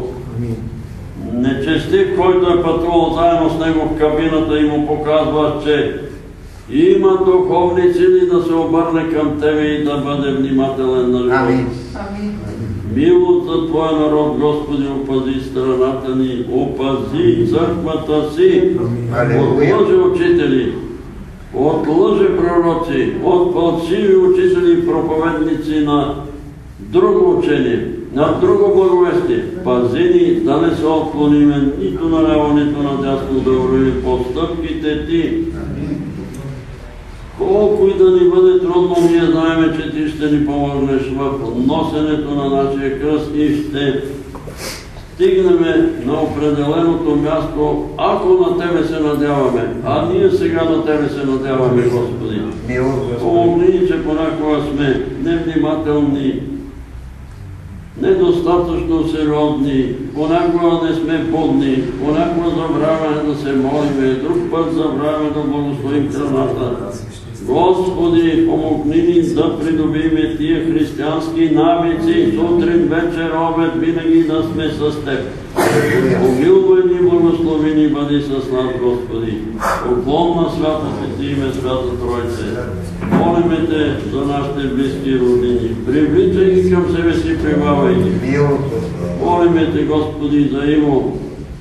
нечестив, който е пътувал заедно с него в кабината и му показва, че има духовни сили да се обърне към Тебе и да бъде внимателен на живота. Амин. Милост за Твоя народ, Господи, опази страната ни, опази църквата си от лъжи учители, от лъжи пророци, от фалшиви учители и проповедници на друго учение, на друго благовестие. Пази ни да не се отклониме нито наляво, нито надясно, да вървим по стъпките Ти. Колко и да ни бъде трудно, ние знаем, че Ти ще ни помогнеш в носенето на нашия кръст и ще стигнем на определеното място, ако на Тебе се надяваме. А ние сега на Тебе се надяваме, Господи. Помогни ни, че понякога сме невнимателни, недостатъчно сериозни, понякога не сме будни, понякога забравяме да се молиме, друг път забравяме да благословим храната. Господи, помогни ни да придобиме тия християнски навици, сутрин, вечер, обед, винаги да сме с Теб. Помилвай ни, благослови ни, бъди с нас, Господи. Поклон на святото Ти име, Свята Тройце. Молиме Те за нашите близки родини. Привличай ги към себе си, прибавяй ги. Молиме Те, Господи, за Иво,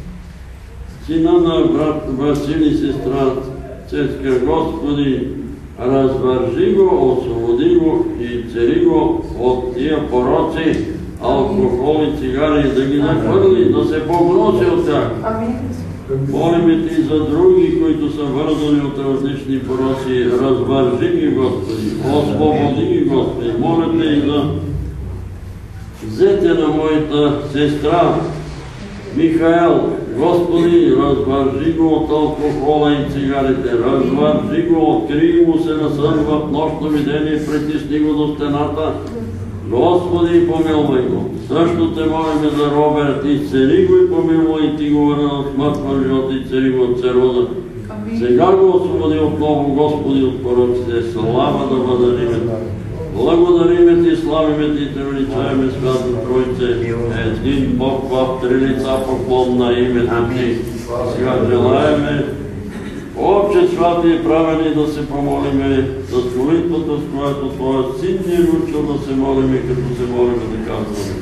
сина на брат Васили, сестра Цецка. Господи, развържи го, освободи го и цари го от тия пороци, алкохол и цигари, да ги захвърли, да се погноси от тях. Молиме Ти за други, които са вързани от различни пороци, развържи ги, Господи, освободи ги, Господи. Моля Те и за зете на моята сестра Михаел. Господи, развържи го от алкохола и цигарите, развържи го, откри му се на сън в нощно видение, притисни го до стената. Господи, помилвай го. Също Те молиме за Роберт, изцели го и помилвай, и Ти го върна от смъртва живота и цели го от цероза. Сега го освободи отново, Господи, от пороците. Слава да бъде името. Благодариме Ти, славиме Ти и Те величаеме, Свята Тройце, един Бог в три лица, поклон на името Ти. Сега желаеме, Отче святи и правени, да се помолиме с молитвата, с която Твоя Син ни е учил да се молиме, като се молиме да казваме.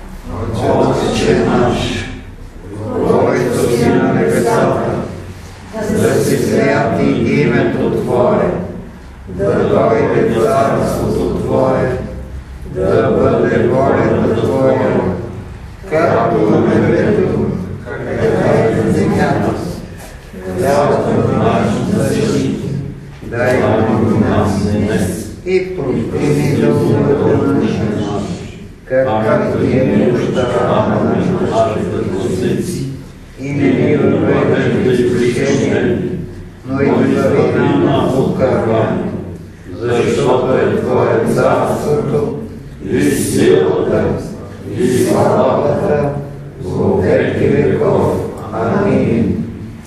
Отче наш, който си на небесата, да се святи името Твое, да дойде царството Твое, да бъде волята Твоя, както на небето, така и на земята. Хлябът наш насъщни, дай нам нас днес и прости ни дълговете наши, както и ние прощаваме на нашите длъжници, и не ни въвеждай в изкушение, но избави нас от лукавия, защото е Твое царството и силата и славата во веки веков. Амин.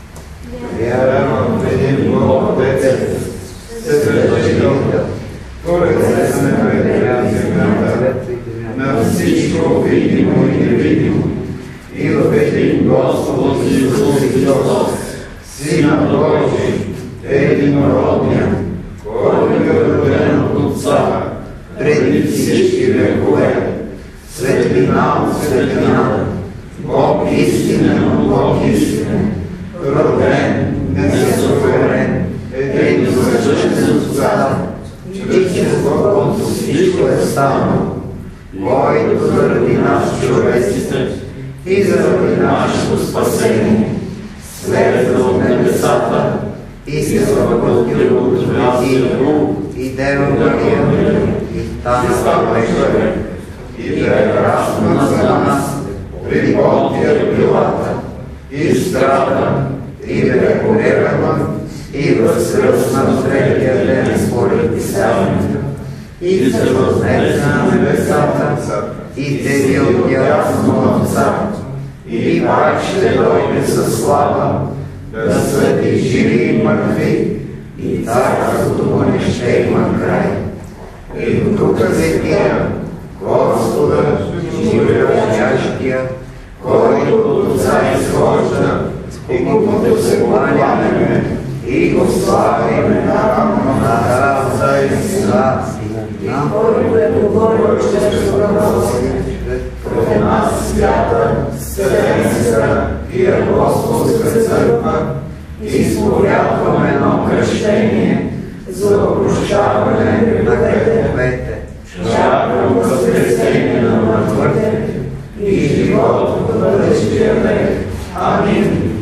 Вярвам в един Бог Отец, Вседържител, Творец на небето и земята, на всичко видимо и невидимо, и в един Господ Исус Христос, Сина Божий, единородния, който е роден от Отца, преди всички векове, светлина от светлината, Бог истинен от Бог истинен, роден, несътворен, единосъщен с Отца, и чрез когото всичко е станало, който заради нас човеците и заради нашето спасение слезе от небесата и се въплътил от Божия и Дева Мария и стана човек и прерасна за нас при Понтия Пилата и страда и бе погребан и възкръсна в третия ден според Писанието и се възнесе на небесата и теми от дясно Отца и пак ще дойде със слава да съди живи и мъртви и царството му не ще има край. И до тук светия Господа, живеящия, който от Отца изхожда и комуто се кланяме и го славиме на Отца и Сина, и който е говорил чрез пророците, пред нас свята, Вселенска и Апостолска църква, изповядваме едно кръщение за прощаване на греховете, чакам възкресение на мъртвите и живот в бъдещия век. Амин.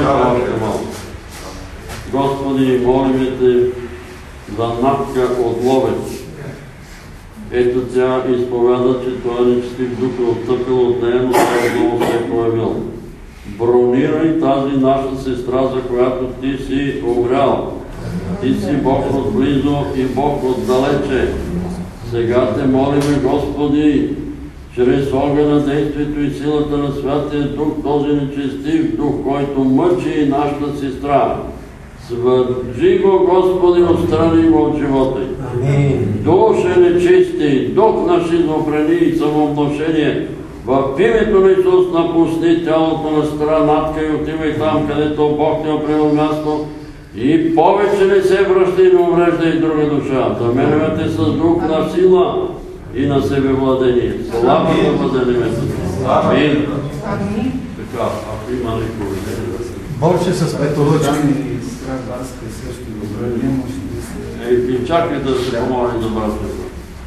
Господи, молим Те за Натка от Ловеч. Ето тя изповяда, че това нечестив дух е отстъпил от нея, но тя отново се е появил. Бронирай тази наша сестра, за която Ти си обрял. Ти си Бог отблизо и Бог отдалече. Сега Те молиме, Господи, чрез огъня, действието и силата на Святия Дух, този нечестив дух, който мъчи нашата сестра. Свържи го, Господи, отстрани го от живота й. Душе нечисти, дух на шизофрения и самовнушение, в името на Исус напусни тялото на сестра Натка и отивай там, където Бог те определил място и повече не се връща и не уврежда и друга душа. Заменяме Те с дух на сила и на себевладение. Слава да бъде името Ти. Амин. Така, ако има някой Борче с петолъчки. Ей, и чакай да се помоли за братята.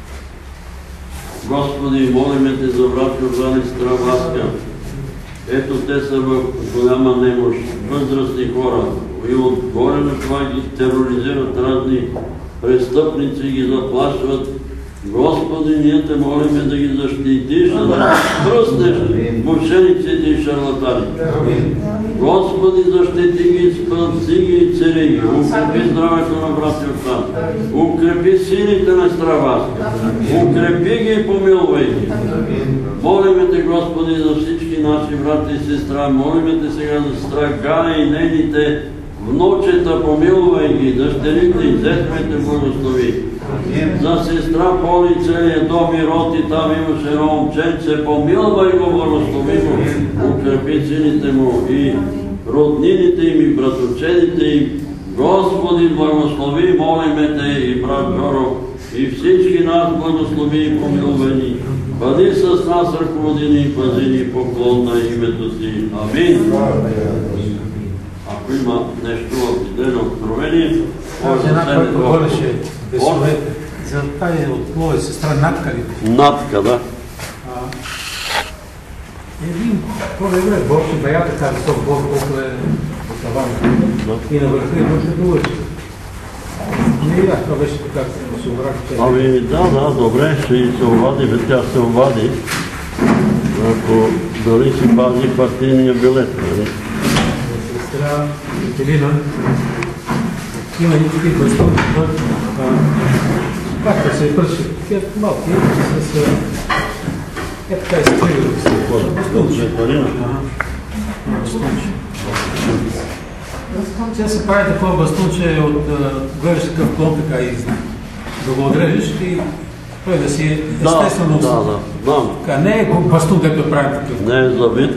Господи, молиме Те за брат Йордан и сестра Васка. Ето те са в голяма немощ, възрастни хора. И отгоре на това ги тероризират разни престъпници и ги заплашват. Господи, ние Те молиме да ги защитиш, да да пръснеш мошениците и шарлатаните. Господи, защити ги, спаси ги и цели ги. Укрепи здравето на брат Йордан. Укрепи силите на сестра Васка. Укрепи ги и помилвай ги. Молиме Те, Господи, за всички наши брати и сестра. Молиме Те сега за сестра Галя и нейните внучета, помилвай ги, дъщерите и зетмете благослови. За сестра Поли целият дом и род и там имаше едно момченце, помилвай го, благослови го, укрепи сините му и роднините им и братовчедите им. Господи, благослови, молиме Те и брат Жоро и всички нас благослови и помилвай ни. Бъди с нас, ръководи ни и пази ни, поклон на името Ти. Амин. Ако има нещо определено откровение, може да една, се която говореше безсовете. За тази от Ловеч, сестра Натка ли? Натка, да. Един по-добре Борче бая така висок Бог, колко е от тавана. И на върха имаше Ловеч. Не, да, това беше така, да се обрати. Ами да, да, добре, ще и се обади, бе тя се обади, ако дори си пази партийния билет. Сестра Екатерина има никакви бастуни, както се върши, такива малки, с е така изтрили да се хода. Бастунче, Екатерина? Тя се прави такова бастунче от гледаш такъв клон, така и да го отрежеш и той да си естествено. Да, да, знам. Така, не е бастун, където правим такъв. Не е завид.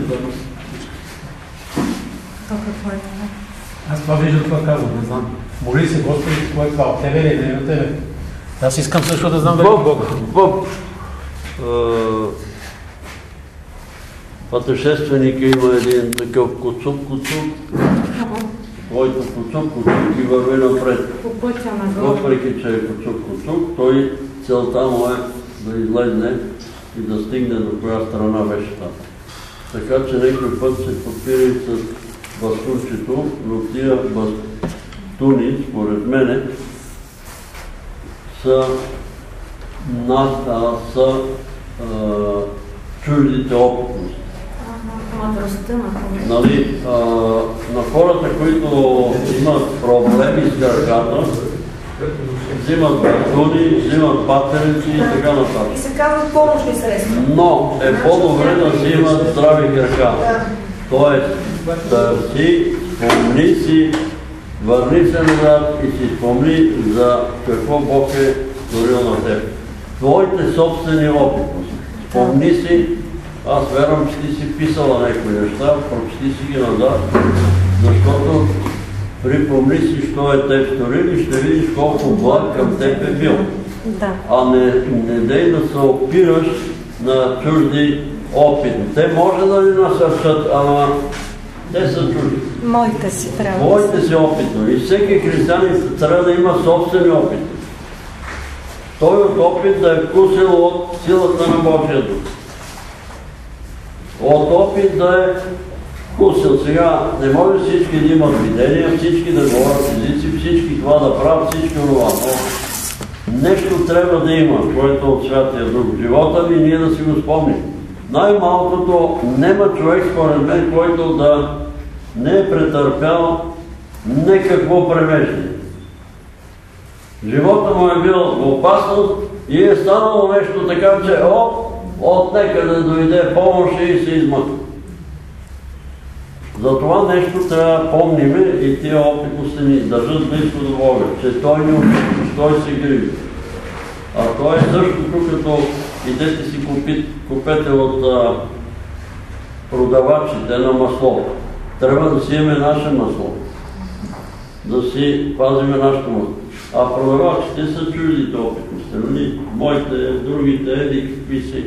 Аз това виждам, това казвам, не знам. Моли се, Господи, кое е това? От Тебе ли е, не от Тебе? Аз искам също да знам дали от Бога. В пътешественика има един такъв куцук-куцук, който куцук-куцук и върви напред. Въпреки, че е куцук-куцук, той целта му е да излезне и да стигне до коя страна беше там. Така че някой път се подпира и с бастунчето, но тия бастуни, според мене, са, над, а, са а, чуждите опитности. Нали, а, на хората, които имат проблеми с краката, взимат бастуни, взимат патерици и така нататък. И се казват помощни средства. Но е по-добре да си имат здрави крака. Тоест, търси, спомни си, върни се назад и си спомни за какво Бог е створил на теб. Твоите собствени опитности. Спомни си, аз вярвам, че ти си писала някои неща, прочети си ги назад, защото припомни си, що е те сторили, ще видиш колко благ към теб е бил. Да. А не, не дей да се опираш на чужди опити. Те може да ни насърчат, ама те са чужди. Моите си трябва. Моите си опитно. И всеки християнин трябва да има собствени опити. Той от опит да е вкусил от силата на Божия Дух. От опит да е вкусил. Сега не може всички да имат видения, всички да говорят езици, всички това да правят, всички това. Но нещо трябва да има, което е от Святия Дух. Живота ни ние да си го спомним. Най-малкото няма човек, според мен, който да не е претърпял некакво превеждане. Живота му е бил в опасност и е станало нещо така, че оп, от некъде да дойде помощ и се измъква. За това нещо трябва да помниме и тия опитности ни държат близко до Бога, че Той ни учи, че Той се грижи. А Той е същото, като идете си купите, купете от а, продавачите на масло. Трябва да си имаме наше масло, да си пазиме нашето масло. А продавачите са чуждите опитности, нали? Моите, другите, еди какви си.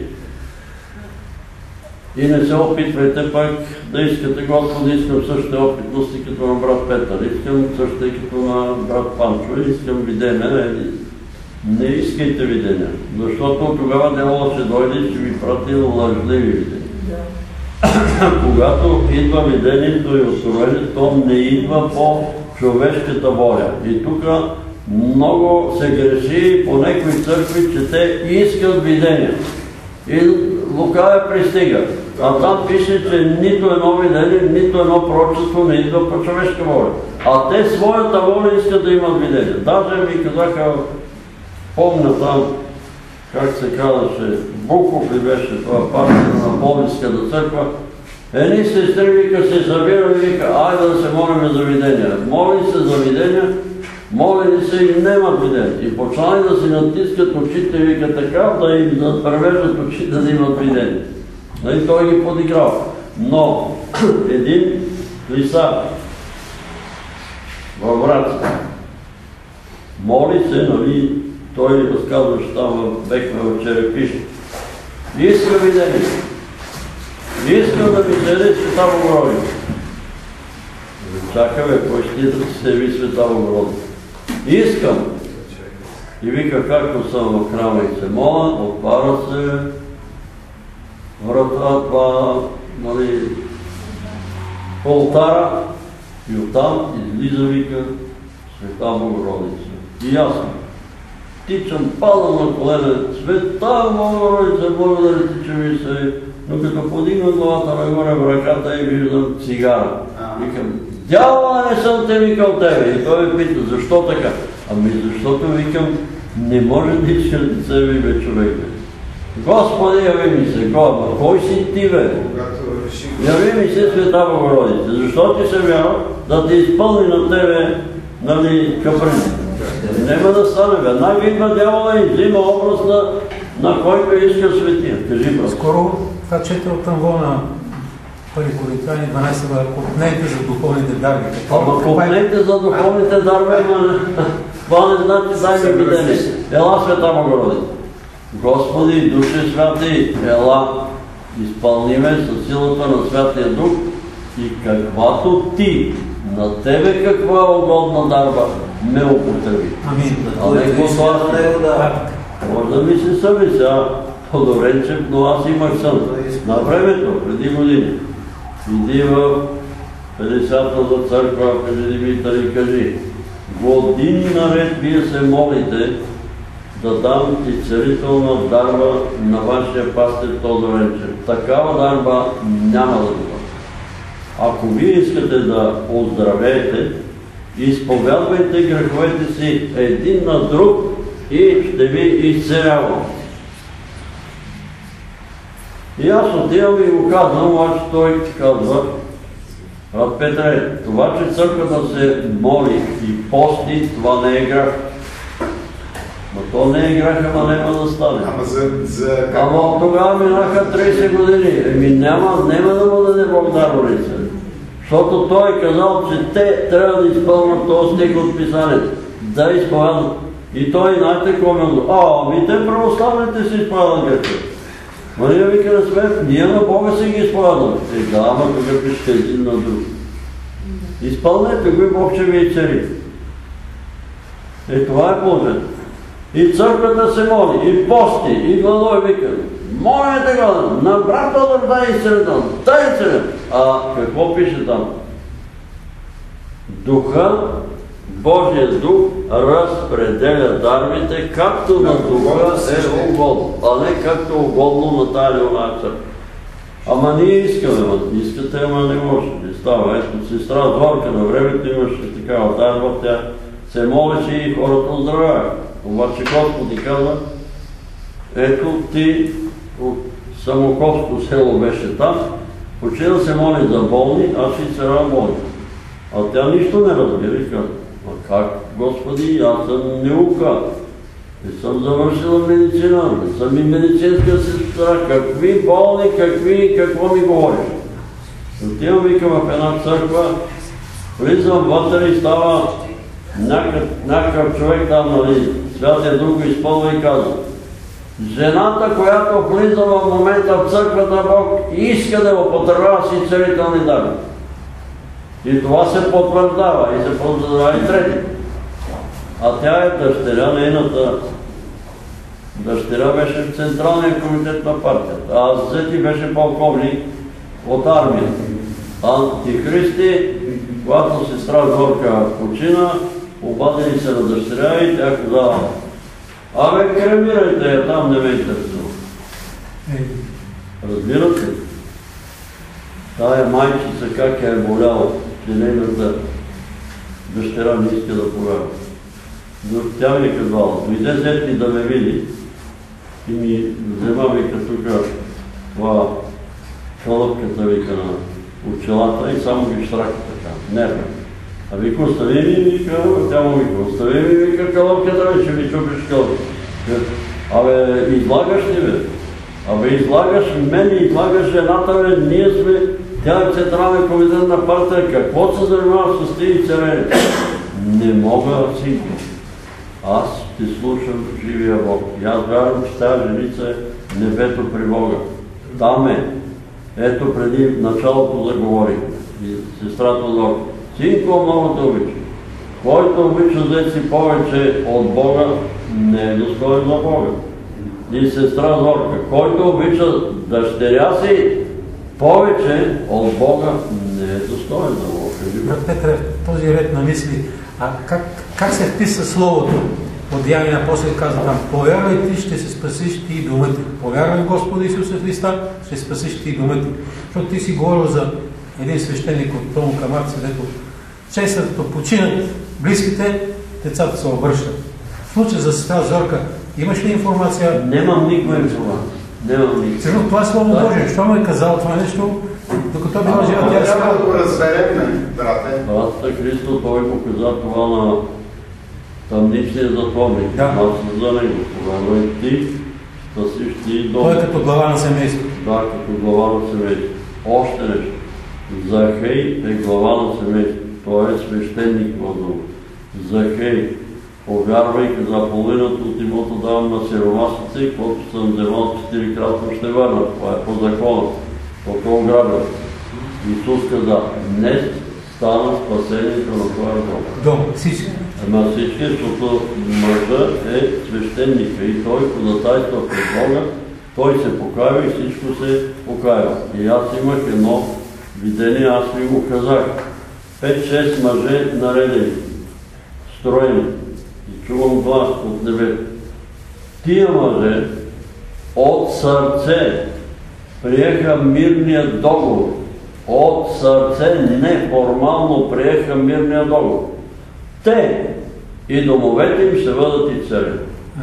И не се опитвайте пак да искате Господи, искам същите опитности като на брат Петър, искам същите като на брат Панчо, искам видения. Не искайте видения, защото тогава дяволът ще дойде и ще ви прати лъжливи видения. Когато идва видението и откровение, то не идва по човешката воля. И тук много се греши по някои църкви, че те искат видения. И лукаве пристига. А там пише, че нито едно видение, нито едно пророчество не идва по човешка воля. А те своята воля искат да имат видения. Даже ми казаха, помня там, как се казваше, Буков ли беше това партия на Пловдивската църква, едни сестри, вика, се събира и вика, айде да се молим за видения. Моли се за видения, молили се и нямат видения. И почнали да си натискат очите, вика така, да им да превеждат очите, да имат видения. И той ги подиграл. Но един лисар във Враца моли се, нали, той разказва, че там в Бекме в Черепиш. Иска видение. Искам да ми седе Света Богородица. Чакай бе, кой ще да се яви Света Богородица? Искам. И вика, както съм в храма и се моля, отваря се врата, това, нали, олтара и оттам излиза, вика, Света Богородица. И ясно. Тичам, падам на колене, Света Богородица, благодаря ти, че ми се... Но като подигна главата нагоре в ръката и виждам цигара. Викам, дявола, не съм те викал тебе. И той ме пита, защо така? Ами защото викам, не може да искаш да се яви бе човек. Господи, яви ми се, Господи, кой си ти бе? Яви ми се Света Богородица. Защо ти се вяра? Да те изпълни на тебе, нали, каприн. Нема да стане, веднага идва дявола и взима образ на, на който иска светия. Кажи, брат. Скоро това чете от Анвона Първи Коринтияни дванайсет глава, купнете за духовните дарби. Ама купнете за духовните дарби, това не значи дай ми видение. Ела Света Богородица. Господи, Душе Святи, ела, изпълниме със силата на Святия Дух и каквато ти, на тебе каква угодна дарба, ме употреби. Амин. А не това да. Може да ми се съби сега, Тодоренчев, но аз имах сън. На времето, преди години. Иди в петдесетата за църква, кажи Димитър и кажи, години наред вие се молите да дам и целителна дарба на вашия пастир Тодоренчев. Такава дарба няма да бъде. Ако вие искате да оздравеете, изповядвайте греховете си един на друг и ще ви изцелявам. И аз отивам и го казвам, обаче той казва, брат Петре, това, че църквата се моли и пости, това не е грях. Но то не е грях, ама няма да стане. Ама за... за... Ама тогава минаха трийсет години. Еми няма, няма да му даде Бог даровица. Защото той е казал, че те трябва да изпълнят този стих от Писанието. Да изповядат. И той, знаете, какво ми отговори? А, ами те православните си изповядат грехове. Ма ние вика на смет, ние на Бога си ги изповядаме. Е, да, ама тук пишете един на друг. Изпълнете го и Бог ще ви и цари. Е, това е положението. И църквата се моли, и пости, и гладой вика. Молите го, на брат Тодор дай и среден, дай среден. А какво пише там? Духа, Божия дух разпределя дарбите, както на духа е угодно, а не както угодно на тая или оная църква. Ама ние искаме, ама искате, ама не може. Не става. Ето, сестра Зорка на времето имаше такава дарба, тя се молеше и хората оздравяха. Обаче Господи каза, ето ти от Самоковско село беше там, почи да се моли за болни, аз и се работя. А тя нищо не разбира и каза, а как, Господи, аз съм наука, не съм завършила медицина, не съм и медицинска сестра, какви болни, какви, какво ми говориш? Отивам, викам в една църква, влизам вътре и става някакъв, някакъв човек там, нали, Святия Дух го изпълва и казва, жената, която влиза в момента в църквата Бог, иска да употребява си целителни дарби. И това се потвърждава и се потвърждава и трети. А тя е дъщеря, нейната дъщеря беше в Централния комитет на партията, а зети беше полковник от армията. Антихристи, когато сестра Зорка почина, обадили се на дъщеря и тя казала, абе, кремирайте я, там не ме интересува. Разбирате ли? Тая майчица как е боляла, че нейната дъщеря не иска да повярва. Но тя ми казала, дойде зетни да ме види и ми взема, вика, тук това кълъпката, вика, на очелата и само ги штраква така, нервно. А вика, остави ми, вика, тя му вика, остави ми, вика, кълъпката, бе, ще ми чупиш кълъпката. Абе, излагаш ли, бе? Абе, излагаш мен и излагаш жената, бе, ние сме, тя е Централен комитет на партия, какво се занимава с тези царени? Не мога, синко. Аз ще слушам живия Бог. И аз вярвам, че тази женица е небето при Бога. Там е. Ето преди началото заговорих. И сестрата Зорка. Синко, много те обича. Който обича взе си повече от Бога, не е достоен за Бога. И сестра Зорка. Който обича дъщеря си повече от Бога, не е достоен за Бога. Брат Петре, този ред на мисли, а как, как се вписва словото? От Деяния апостол каза там, повярвай ти, ще се спасиш ти и дома ти. Повярвай в Господа Исуса Христа, ще се спасиш ти и дома ти. Защото ти си говорил за един свещеник от Тому Камарца, дето често като починат близките, децата се обръщат. В случай за сестра Зорка, имаш ли информация? Нямам никаква информация. Нямам никаква. Сега това е Слово Божие. Що му е казал това нещо, докато била жива, тя сега... Трябва да го разберем, брате. Братата Христо, той показа това на тъмничния затворник. Да. Аз за него. Тогава и ти, спасиш ти и дома. Той е като глава на семейство. Да, като глава на семейство. Още нещо. Захей е глава на семейство. Той е свещеник в дома. Захей, повярвай, каза, половината от имота давам на сиромасите, каквото съм вземал четирикратно ще върна. Това е по закона. По ограбят. Исус каза, днес стана спасението на това дом. Дом, всички. Ама всички, защото мъжа е свещеника и той ходатайства пред Бога, той се покаява и всичко се покаява. И аз имах едно видение, аз ви го казах. Пет-шест мъже наредени, строени. И чувам глас от небето. Тия мъже от сърце приеха мирния договор. От сърце неформално приеха мирния договор. Те и домовете им ще бъдат и цари.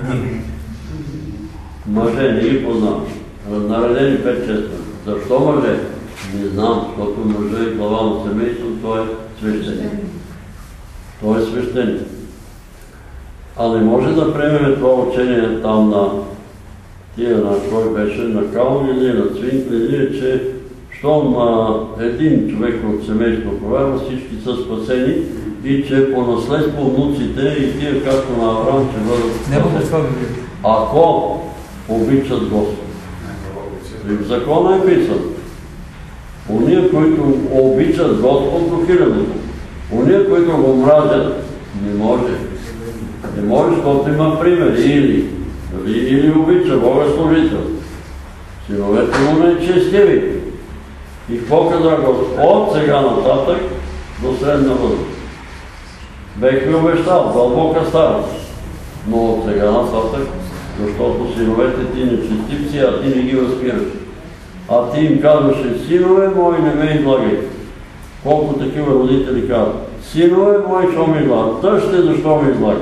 Мъже, не ги познавам. Наредени пет-шест. Защо мъже? Не знам, защото мъже е глава на семейство, той е свещеник. Той е свещеник. А не може да приемем това учение там на тия, на кой беше, на Калм или на Цвинк или, че щом един човек от семейство повярва, всички са спасени и че по наследство внуците и тия, както на Авраам, ще бъдат спасени. Ако обичат Господ. И в закона е писан. Уния, които обичат Господ до хилядото. Уния, които го мразят, не може. Не може, защото има пример. Или, или обича Бога служител. Синовете му нечестиви. И какво каза Господ? От сега нататък до средна възраст. Бех ви обещал, дълбока старост. Но от сега нататък, защото синовете ти нечестивци, а ти не ги възпираш. А ти им казваше, синове мои, не ме излагай. Колко такива родители казват, синове мои, що ме излагат? Тъжте, защо ме излагат?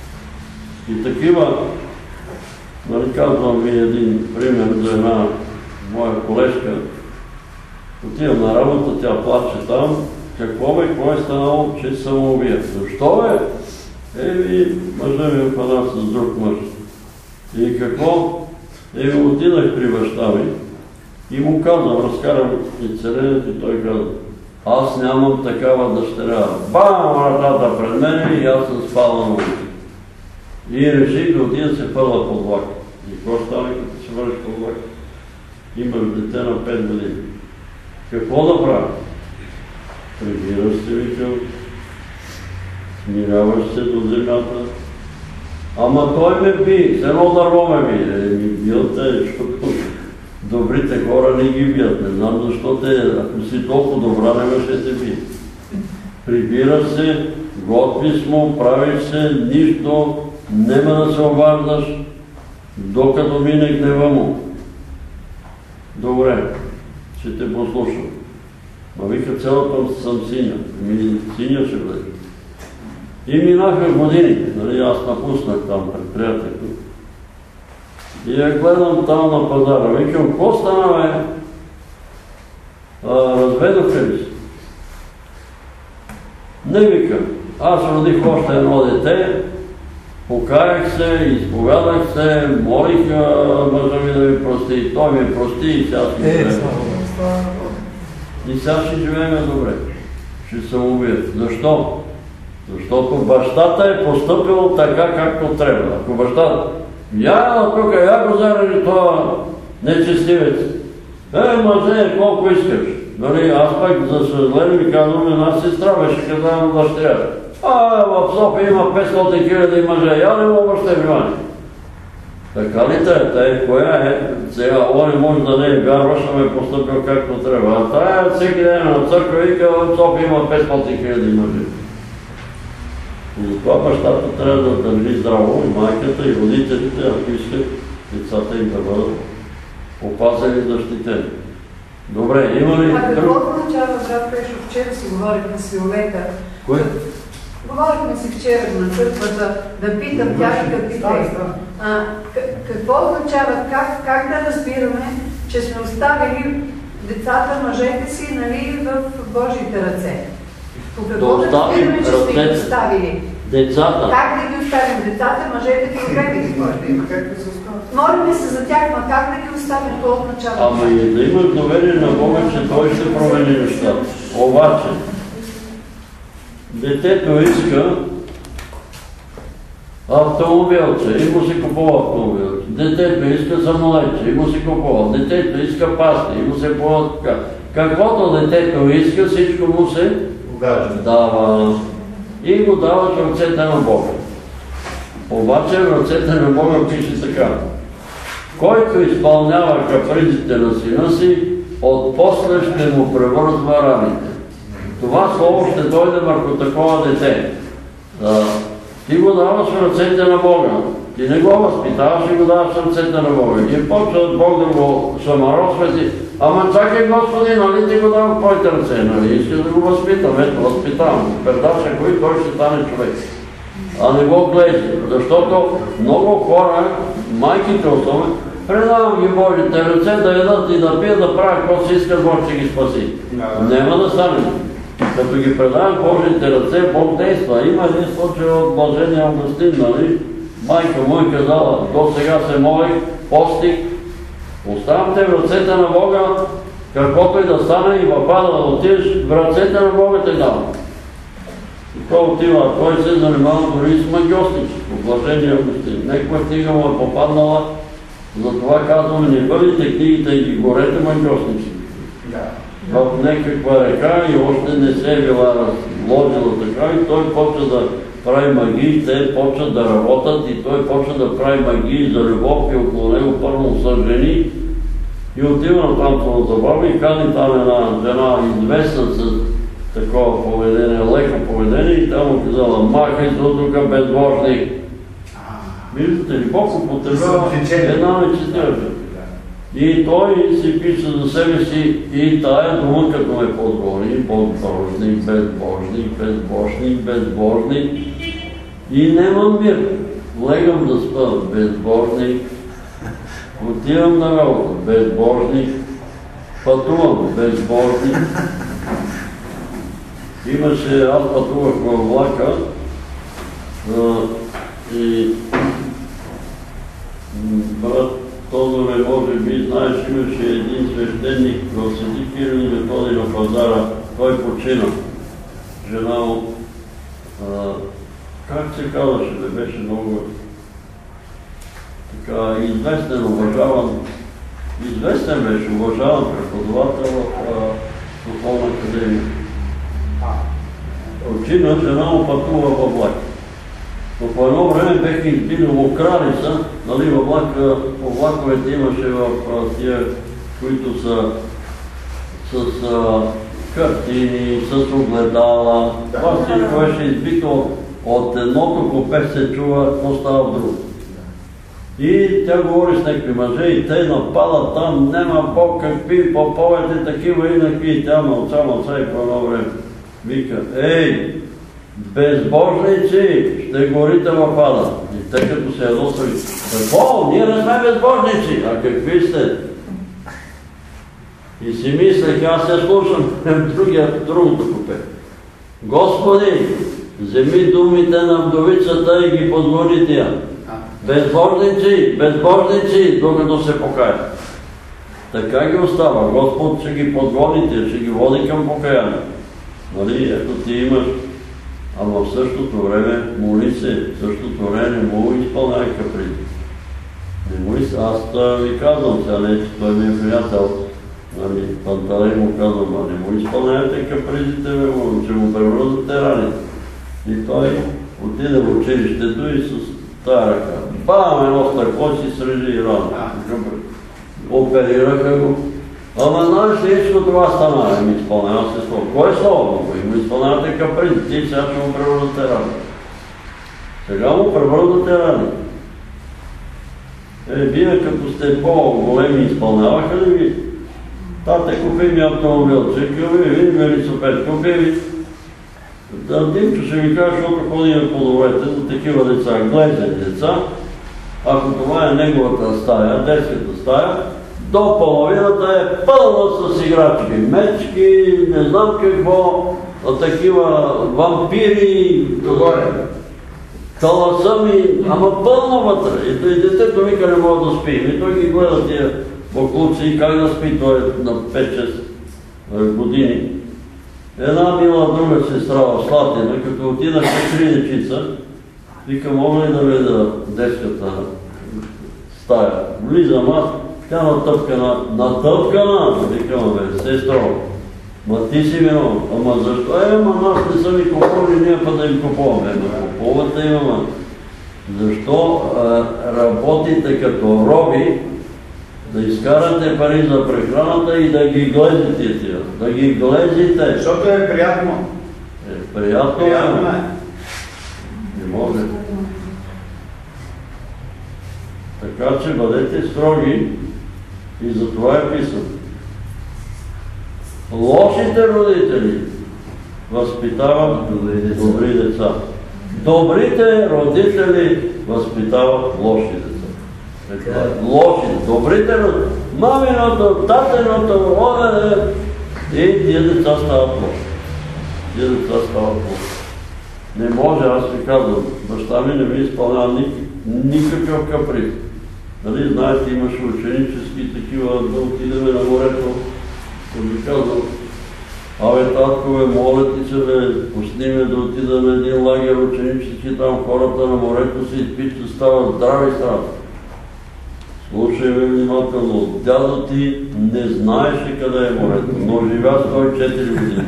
И такива, нали казвам ви един пример за една моя колежка. Отивам на работа, тя плаче там. Какво бе, какво е станало, че самоубия? Защо бе? Еви, мъжа ми опада с друг мъж. И какво? Еви, отидах при баща ми и му казвам, разкарам и царенето и той казва, аз нямам такава дъщеря. Бам, вратата пред мен и аз съм спала на улица. И реших да отида се първа под влак. И какво става, като се върнеш под влак? Имаш дете на пет години. Какво да правя? Прибираш се, викам, смиряваш се до земята. Ама той ме би, с едно дърво ме би. Е, ми бил те, защото добрите хора не ги бият. Не знам защо те, ако си толкова добра, не ще те би. Прибираш се, готвиш му, правиш се, нищо, нема да се обаждаш, докато мине гнева му. Добре, ще те послушам. Ма вика, цялата съм синя. Ми синя ще бъде. И минаха години. Нали, аз напуснах там предприятието. И я гледам там на пазара. Викам, какво стана, бе? Разведоха ли си? Не, викам. Аз родих още едно дете, покаях се, изповядах се, молих мъжа ми да ми прости. Той ми прости и сега си живеем. И сега ще живеем добре. Ще се убият. Защо? Защото бащата е постъпил така, както трябва. Ако бащата, я тук, я го заради това нечестивец. Е, мъже, колко искаш. Нали, аз пък, за съжаление, ми казвам, една сестра беше казана на дъщеря. А, в София има петстотин хиляди мъже, я не му обръщай внимание. Така ли те? Те, коя е? Сега, он може да не е вярваш, ама е постъпил както трябва. А тая всеки ден на църква вика, в София има петстотин хиляди мъже. И затова бащата трябва да държи здраво, и майката, и родителите, ако искат децата им да бъдат опазени и защитени. Добре, има ли... А какво означава, брат Пешо, вчера си говорихме с Виолета? Кое? Говорихме си вчера на църквата, да питам тя и капитей. Какво означава, как, как да разбираме, че сме оставили децата, мъжете си, нали, в Божиите ръце? По какво да разбираме, че сме ги оставили? Децата. Как да ги оставим? Децата, мъжете, човеките? Молиме се за тях, но как да ги оставим? Това означава? Ама и да имаш доверие на Бога, че Той ще промени нещата. Обаче, детето иска автомобилче и му се купува автомобилче. Детето иска самолетче и му се купува. Детето иска пасти и му се купува така. Каквото детето иска, всичко му се дава. И го даваш в ръцете на Бога. Обаче в ръцете на Бога пише така. Който изпълнява капризите на сина си, отпосле ще му превързва раните. Това слово ще дойде върху такова дете. Да. Ти го даваш в ръцете на Бога. Ти не го възпитаваш и го даваш в ръцете на Бога. И почва Бог да го шамаросва си. Ама чакай, Господи, нали ти го дава в твоите ръце? Нали искаш да го възпитам? Ето, възпитавам. Пердаш, ако и той ще стане човек. А не го гледи. Защото много хора, майките особено, предавам ги Божите ръце да ядат и да пият, да правят какво си искат, Бог ще ги спаси. Няма да стане. Като ги предавам Божите ръце, Бог действа. Има един случай от Блажения Августин, нали? Майка му е казала, до сега се молих, постих, оставам те в ръцете на Бога Каквото и да стане и в ада да отидеш, в ръцете на Бога те дава. И той отива, той се занимава дори с магиосничество, Блажения Августин. Неква книга му е попаднала, затова казваме, не бъдете книгите и ги горете магиосничество. В някаква река и още не се е била разложила така и той почва да прави магии, те почват да работят и той почва да прави магии за любов и около него първо са жени и отива на там забава и кани там една жена известна с такова поведение, леко поведение и там му казала, махай се от тук безбожник. Виждате ли, Бог употребява една нечестива. И той си пише за себе си и тая дума, като ме подгони, безбожник, безбожник, безбожник, безбожник. И нямам мир. Легам да спа, безбожник. Отивам на работа, безбожник. Пътувам, безбожник. Имаше, аз пътувах във влака и брат Тодоре, може би, знаеш, имаше един свещеник в Свети Кирил и Методий на пазара. Той почина. Жена му, как се казваше, бе, беше много така известен, уважаван, известен беше, уважаван преподавател в Духовна академия. Почина, жена му пътува във влак. Но по едно време беха избили украли са, нали, във влака, по влаковете имаше в тия, които са с а, картини, с огледала. Това всичко беше избито от едното купе се чува, какво става в друго. И тя говори с някакви мъже и те нападат там, нема Бог, какви поповете, такива и накви. Тя мълча, мълча и по едно време вика, ей, безбожници, ще горите в ада. И те като се ядосали, какво? Ние не сме безбожници. А какви сте? И си мислех, аз се слушам другия, другото купе. Господи, вземи думите на вдовицата и ги подгони тия. Безбожници, безбожници, докато се покаят. Така ги остава. Господ ще ги подгони тия, ще ги води към покаяние. Нали, ето ти имаш. Ама в същото време моли се, в същото време не му изпълняй капризи. Не му из... Аз ви казвам сега, не, че той ми е приятел, нали, Панталей му казвам, а не му изпълняйте капризите, че му превръзвате раните. И той отиде в училището и с тая ръка. Бам, едно стъкло си срежи и рана. Оперираха го. Ама знаеш ли, всичко това стана, не ми изпълнява се слово. Кое слово? Кой му изпълнявате капризи? Ти сега ще му превърнате рани. Сега му превърнате рани. Е, вие като сте по-големи изпълняваха ли ви? Тате, купи ми автомобилче, купи ви, велосипед, купи ви. Да, Димчо ще ви кажа, защото ходи на плодовете за такива деца, гледни деца. Ако това е неговата стая, детската стая, до половината е пълна с играчки, мечки, не знам какво, такива вампири, каласъми, ама пълно вътре. И детето вика не може да спи. И той ги гледа тия буклуци и как да спи, той е на пет-шест години. Една мила друга сестра в Слатина, като отидах на три дечица, вика, мога ли да видя детската стая? Влизам аз, тя натъпкана, натъпкана, викам, бе, сестро, ма ти си виновен. Ама защо? Е, ама нас не са ми купували, ние път да им купуваме. Ама купувате им, ама защо а, работите като роби, да изкарате пари за прехраната и да ги глезите тия. Да ги глезите. Защото е приятно. Е, приятно, приятно е. Не може. Така че бъдете строги и за това е писано. Лошите родители възпитават добри деца. Добрите родители възпитават лоши деца. Лоши, добрите родители. Маминото, татеното, одене. И тия деца стават лоши. Тия деца стават лоши. Не може, аз ви казвам, баща ми не ми изпълнява никакъв каприз. Нали, знаете, имаше ученически такива, да отидеме на морето Като ми казал, абе, таткове, моля ти се, бе, пусни ме да отида на един лагер ученически, там хората на морето се изпичат, стават здрави стават. Слушай ме внимателно, дядо ти не знаеше къде е морето, но живя сто и четири години.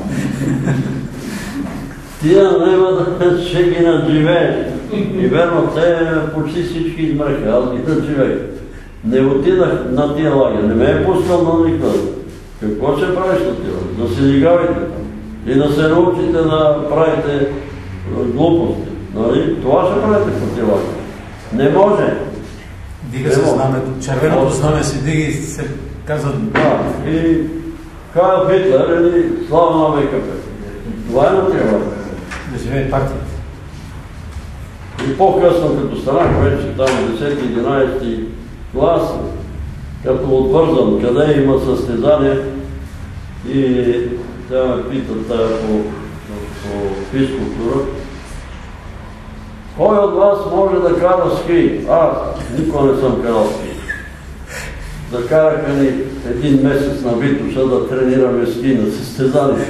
Тия няма да ще ги надживееш. И верно, те почти всички измреха, аз ги надживех. Не отидах на тия лагер, не ме е пускал на никъде. Какво ще правиш на тия лагер? Да си лигавите там. И да се научите да правите глупости. Нали? Това ще правите по тия лагер. Не може. Дига се знамето, червеното знаме се дига и се казва... Да, и Хайл Хитлер или слава на ВКП. Това е на тия лагер. Да живее партията. И по-късно, като станах вече там десети-единайсети клас, като отвързам къде има състезание и тя ме пита тая по, по физкултура, кой от вас може да кара ски? Аз никога не съм карал ски. Да караха ни един месец на Витоша да тренираме ски на състезание.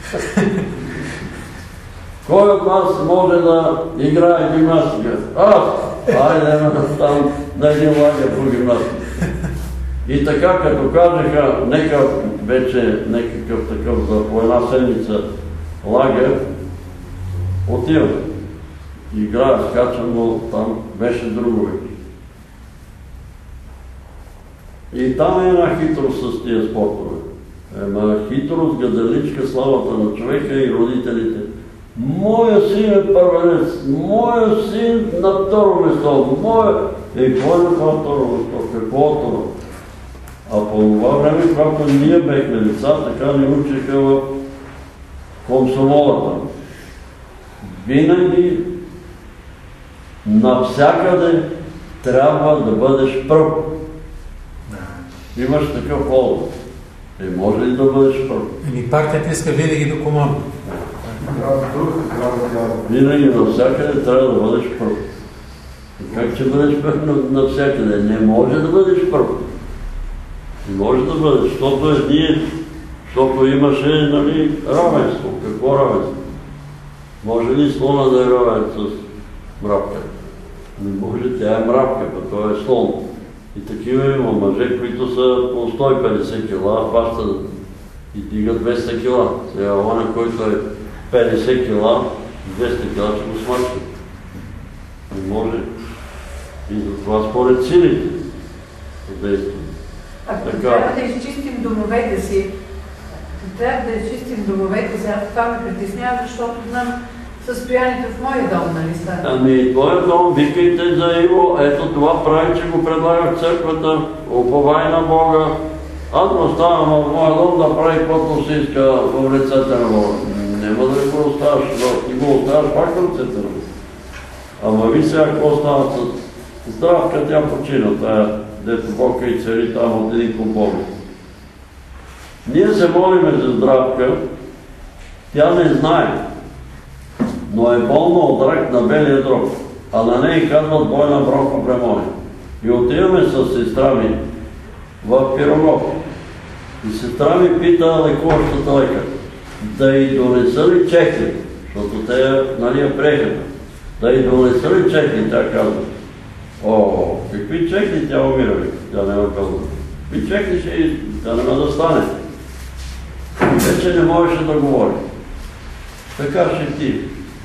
Кой от вас може да играе гимнастика? Аз! Айде там на един лагер по гимнастика. И така, като кажеха, нека вече некакъв такъв за по една седмица лагер, отивам. Играя, скачам, но там беше друго вече. И там е една хитрост с тия спортове. Ема хитрост, гаделичка, славата на човека и родителите. Моя син е първенец, моя син на второ место, моя... Е, кой е на това второ место? Какво е това? А по това време, когато ние бехме деца, така ни учеха в комсомолата. Винаги, навсякъде, трябва да бъдеш пръв. Имаш такъв повод. Е, може ли да бъдеш пръв? Еми партията иска винаги да командва. Винаги навсякъде трябва да бъдеш пръв. Как ще бъдеш пръв навсякъде? Не може да бъдеш пръв. Не може да бъдеш, защото е ние, защото имаше, нали, равенство. Какво равенство? Може ли слона да е равен с мравка? Не може, тя е мравка, а това е слон. И такива има мъже, които са по сто и петдесет кила, хващат и дигат двеста кила. Сега оня, който е петдесет кила, двеста кила ще го смачва. Не може. И затова според силите действат. Ако трябва да изчистим домовете си, трябва да изчистим домовете си, аз това ме притеснява, защото знам състоянието в моя дом, нали стане? Ами, твоя дом, викайте за Иво, ето това прави, че го предлага в църквата, уповай на Бога. Аз го оставям в моя дом да прави каквото си иска в ръцете на Бога. Няма да го оставаш, да ти го оставаш пак в ръцете на Бога. Ама ви сега какво става с Здравка, тя почина, тая, дето Бога и цари там от един компомет. Ние се молиме за Здравка, тя не знае, но е болна от рак на белия дроб, а на нея казват бойна бронхопневмония. И отиваме с сестра ми в Пирогов. И сестра ми пита лекуващата лекар, да й донеса ли чехли, защото те, нали, я приеха. Да й донеса ли чехли, тя казва. О, какви чехли, тя умира, тя няма казва. Какви чехли ще и тя няма да стане. Вече не можеше да говори. Така ще ти.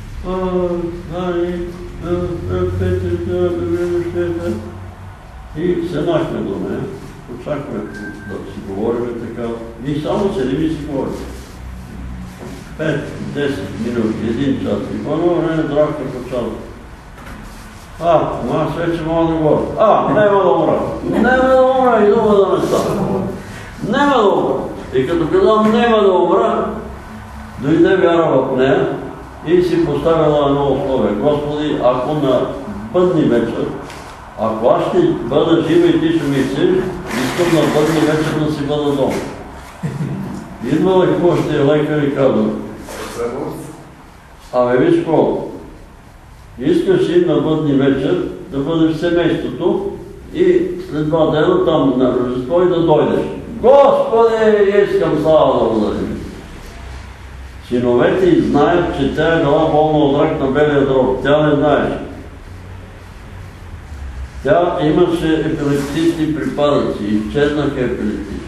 И седнахме до нея, очакваме да си говорим така. И само седим и си говорим. пет-десет минути, един час. И по едно време Здравка почава. А, ама аз вече мога да говоря. А, няма да умра. Няма да умра и дума да не става. Няма да умра. И като казвам няма да умра, дойде вяра в нея и си поставила едно условие. Господи, ако на бъдни вечер, ако аз ще бъда жива и ти ще ми сиш, искам на бъдни вечер да си бъда дома. Идва лекуващия лекар и казва, абе виж какво, искаш и на бъдни вечер да бъдеш в семейството и след два дена там на Рождество и да дойдеш. Господи, искам слава да благодарим. Синовете й знаят, че тя е била болна от рак на белия дроб. Тя не знаеше. Тя имаше епилептични припадъци, изчезнаха епилептични.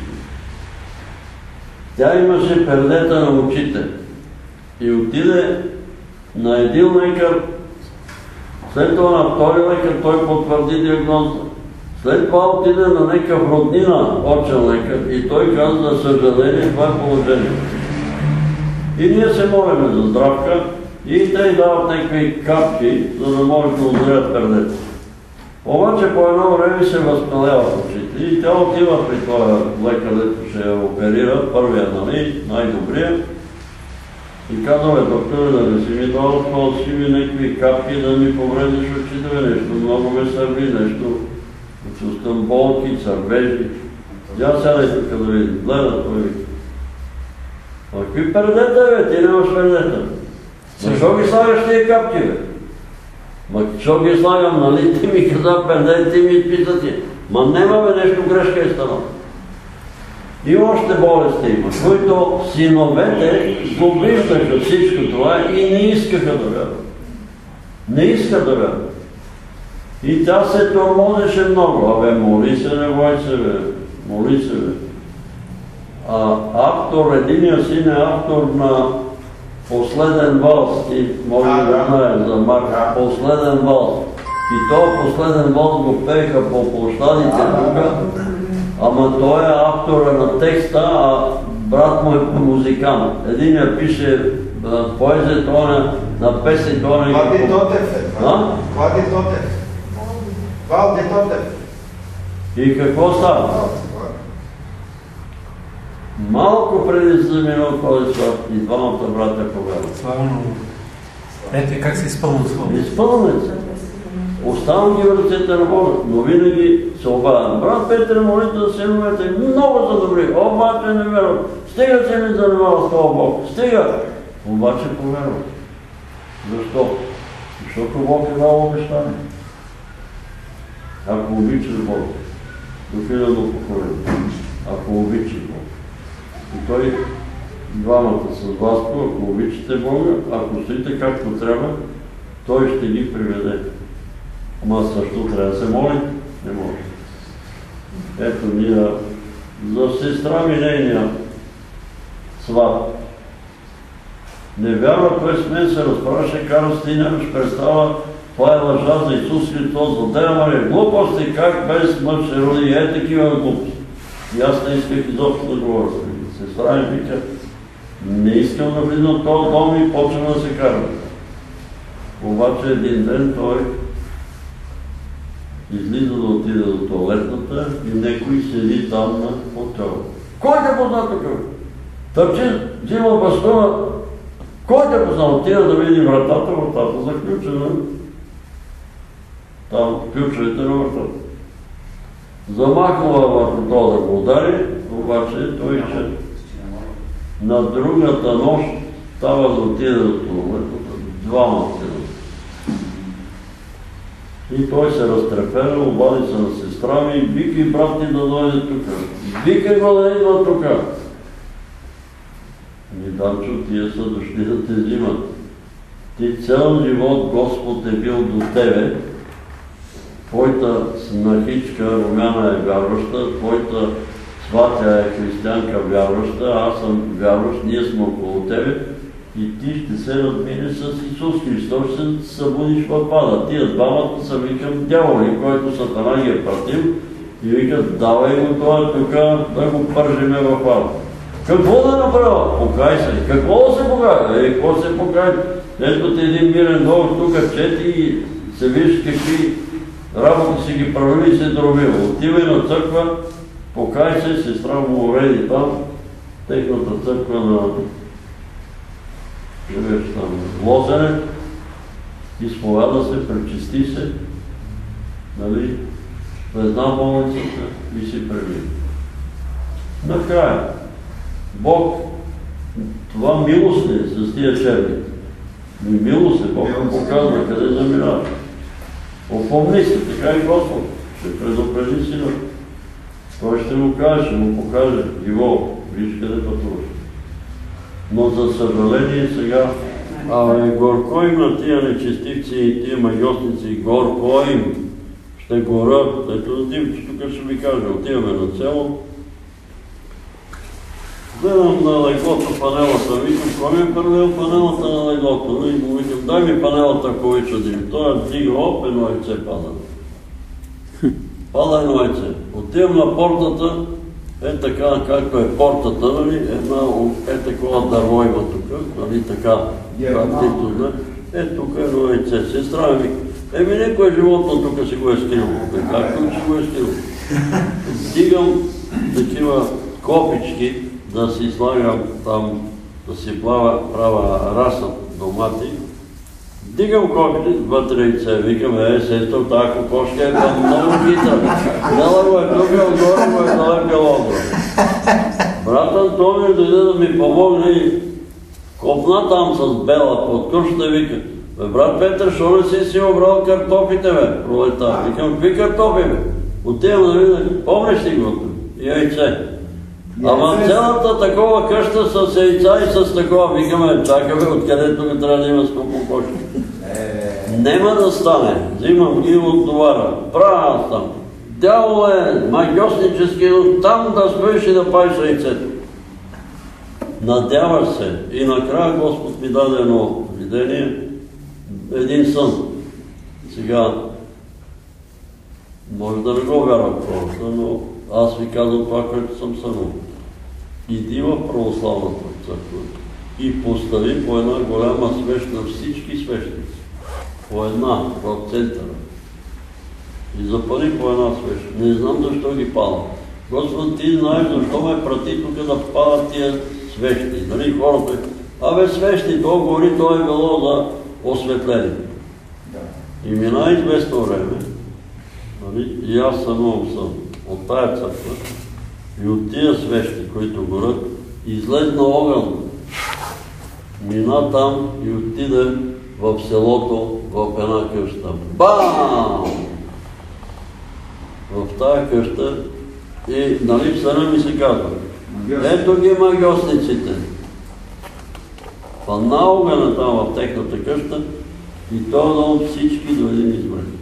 Тя имаше пердета на очите и отиде на един лекар, след това на втори лекар, той потвърди диагноза. След това отиде на някакъв роднина, очен лекар, и той каза, за съжаление, това е положение. И ние се молиме за здравка и те й дават някакви капки, за да може да озреят пердета. Обаче по едно време се възпаляват очите и тя отива при това лекар, дето ще я оперира, първия, нали, най-добрия. И казва, бе, доктор, да не си ми дал това, си ми някакви капки, да ми повредиш очите, нещо много ме сърби, нещо. Чувствам болки, сърбежи. Я сядай тук да видим. Гледа той вика. А какви пердета, бе? Ти нямаш пердета. Защо ги слагаш тия капки, бе? Ма защо ги слагам, нали? Ти ми каза пердет, ти ми изписа ти. Ма нема, бе, нещо грешка е станало. И още болести има, които синовете го виждаха всичко това и не искаха да вярват. Не искаха да вярват. И тя се тормозеше много. Абе, моли се, не бой се, бе. Моли се, бе. А автор, единия син е автор на Последен валс. Ти може да знаеш за Марк. Последен валс. И този Последен валс го пееха по площадите тук. Ама той е автора на текста, а брат му е музикант. Единия пише поезия, той е на песен, той е... Влади Тотев е. Влади Тотев. Влади Тотев. И какво става? Малко преди да заминал този свят и двамата брата повярват. Слава много. Ето как се изпълнят слово. Изпълнят се. Оставам ги в ръцете на Бога, но винаги се обадят. Брат Петър, молите за синовете, много са добри, обаче не вярват. Стига се ми занимава с това Бог. Стига! Обаче повярват. Защо? Защото Бог е дал обещание. Ако обичаш Бог, до хилядно поколение. Ако обичаш Бог. И той, двамата с вас, ако обичате Бога, ако стоите както трябва, той ще ги приведе. Ама също трябва да се моли? Не може. Ето ние за сестра ми нейния сват. Не вярва, той с мен се разправяше, казва, ти нямаш представа, това е лъжа за Исус Христос, за Дева Мария. Глупости, как без мъж се роди, е такива глупости. И аз не исках изобщо да говоря с него. Сестра ми вика, не искам да влизам в този дом и почна да се карам. Обаче един ден той излиза да отиде до туалетната и някой седи там на хотел. Кой те позна тук? Търчи, взима бастуна. Кой те позна? Отида да види вратата, вратата заключена. Там ключовете на вратата. Замахнала върху това да го удари, обаче той ще на другата нощ става да отиде до туалетната. Двама отида. И той се разтрепера, обади се на сестра ми и викай брат ти да дойде тук. Викай го да идва тук. Ми Данчо, тия са дошли да те взимат. Ти цял живот Господ е бил до тебе. Твоята снахичка Румяна е вярваща, твоята сватя е християнка вярваща, аз съм вярващ, ние сме около тебе. И ти ще се разминеш с Исус Христос, ще се събудиш в пада. Тия двамата са, викам, дяволи, който Сатана ги е пратил и викат, давай го това тук, да го пържиме в пада. Какво да направя? Покай се. Какво да се покай? Е, какво се покай? Ето ти един мирен долг тук чети и се виж какви работи си ги правили и се дробил. Отивай на църква, покай се, сестра му уреди там, техната църква на живееш там в Лозене, изповяда се, пречисти се, нали, влезна в болницата и си премина. Накрая, Бог, това милост ли е с тия черни? Милост е, Бог показва къде заминава. Опомни се, така и Господ, ще предупреди сина. Той ще му каже, ще му покаже, Иво, виж къде пътуваш. Но за съжаление сега, а горко им на тия нечестивци и тия магиосници, горко им ще горят. Ето Димче тук ще ви каже, отиваме на село. Гледам на леглото панелата, викам, кой ми е първел панелата на леглото? И му викам, дай ми панелата, ако ви чудим. Той е дига, оп, едно яйце пада. Пада едно яйце. Отивам на портата, е така, както е портата, нали, една, е такова дърво има тук, нали, така, практично, да. Е, тук е едно яйце. Сестра ми вика, еми, некое животно тук си го е скрил. Как тук си го е скрил? Дигам такива копички, да си слагам там, да си плава, права раса домати. Дигам копите, вътре яйце, викам, е, сестър, тази кокошка е към много хитър. Дела го е тук, отгоре го е далека лодра. Брат Антонио дойде да ми помогне и копна там с бела под кръща и вика, бе, брат Петър, шо не си си обрал картофите, бе, пролета? Викам, какви картофи, бе? Отивам да видя, помниш ли го? И яйце. Ама цялата такова къща с яйца и с такова, викаме, чакаме, откъде тук трябва да има скъпо кошки. Нема да стане, взимам ги от товара, правя там. Дяло е магиоснически, там да стоиш и да паеш яйцето. Надяваш се и накрая Господ ми даде едно видение, един сън. Сега, може да не го вярвам просто, но аз ви казвам това, което съм сънал. Иди в православната църква и постави по една голяма свещ на всички свещници. По една, в центъра. И запали по една свещ. Не знам защо ги пада. Господ, ти знаеш защо ме прати тук да падат тия свещи. Нали хората? Абе свещи, то гори, то е било за осветление. И мина известно време. Нали? И аз сънувам сън от тая църква и от тия свещи, които горят, излезна огън. Мина там и отиде в селото, в една къща. Бам! В тая къща и нали в съня ми се казва, ето ги магиосниците. Падна огъна там в техната къща и той дал всички до един избрани.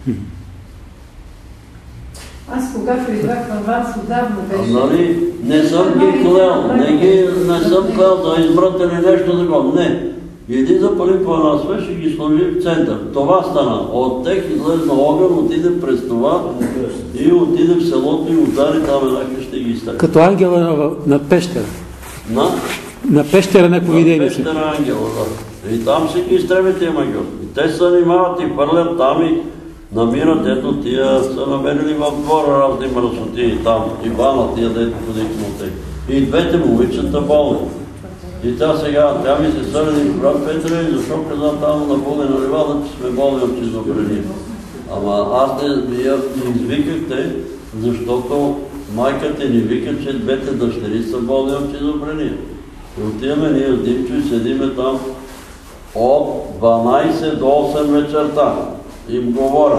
Аз когато идвах към вас, отдавна беше... Нали, не съм ги клел, не, ги, не съм клел да избрате ли нещо такова. Не. Иди запали по една свещ и ги сложи в център. Това стана. От тех излезна огън, отиде през това и отиде в селото и удари там една къща и ги изтърка. Като ангела на, на пещера. На? На пещера на видение си. На пещера ангела, да. И там си ги изтреби тия магиосни. Те се занимават и хвърлят там и намират, ето тия са намерили в двора разни мръсоти, там Ивана, тия дето ходихме от тях. И двете момичета болни. И тя сега, тя ми се сърди, брат Петре, защо каза там на болни на Ливада, че сме болни от шизофрения. Ама аз не я извикахте, защото майката ни вика, че двете дъщери са болни от шизофрения. И отиваме ние с Димчо и седиме там от дванайсет до осем вечерта. Им говоря.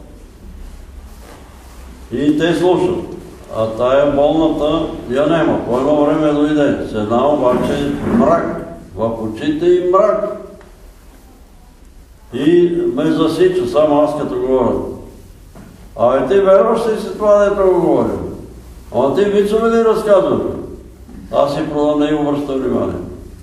И те слушат. А тая болната я няма. По едно време дойде. С една обаче мрак. В очите и мрак. И ме засича, само аз като говоря. Абе ти верваш ли си това, дето го говорим? Ама ти вицове ли разказваш? Аз си продам, не им обръща внимание.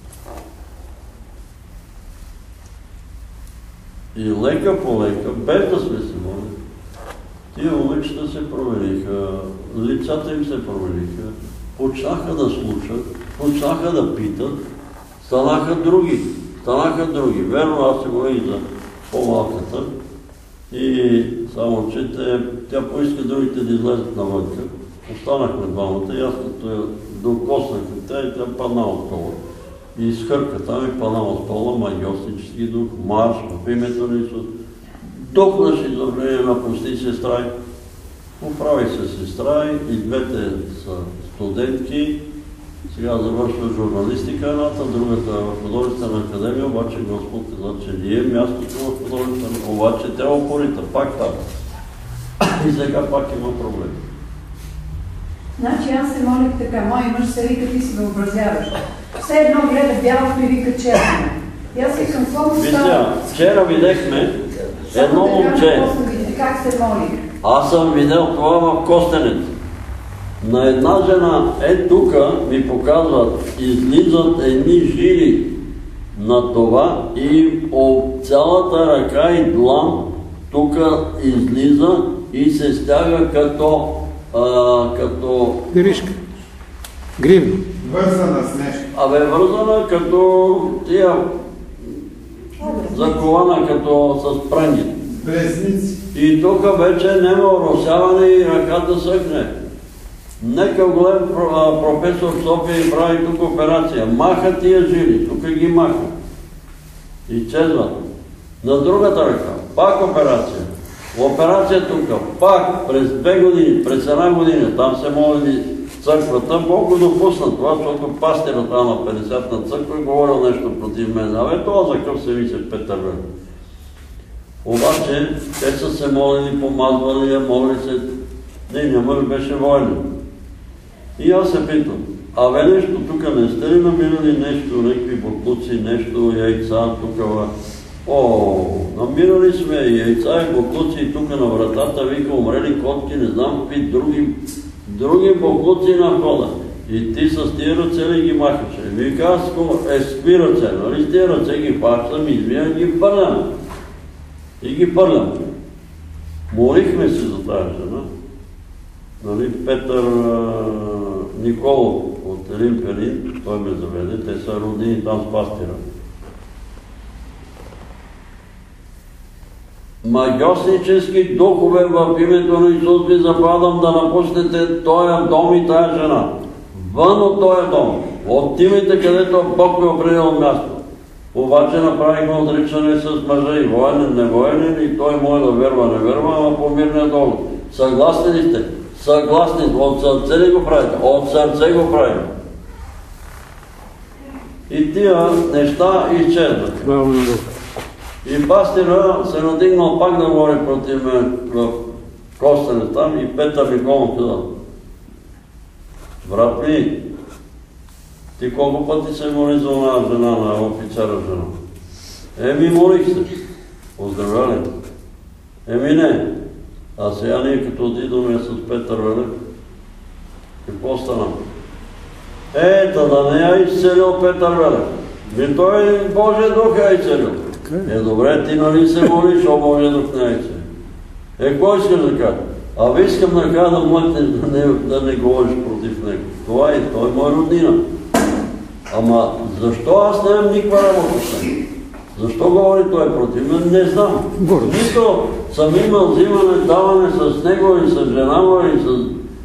И лека по лека, без да сме се моли, тия момичета се промениха, лицата им се промениха, почнаха да слушат, почнаха да питат, станаха други, станаха други. Верно, аз се говорих за по-малката и само, че те, тя поиска другите да излезат навънка. Останахме двамата и аз като я докоснах от тя и тя падна от пола. И изхърка там и падна от пола, магиоснически дух, марш в името на Исус. Дух на шизофрения напусти сестра. Оправи се сестра и двете са студентки. Сега завършва журналистика едната, другата е в художествена академия, обаче Господ каза, че не е мястото в художествена, обаче тя опорита, пак там. И сега пак има проблем. Значи аз се молих така, мой мъж се вика, ти си въобразяваш. Все едно гледа бялото и вика черно. И аз викам, какво му става? Вчера видехме едно момче. Как се молих? Аз съм видел това в Костенец. На една жена, е тука ми показват, излизат едни жили на това и от цялата ръка и длан тука излиза и се стяга като а, като... Гришка. Гривна. Вързана с нещо. Абе, вързана като тия закована като с прънги. Брезници. И тук вече няма оросяване и ръката съхне. Нека голем професор в София и прави тук операция. Маха тия жили, тук ги маха. Изчезват. На другата ръка, пак операция. Операция тук, пак през две години, през една година, там се моли църквата, Бог го допусна това, защото пастира там на петдесетна църква и говорил нещо против мен. Абе, това за къв се висе Петър Велев. Обаче, те са се молили, помазвали я, молили се, нейният мъж беше военен. И аз се питам, абе нещо тук не сте ли намирали нещо, някакви буклуци, нещо, яйца, тук, о, намирали сме яйца и буклуци и тук на вратата, вика, умрели котки, не знам какви други, други буклуци на входа. И ти с тия ръце ли ги махаше? Вика, аз е с какви ръце, нали с тия ръце ги фащам и извия ги пърлям. И ги пърлям. Молихме се за тази жена. Нали, Петър Николов от Елин Пелин, той ме заведе, те са родини там с пастира. Магиоснически духове в името на Исус ви западам да напуснете този дом и тази жена. Вън от този дом. Отивайте където Бог ви определил място. Обаче направихме отричане с мъжа и военен, невоенен и той може да верва, не верва, ама по мирния договор. Съгласни ли сте? Съгласни, от сърце ли го правите? От сърце го правим. И тия неща изчезнат. И пастира се надигнал пак да говори против мен в Костенец там и Петър Николов каза: брат ми, ти колко пъти се моли за една жена, на офицера жена? Еми, молих се. Поздравяли. Еми не. А сега ние като отидоме с Петър Велев, какво стана? Ето, да не я изцелил Петър Велев. Ми той Божия дух я изцелил. Е, добре, ти нали се молиш, о Божия дух не я изцелил. Е, кой искаш да кажа? А ви искам да кажа да мътнеш, да не, да не говориш против него. Това е, той е моя роднина. Ама защо аз нямам никаква работа с него? Защо говори той против мен? Не знам. Нито съм имал взимане, даване с него и с жена му и с...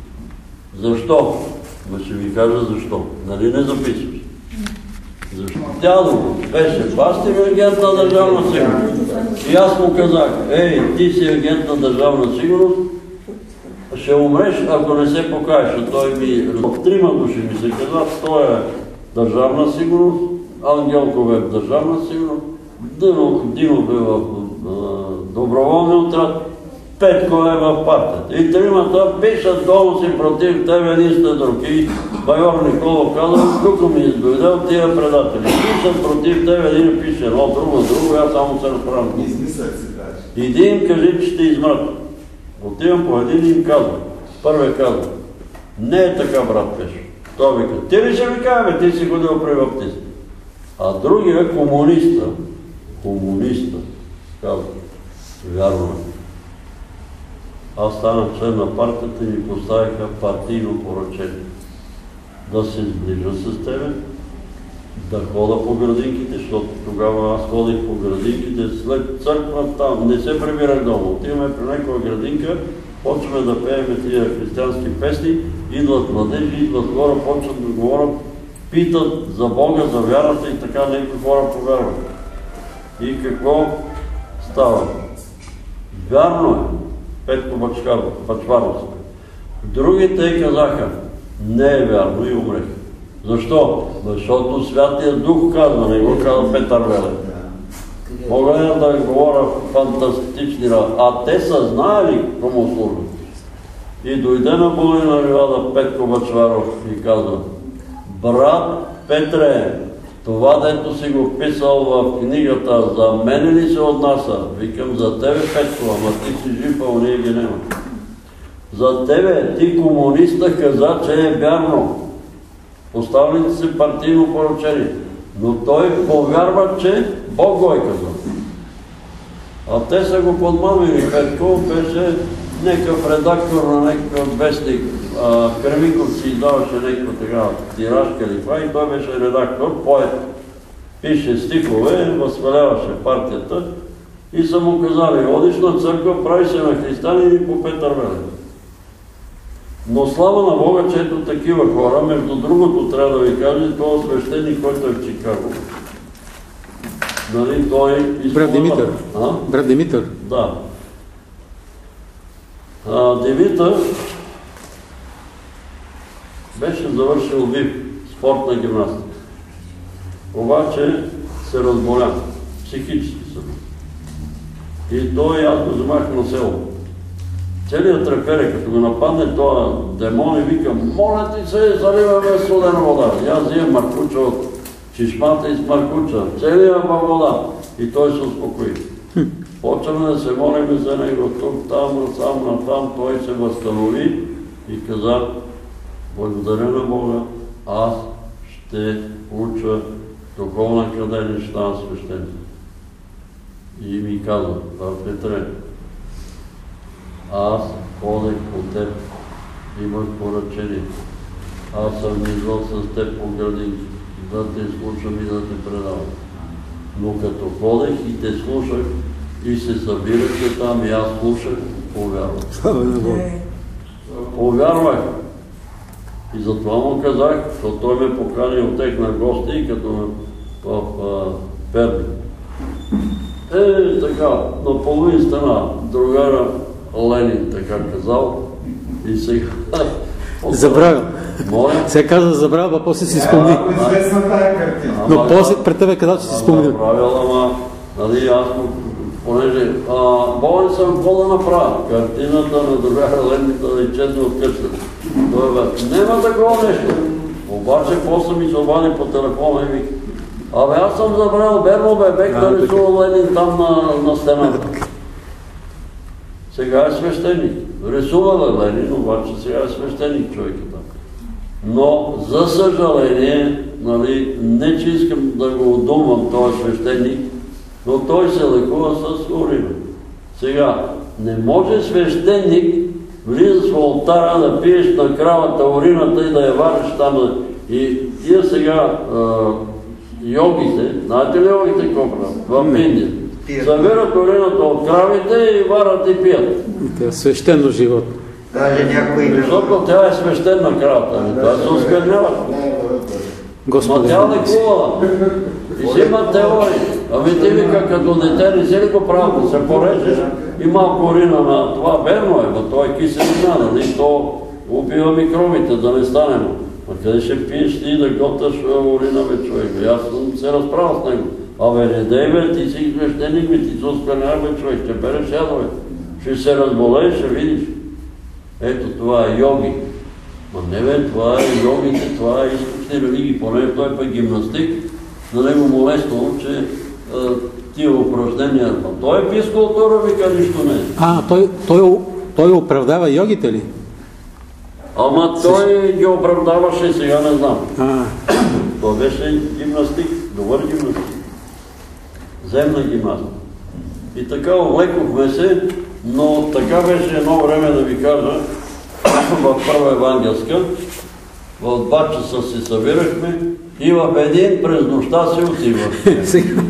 Защо? Ма ще ви кажа защо. Нали не записваш? Защо? Дядо му беше пастир и агент на държавна сигурност. И аз му казах: ей, ти си агент на държавна сигурност, ще умреш, ако не се покажеш. А той ми... Трима души ми се каза, той е държавна сигурност, Ангелков е в държавна сигурност, Динов е в доброволния отряд, Петко е в партията. И тримата пишат долу си против тебе един след друг. И майор Николов каза: тук ми издойдел тия предатели. Пишат против тебе, един пише едно, друго, друго, аз само се разправям. Един кажи, че ще измрат. Отивам по един и им казвам. Първият казва: не е така, брат Пешо. Той вика: ти ли ще ми кажа, ти си ходил при баптист. А другия комуниста, комуниста, казва: вярно е. Аз станах член на партията и ми поставиха партийно поръчение. Да се сближа с тебе, да хода по градинките, защото тогава аз ходих по градинките след църква там, не се прибирах дома. Отиваме при някаква градинка, почваме да пееме тия християнски песни, идват младежи, идват хора, почват да говорят, питат за Бога, за вярата и така някакви хора повярват. И какво става? Вярно е, Петко Бачваров. Другите казаха: не е вярно, и умреха. Защо? Защото Святия Дух казва, не го казва Петър Велев. Мога ли да говоря фантастични работи? А те са знаели кому служат. И дойде на Булина Ривада Петко Бачваров и казва: брат Петре, това дето си го писал в книгата, за мене ли се отнася? Викам: за тебе, Петко, ама ти си жив, а ние ги няма. За тебе, ти комуниста каза, че е вярно. Поставили си партийно поручение. Но той повярва, че Бог го е казал. А те са го подмамили. Петко беше някакъв редактор на някакъв вестник. Кремиков си издаваше някаква такава тиражка или това и той беше редактор, поет, пише стихове, възхваляваше партията и са му казали: одиш на църква, прави се на християни и по Петър Велев. Но слава на Бога, че ето такива хора, между другото трябва да ви кажа, този свещеник, който е в Чикаго. Нали, той изпълнява... Брат Димитър. А? Брат Димитър. Да. А, Димитър беше завършил ВИП, спортна гимнастика. Обаче се разболя, психически съм. И той, аз го вземах на село. Целият трепере, като го нападне този демон и вика: моля ти се, заливаме студена вода. И аз взимам маркуча от чешмата и с маркуча. Целият във вода. И той се успокои. Почваме да се молим за него тук, там, насам, натам. Той се възстанови и каза: благодаря на Бога, аз ще уча духовна академия, ще стана свещеник. И ми каза: Петре, аз ходех по теб, имах поръчение. Аз съм идвал с теб по градинки, да те слушам и да те предавам. Но като ходех и те слушах и се събирахте там и аз слушах, повярвах. Повярвах. И затова му казах, защото той ме покани от тех на гости и като в Перник. Е, така, на половин стана другара Ленин, така казал. И сега... Забравил. Моля? Сега каза забравил, а после си спомни. Известна тая картина. Но после пред тебе казал, че си спомни. Забравил, ама, нали, аз му, понеже, болен съм, какво да направя? Картината на другара Ленин да изчезне от къщата. Той бе: нема такова нещо. Обаче после ми се обади по телефона и вика: абе, аз съм забравил, верно бе, бех да рисува Ленин там на, на стената. Сега е свещеник. Рисува Ленин, обаче сега е свещеник човека там. Но, за съжаление, нали, не че искам да го удумвам този свещеник, но той се лекува с урина. Сега, не може свещеник влизаш в олтара да пиеш на кравата урината и да я вариш там. И тия сега йогите, знаете ли йогите какво правят? В Индия. Събират урината от кравите и варят и пият. Това е свещено живот. Даже някои... Защото тя е свещена кравата. Това се оскърнява. Ма тя лекува. И си има теории. Ами ти вика, като дете не си ли го правил, да се порежеш и малко урина на това. Верно е, но то е киселина, нали? То убива микробите, да не станем. А къде ще пиеш ти да готваш урина, бе, човек? Аз съм се разправил с него. Абе, не дей, бе, ти си свещеник, бе, ти се оскърнява, бе, човек, ще береш ядове. Ще се разболееш, ще видиш. Ето, това е йоги. Ма не бе, това е йогите, това е източни религии, поне той пък гимнастик, на него му лесно, че тия упражнения, но той е физкултура, вика, нищо не е. А, той, той, той оправдава йогите ли? Ама той ги оправдаваше, сега не знам. А. Той беше гимнастик, добър гимнастик. Земна гимнастика. И така увлекохме се, но така беше едно време, да ви кажа, в Първа евангелска, в два часа се събирахме и в един през нощта си отивахме.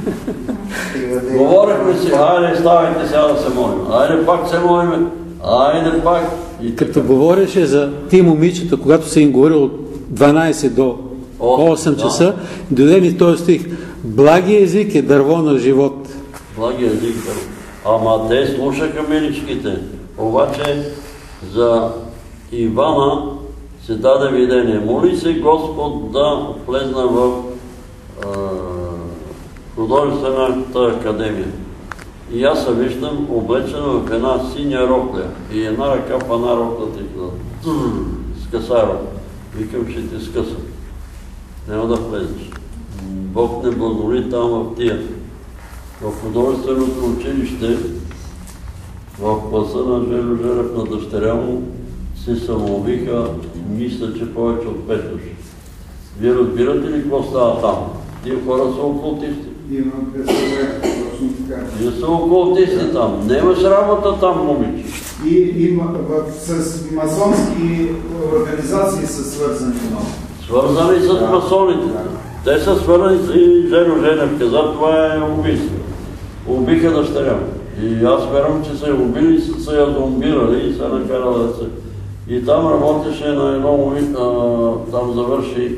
Говорихме си: айде, ставайте сега да се молим. Айде пак се молим. Айде пак. И като говореше за тия момичета, когато се им говорил от дванайсет до осем часа, дойде ми този стих: благи език е дърво на живот. Благи език е дърво. Ама те слушаха миличките. Обаче за Ивана се даде видение: моли се Господ да влезна в е, художествената академия. И аз се виждам облечена в една синя рокля и една ръка в една рокля текна. Скъса рокля. Викам, ще те скъса. Няма да влезеш. Бог не благоволи там в тия. В художественото училище, в класа на Желю Желев на дъщеря му, се самоубиха, мисля, че повече от пет души. Вие разбирате ли какво става там? Тия хора са окултисти. Има представление, точно така. Тия са окултисти там. Немаш работа там, момиче. И има, с масонски организации са свързани много. Свързани с Да. масоните. Да. Те са свързани с и Желю Женев каза, това е убийство. Убиха дъщеря. И аз вярвам, че са я убили, са я зомбирали и са накарали да се. И там работеше на едно, а, там завърши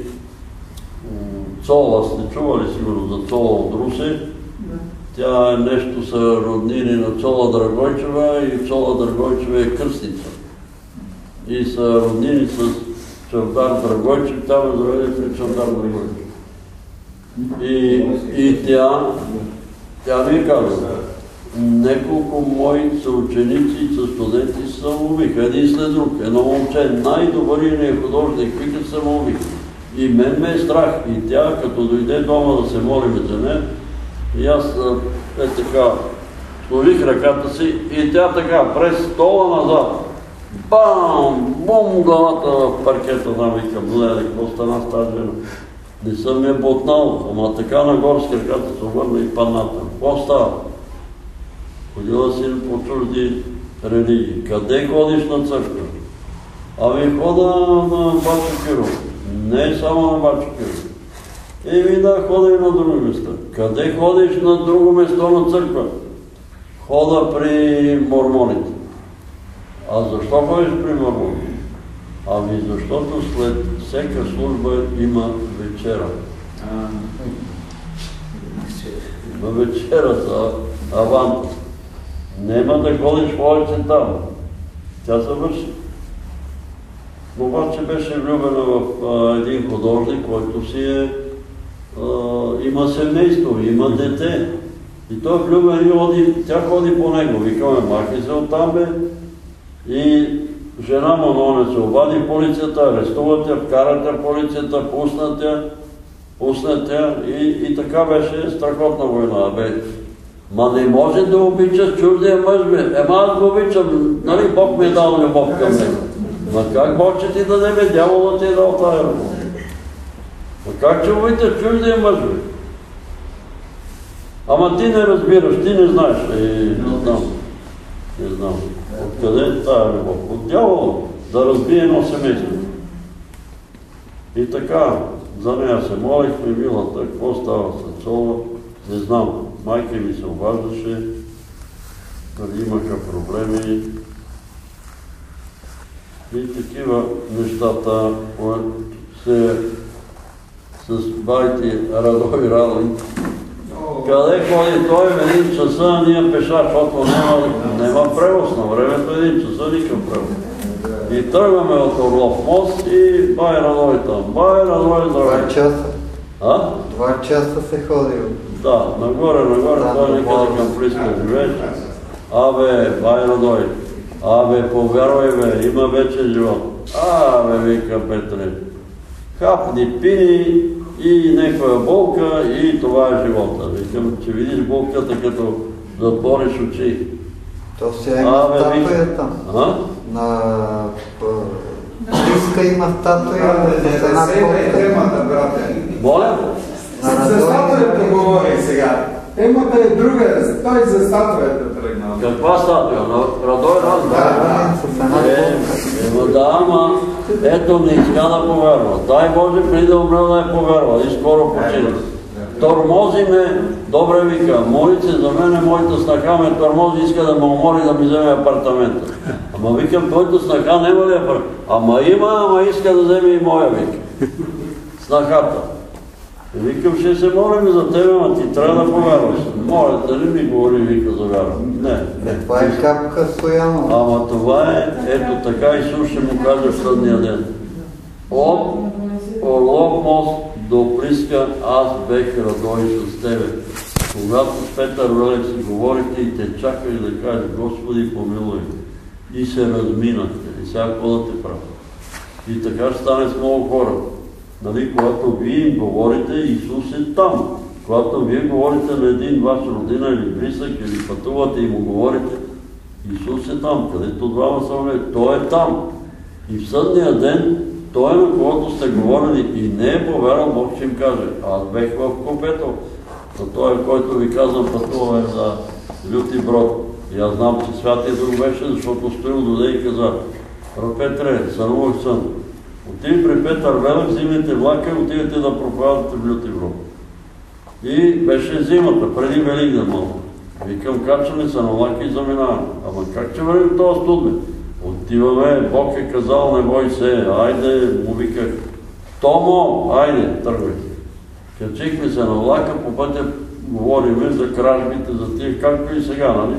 Цола, сте чували сигурно за Цола от Русе. Тя е нещо са роднини на Цола Драгойчева и Цола Драгойчева е кръстница. И са роднини с Чавдар Драгойчев, там е заведе при Чавдар Драгойчев. И, и тя, тя ми казва, неколко мои съученици и студенти се самоубиха, един след друг. Едно момче, най-добрият художник, вика се самоубиха. И мен ме е страх. И тя, като дойде дома да се молиме за нея, и аз е така, сложих ръката си и тя така, през стола назад. Бам! Бум! Главата в паркета, да викам, гледа, какво стана с тази жена. Не съм я ботнал, ама така нагоре с краката се обърна и падната. Какво става? Ходила си по чужди религии. Къде ходиш на църква? Ами хода на Бачо Киров. Не е само на Бачо Киров. Еми да, хода и на друго место. Къде ходиш на друго место на църква? Хода при мормоните. А защо ходиш при мормоните? Ами защото след всяка служба има вечера. Има вечера за аванта. Нема да ходиш повече там. Тя завърши. Обаче беше влюбена в а, един художник, който си е, а, има семейство, има дете. И той е влюбен и ходи, тя ходи по него. Викаме, махи се оттам бе. И жена му, но не се обади полицията, арестуват я, вкарат я полицията, пуснат я, пуснат я и, и така беше страхотна война. Бе, ма не може да обичаш чуждия мъж, бе. Ема аз го обичам, нали Бог ми е дал любов към него. Ма как Бог ще ти даде, бе, дявола ти е дал тая любов? Ма как ще обичаш чуждия мъж, бе? Ама ти не разбираш, ти не знаеш. Е, не знам. Не знам. Откъде е тая любов? От дявола да разбие едно семейство. И така, за нея се молихме, милата, какво става с Цола? Не знам. Майка ми се обаждаше, дали имаха проблеми. И такива нещата се с байти Радой Радой. Къде ходи той в един часа, а ние пеша, защото няма, няма превоз на времето, един часа никакъв превоз. И тръгваме от Орлов мост и бай Радой там. Бай Радой, здравей. Два часа. А? Два часа се ходил. Да, нагоре, нагоре, той никъде към близко живееш. Абе, бай Радой. Абе, повярвай бе, има вече живот. Абе, вика Петре. Хапни, пини и някоя болка и това е живота. Викам, че видиш болката като затвориш очи. То сега има статуя там. А? На Иска има статуя с една колка. Темата, брате. Моля? За статуята говори сега. Темата е друга. Той за статуята тръгнал. Каква статуя? Радой Радой? Да, с една Е, колка. е, да, ама ето не иска да повярва. Дай Боже, преди да умре да е повярва и скоро почина. Тормози ме, добре вика, моли се за мене, моята снаха ме тормози, иска да ме умори да ми вземе апартамента. Ама викам, твоята снаха няма ли апартамент? Ама има, ама иска да вземе и моя, вика. Снахата. И викам, ще се молим за тебе, ама ти трябва да повярваш. Моля, дали ми говори, вика, за вяра. Не, не. Това е капка стояно. Ама това е, ето така Исус ще му каже в съдния ден. От Орлов мост до Плиска аз бех Радой с тебе. когато с Петър Велев си говорите и те чакали да каже Господи помилуй и се разминахте и сега какво да те прави. И така ще стане с много хора. Нали, когато вие им говорите, Исус е там. Когато вие говорите на един ваш родина или близък, или пътувате и му говорите, Исус е там, където двама са влезли. Той е там. И в съдния ден, той е на когото сте говорили и не е повярвал, Бог ще им каже, аз бех в купето. Но той, който ви казвам, пътува е за Люти Брод. И аз знам, че святия да го беше, защото стоил доде и каза, Петре, сънувах сън. Отиди при Петър Велев, взимайте влака и отидете да проповядате в Люти Брод. И беше зимата, преди Великден малко. Викам, качваме се на влака и заминаваме. Ама как ще вървим този студбе? Отиваме, Бог е казал, не бой се, айде, му виках, Томо, айде, тръгвайте. Качихме се на влака, по пътя говориме за кражбите, за тия, както и сега, нали?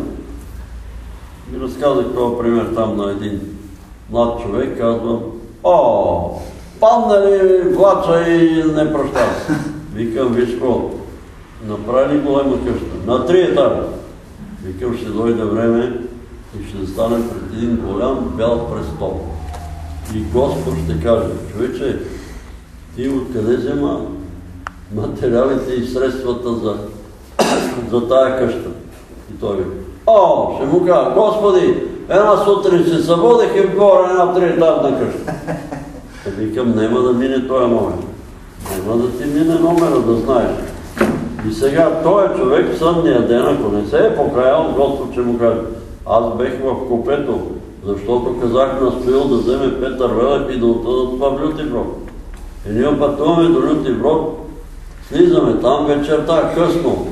И разказах това пример там на един млад човек, казвам, о, падна ли влача и не прощава. Викам, виж какво, направи ли голема къща? На три етажа. Викам, ще дойде време и ще застане пред един голям бял престол. И Господ ще каже, човече, ти откъде взема материалите и средствата за, за тая къща? И той вика, о, ще му кажа, Господи, една сутрин се събудих и горе една триетажна къща. Е, викам, няма да мине този момент. Няма да ти мине номера, да знаеш. И сега този човек в съдния ден, ако не се е покаял, Господ ще му каже, аз бех в купето, защото казах на Стоил да вземе Петър Велев и да отидат в Люти Брод. И ние пътуваме до Люти Брод, слизаме там вечерта, късно.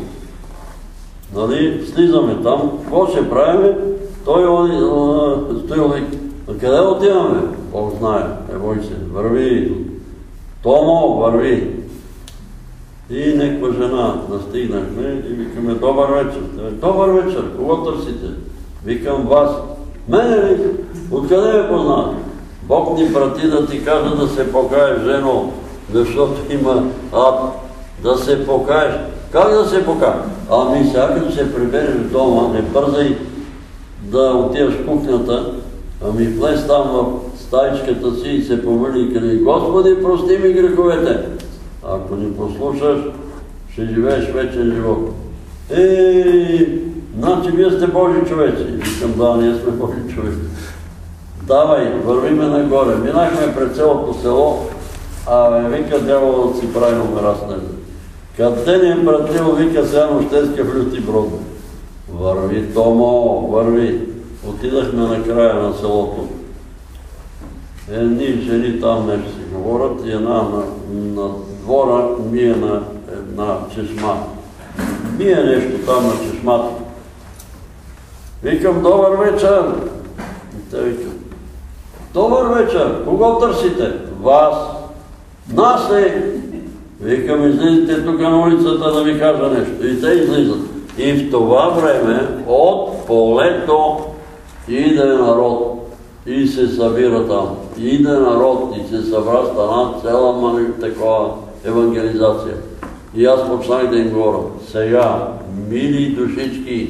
Нали, слизаме там, какво ще правиме? Той Стоил вика, а къде отиваме? Бог знае, не бой се, върви. Томо, върви. И някаква жена настигнахме и викаме, добър вечер. Добър вечер, кого търсите? Викам, вас. Мене ли? Откъде ме познаваш? Бог ни прати да ти кажа да се покаеш, жено, защото има ад. Да се покаеш. Как да се покаеш? Ами сега като се прибереш дома, не бързай да отиваш в кухнята, ами влез там в стаичката си и се помоли и къде, Господи, прости ми греховете. Ако ни послушаш, ще живееш вечен живот. Ей, значи вие сте Божи човеци. Викам, да, ние сме Божи човеци. Давай, вървиме нагоре. Минахме пред цялото село, а вика, дявола да си прави номера с него. Къде ни е пратил, вика, сега нощеска в Люти Брод. Върви, Томо, върви. Отидахме на края на селото. Едни жени там нещо си говорят и една на, на двора мие на една чешма. Мие нещо там на чешмата. Викам, добър вечер. И те викам, добър вечер, кого търсите? Вас. Нас ли? Викам, излизате тук на улицата да ви кажа нещо. И те излизат. И в това време от полето иде народ. И се събира там. Иде народ и се събра, стана цяла мани такова евангелизация. И аз почнах да им говоря. Сега, мили душички,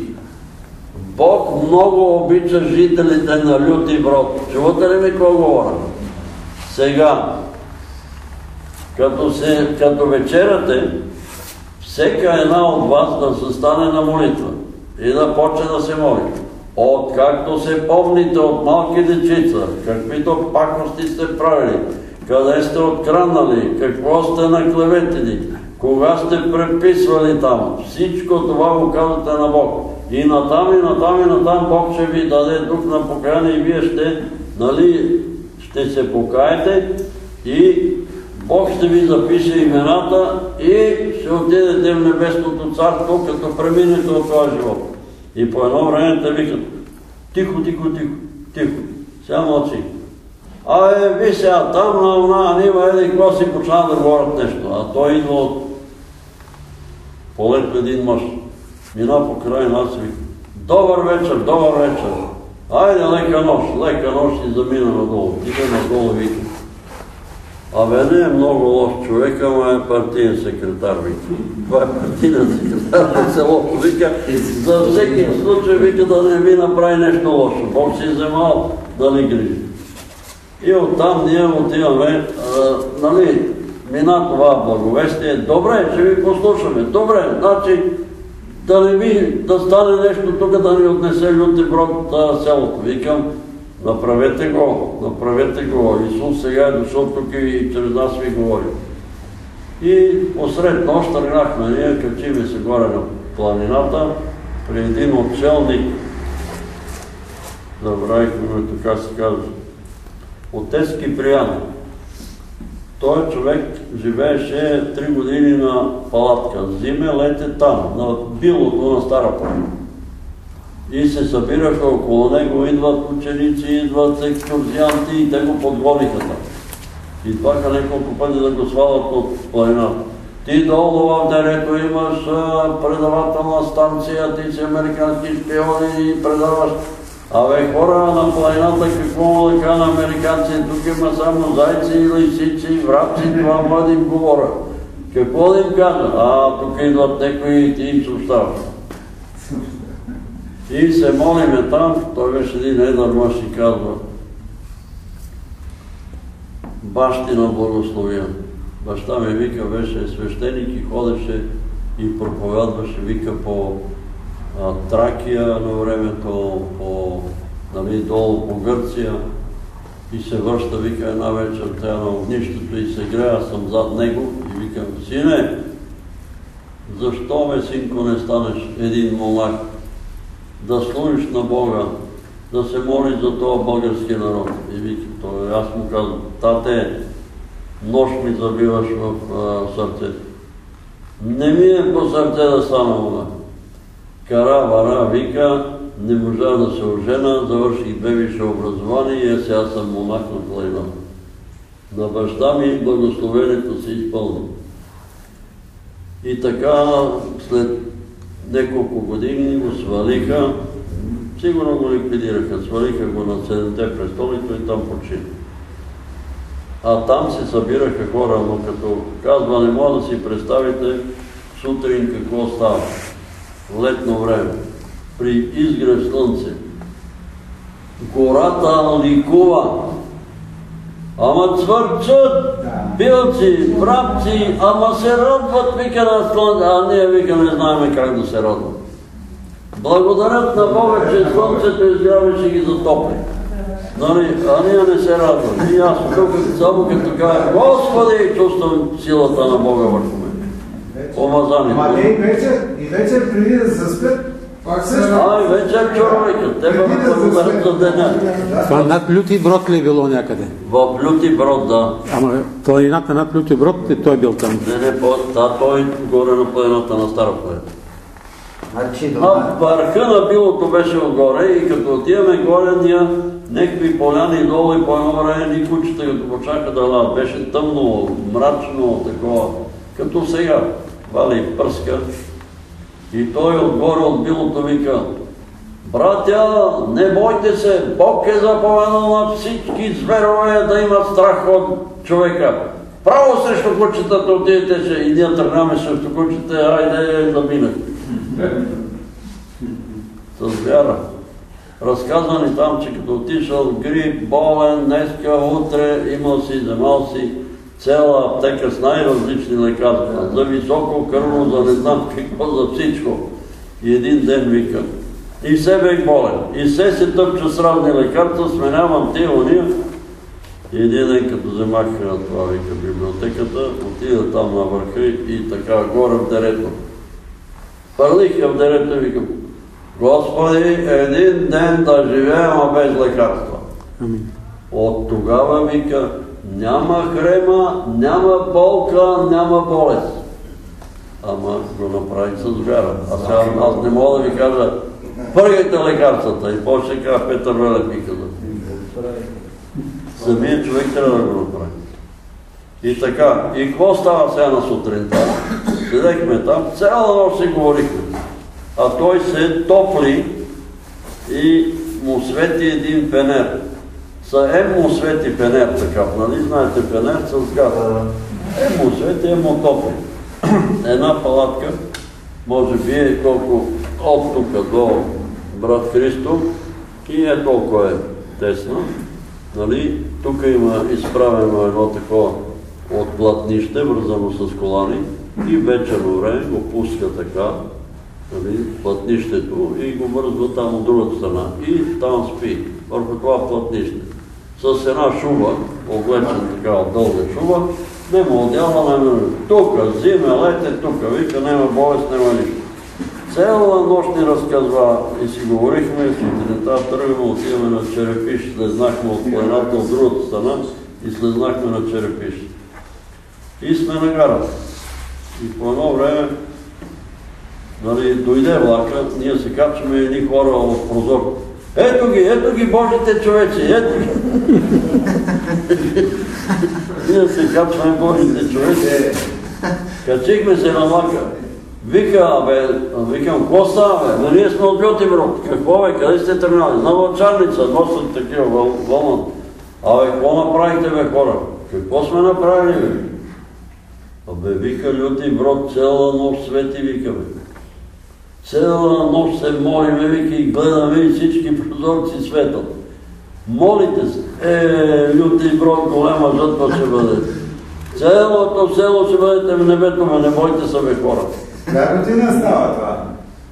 Бог много обича жителите на Люти Брод. Чувате ли ми какво говоря? Сега, като, се, като вечерате, всека една от вас да се стане на молитва и да почне да се моли. Откакто се помните от малки дечица, каквито пакости сте правили, къде сте откраднали, какво сте наклеветили, кога сте преписвали там, всичко това го казвате на Бог. И натам, и натам, и натам Бог ще ви даде дух на покаяние и вие ще, нали, ще се покаете и Бог ще ви запише имената и ще отидете в Небесното царство, като преминете от това живот. И по едно време те викат, тихо, тихо, тихо, тихо, сега мълчи. Абе, ви сега там на она нива, еди, какво си почна да говорят нещо. А той идва от полето един мъж. Мина по край нас и вика, добър вечер, добър вечер. Айде, лека нощ, лека нощ и замина надолу. Иде надолу и вика, Абе, не е много лош човек, ама е партиен секретар, вика. Това е партиен секретар, не се лошо, вика. За всеки случай, вика, да не ви направи нещо лошо. Бог си вземал да ни грижи. И оттам ние отиваме, а, нали, мина това благовестие. Добре, ще ви послушаме. Добре, значи да не ви, да стане нещо тук, да ни отнесе Люти Брод селото. Викам, направете го, направете го. Исус сега е дошъл тук и чрез нас ви говори. И посред нощ тръгнахме, ние качиме се горе на планината, при един отшелник, забравихме ме, така се казва, отец Киприян. Той човек живееше три години на палатка. Зиме, лете там, на билото на Стара планина. И се събираха около него, идват ученици, идват екскурзианти и те го подгониха там. Идваха няколко пъти да го свалят от планината. Ти долу в дерето имаш предавателна станция, ти си американски шпиони и предаваш. Абе, хора на планината, какво му да кажа на американци? Тук има само зайци, лисици, врабци, това мога да им говоря. Какво да им кажа? А, тук идват някои и ти им съобщават. И се молиме там, той беше един едър мъж и казва: бащина благословен. Баща ми, вика, беше свещеник и ходеше и проповядваше, вика, по а, Тракия на времето, по, нали, долу по Гърция и се връща, вика, една вечер тя на огнището и се грея, съм зад него и викам: сине, защо, ме, синко, не станеш един монах, да служиш на Бога, да се молиш за този български народ? И вика, той, аз му казвам: тате, нож ми забиваш в а, сърцето. Не ми е по сърце да стана монах. Кара, вара, вика, не можа да се ожена, завърших бебише образование и сега съм монах на планината. На баща ми благословението се изпълни. И така, след няколко години го свалиха, сигурно го ликвидираха, свалиха го на седемте престолието и там почина. А там се събираха хора, но като казва, не мога да си представите сутрин какво става. Летно време, при изгрев слънце. Гората ликува. Ама цвърчат билци, врабци, ама се радват, вика, на слънце, а ние, вика, не знаем как да се радват. Благодарят на Бога, че слънцето изгрява и ще ги затопли. Нали, а ние не се радват. И аз тук само като кажа: Господи, чувствам силата на Бога върху мен. Помазани. Ама и вечер, и вечер преди да заспят, пак също. Ай, вечер чоровика, те ме благодарят за деня. Това над Люти Брод ли е било някъде? В Люти Брод, да. Ама планината над Люти Брод, той бил там? Не, не, да, той горе на планината на Стара планина. А върха на билото беше отгоре и като отиваме горе, ние някакви поляни долу и по едно време ни кучета, като почаха да лават. Беше тъмно, мрачно, такова, като сега. Вали и пръска. И той отгоре от билото вика: братя, не бойте се, Бог е заповедал на всички зверове да имат страх от човека. Право срещу кучетата отидете ще, и ние тръгнаме срещу кучета, айде да минах. С вяра. Разказва ни там, че като отишъл грип, болен, днеска, утре, имал си, вземал си цяла аптека с най-различни лекарства. За високо кръвно, за не знам какво, за всичко. И един ден вика: и се бех болен, и се се тъпча с разни лекарства, сменявам тия уния. И един ден като вземах това, вика, библиотеката, отида там на върха и така горе в дерето. Пърлих я в дерето и викам: Господи, един ден да живеем, а без лекарства. От тогава, вика, няма хрема, няма болка, няма болест. Ама го направих с вяра. А сега аз не мога да ви кажа: пъргайте лекарствата. И после каза Петър Велев ми каза. Самият човек трябва да го направи. И така, и какво става сега на сутринта? Седехме там, цяла нощ си говорихме. А той се топли и му свети един фенер с са емосвети фенер, така, нали? Знаете, фенер с газ. Емосвети, емотопли. Една палатка, може би е колко от тук до брат Христо и е толкова е тесна. Нали? Тук има изправено едно такова от платнище, вързано с колани и вечерно време го пуска така, нали, платнището и го вързва там от другата страна. И там спи, върху това платнище. С една шуба, облечена такава дълга шуба, нема отдяла, нема тук, зиме, лете, тук, вика, нема болест, нема нищо. Цяла нощ ни разказва и си говорихме, сутринта тръгваме, отиваме на Черепиш, слезнахме от планината от другата страна и слезнахме на Черепиш. И сме на гарата. И по едно време, нали, дойде влака, ние се качваме едни хора от прозор. Ето ги, ето ги Божите човеци, ето ги! Ние се качваме Божите човеци. Качихме се на влака. Вика, абе, викам, какво става, бе? Ние сме от Бютиброд. Какво, бе, къде сте тръгнали? На Вълчарница, носят такива вълнат. Абе, какво направихте, бе, хора? Какво сме направили, бе? Абе, вика, Лютиброд, цяла нощ свети, вика, бе. Цяла нощ се молиме, вика, и гледаме и всички прозорци светят. Молите се. Е, Лютиброд, голема жътва ще бъде. Цялото село ще бъдете в небето, ме не бойте се, бе, хора. Коя година става това?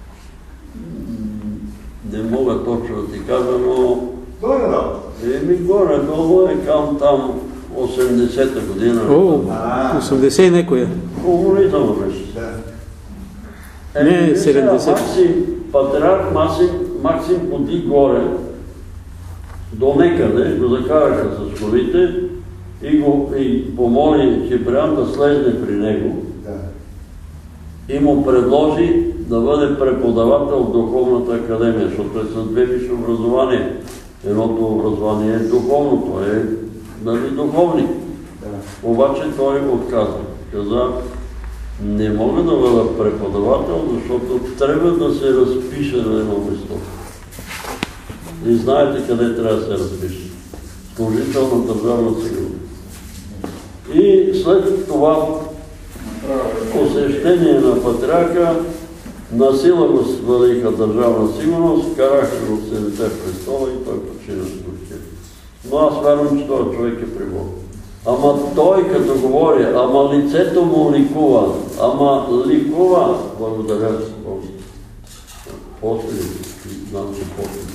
Не мога точно да ти кажа, но... Горе-долу? Еми, горе-долу е към там осемдесета година. О, осемдесет и некоя. Комунизъм беше. Да. Не, седемдесет. Патриарх Максим, Максим поди горе, до некъде, го закараха с колите и го и помоли Киприан да слезне при него. И му предложи да бъде преподавател в Духовната академия, защото е с две висши образования. Едното образование е духовното, е нали, духовник. Да. Обаче той отказа. Каза, не мога да бъда преподавател, защото трябва да се разпише на едно место. И знаете къде трябва да се разпише. Служител на държавна сигурност. И след това посещение на патриарха, на сила го свалиха държавна сигурност, караха го в седете в престола и той почина с духи. Но аз вярвам, че този човек е при Бог. Ама той като говори, ама лицето му ликува, ама ликува, благодаря си Бог. После ли? Знам, че после ли.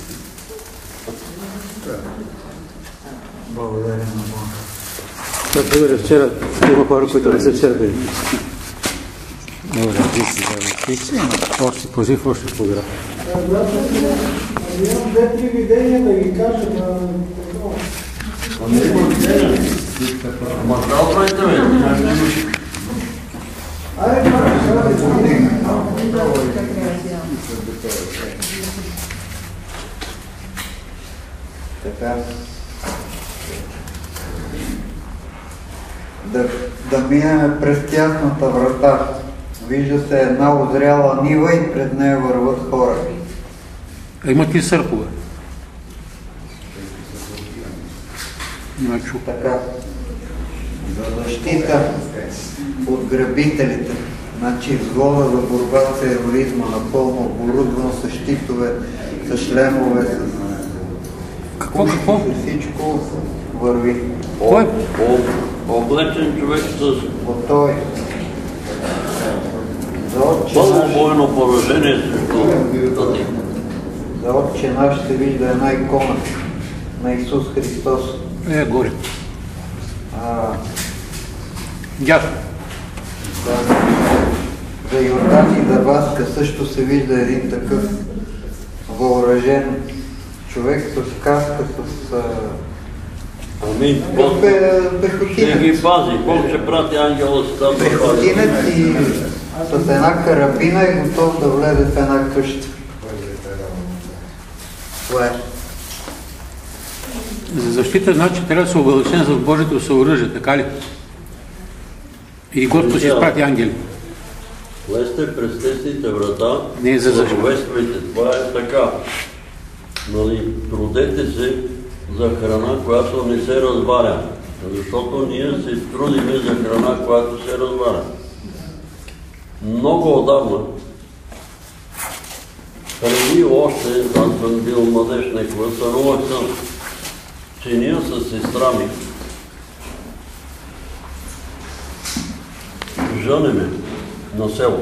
Благодаря на Бога. Това благодаря вчера. Има хора, които не са вчера били. Добре, ти си заедно. Още пожив, още по-град. Имам две-три видения да ги кажа на контрол. Ама трябва правите, бе. Айде, правиш, айде. Така. Да, да минем през тясната врата. Вижда се една озряла нива и пред нея върват хора. А имат ли сърпове? Така. За защита от грабителите. Значи взвода за борба с тероризма, напълно оборудван с щитове, с шлемове, с... Какво, какво? Всичко върви. Кой? Облечен човек с... От той. Пълно бойно поражение срещу тази. За Отче наш се вижда една икона на Исус Христос. Е, горе. А, Дясно. да, за Йордан и Даваска също се вижда един такъв въоръжен човек с каска, с... Ами, Бог ще ги пази. Бог ще прати ангела с тази пехотинец и с една карабина е готов да влезе в една къща. Това е. За защита, значи, трябва да се обълчен с Божието съоръжие, така ли? И Господ ще изпрати ангели. Влезте през тесните врата, не за защита. благовествайте. Това е така. Нали, трудете се за храна, която не се разваря. Защото ние се трудиме за храна, която се разваря. Много отдавна, преди още, аз съм бил младеж некога, сънувах съм, че ние с сестра ми женеме на село.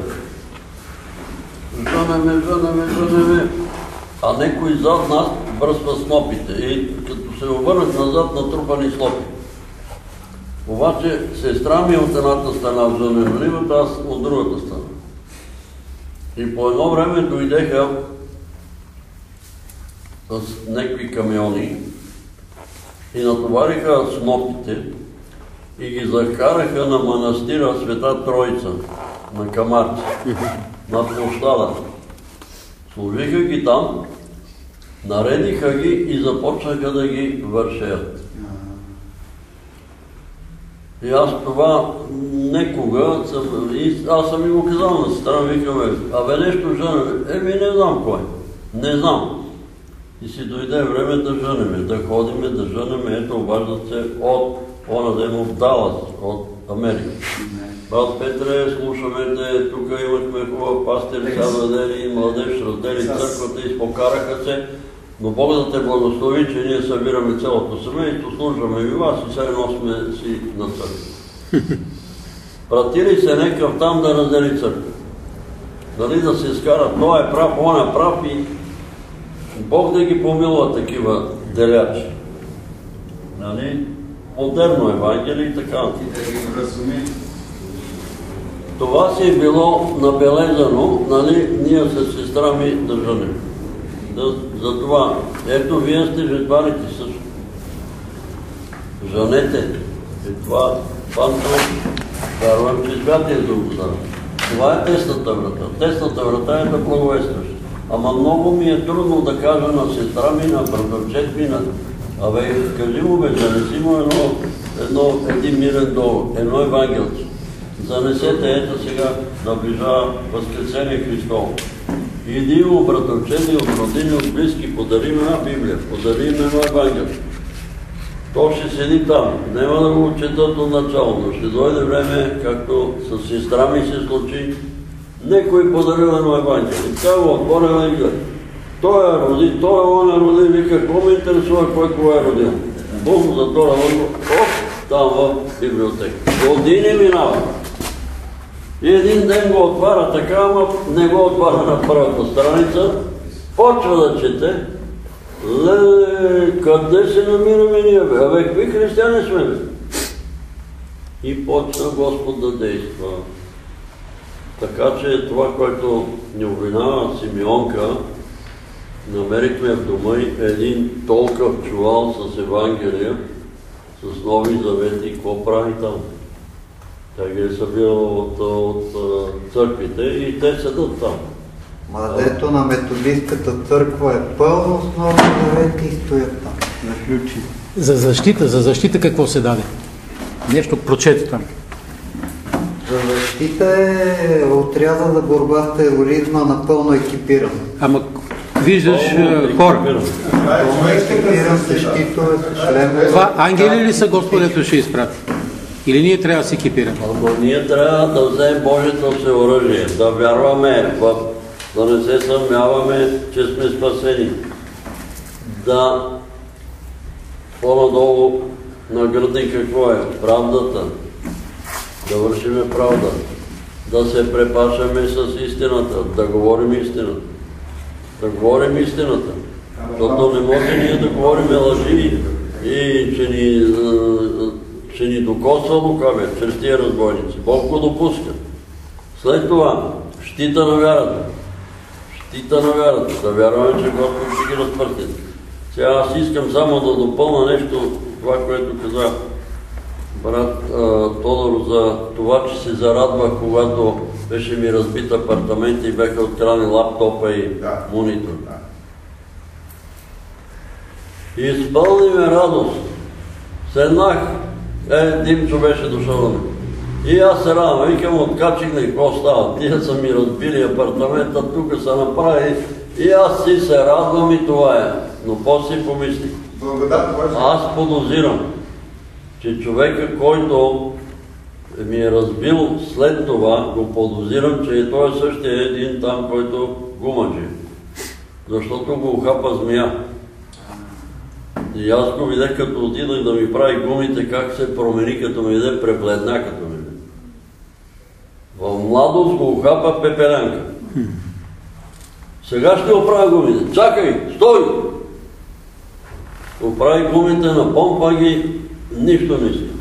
Женеме, женеме, женеме, а некой зад нас връзва снопите и като се обърнах назад, натрупани снопи. Обаче сестра ми от едната страна в женеливата, аз от другата страна. И по едно време дойдеха с някакви камиони и натовариха снопите и ги закараха на манастира Света Троица, на Камарци, на площада. Служиха ги там, наредиха ги и започнаха да ги вършеят. И аз това некога, съм, и аз съм и го казал на сестра, викаме, абе нещо жена, еми не знам кой, не знам. И си дойде време да женеме, да ходиме, да женеме, ето обаждат се от онаден от Далас, от Америка. Брат Петре, слушаме те, тук имахме хубав пастир, сядадели и младеж, раздели църквата и покараха се, но Бог да те благослови, че ние събираме цялото семейство, служваме и вас и сега носиме си на църква. Пратили се некъв там да раздели църква. Дали да се скара, той е прав, он е прав и Бог да ги помилва такива делячи. Нали? Модерно Евангелие и така. Това си е било набелезано, нали, ние с сестра ми да женим. За това, ето вие сте жетварите също. Женете. И това, панто, вярвам, че святия да го знам. Това е тесната врата. Тесната врата е да благовестваш. Ама много ми е трудно да кажа на сестра ми, на братовчет ми, на... Абе, кажи му бе, занеси му едно, едно, един мирен долу, едно Евангелце. Занесете, ето сега, наближава Възкресение Христово. Иди му, братовчени, от родини, от близки, подари им една Библия, подари им едно Евангелие. То ще седи там, няма да го четат от начало, но ще дойде време, както с сестра ми се случи, некой подарил едно Евангелие. Тя го отворила и гледа. Той е роди, той е он е роди, вика, какво ме интересува, кой кого е родил? Бог за това роди, оп, там в библиотека. Години минава. И един ден го отваря така, ама не го отваря на първата страница, почва да чете. Леле, къде се намираме ние, бе? Абе, какви християни сме, бе? И почна Господ да действа. Така че това, което ни обвинава Симеонка, намерихме в дома и един толков чувал с Евангелия, с Нови Завети, какво прави там? Тя ги е събирала от, от църквите и те седат там. Младето на методистката църква е пълно с Нови Завети и стоят там, на ключи. За защита, за защита какво се даде? Нещо прочете там. За защита е отряда за борба с тероризма напълно екипиран. Ама виждаш uh, хора. Напълно екипиран с щитове, с шлемове. Това ангели ли са Господето ще изпрати? Или ние трябва да се екипираме? Ако ние трябва да вземем Божието си оръжие, да вярваме, да не се съмняваме, че сме спасени, да по-надолу наградни какво е? Правдата. Да вършиме правда. Да се препашаме с истината. Да говорим истината. Да говорим истината. Защото не може ние да говорим лъжи и че ни, че ни докосва лукавия чрез тия разбойници. Бог го допуска. След това, щита на вярата. Щита на вярата. Да вярваме, че Господ ще ги разпърти. Сега аз искам само да допълна нещо, това, което каза брат а, Тодор, за това, че се зарадвах, когато беше ми разбит апартамент и беха открани лаптопа и да. Монитор. Да. И изпълни ме радост. Седнах, е, Димчо беше дошъл на мен. И аз се радвам, викам, откачих ли, какво става? Тия са ми разбили апартамента, тук се направи и аз си се радвам и това е. Но после си помислих. Аз подозирам, че човека, който ми е разбил след това, го подозирам, че той е същия един там, който го мъчи. Защото го ухапа змия. И аз го видях, като отидах да ми прави гумите, как се промени, като ми виде, пребледна като ми виде. В младост го ухапа пепелянка. Сега ще оправя гумите. Чакай, стой! Оправи гумите, напомпа ги, нищо не си.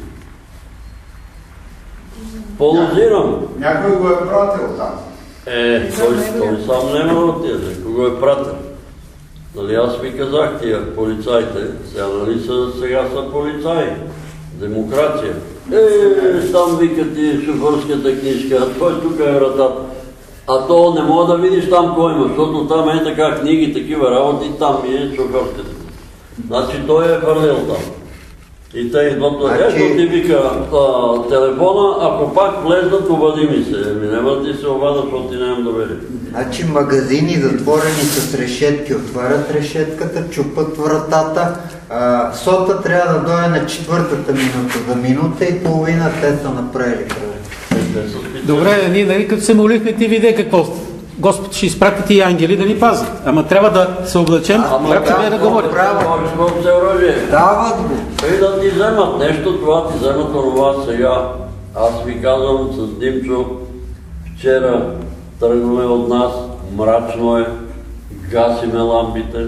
Подозирам. Някой го е пратил там. Е, той, той сам не ме отиде, ако го е пратил. Нали, аз ви казах тия полицайите, сега нали са, сега са полицаи, демокрация. Е, там вика ти шофьорската книжка, а той тук е вратата. А то не мога да видиш там кой има, защото там е така книги, такива работи, там ми е шофьорската книжка. Значи той е върнил там. И те идват, ето ти вика телефона, ако пак влезнат, обади ми се. Ми няма да ти се обада, защото ти нямам доверие. Значи магазини затворени с решетки, отварят решетката, чупат вратата. А, сота трябва да дойде на четвъртата минута, за минута и половина те са направили кръв. Добре, ние нали като се молихме, ти виде какво Господ ще изпрати тия ангели да ни пазят. Ама трябва да се облечем, както бе да говорим. Дават го. И да ти вземат нещо, това ти вземат това сега. Аз ви казвам с Димчо, вчера тръгваме от нас, мрачно е, гасиме лампите.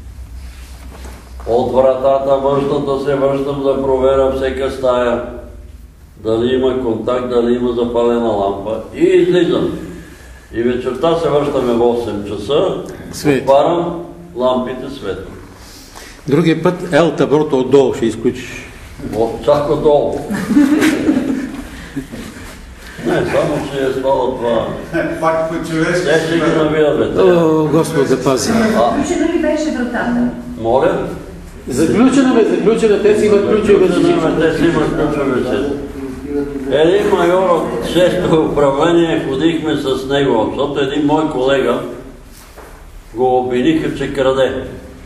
От вратата външната се връщам да проверя всека стая, дали има контакт, дали има запалена лампа и излизам. И вечерта се връщаме в осем часа, отварям лампите светло. Другия път ел таброто отдолу ще изключиш. Чак отдолу. Не, само че е спало това. Пак по човешки. Те ще ги навият, бе. О, Господ да пази. Заключена ли беше вратата? Моля? Заключена бе, заключена. Те си имат ключове за всичко. Те си имат ключове за всичко. Един майор от шесто управление ходихме с него, защото един мой колега го обвиниха, че краде.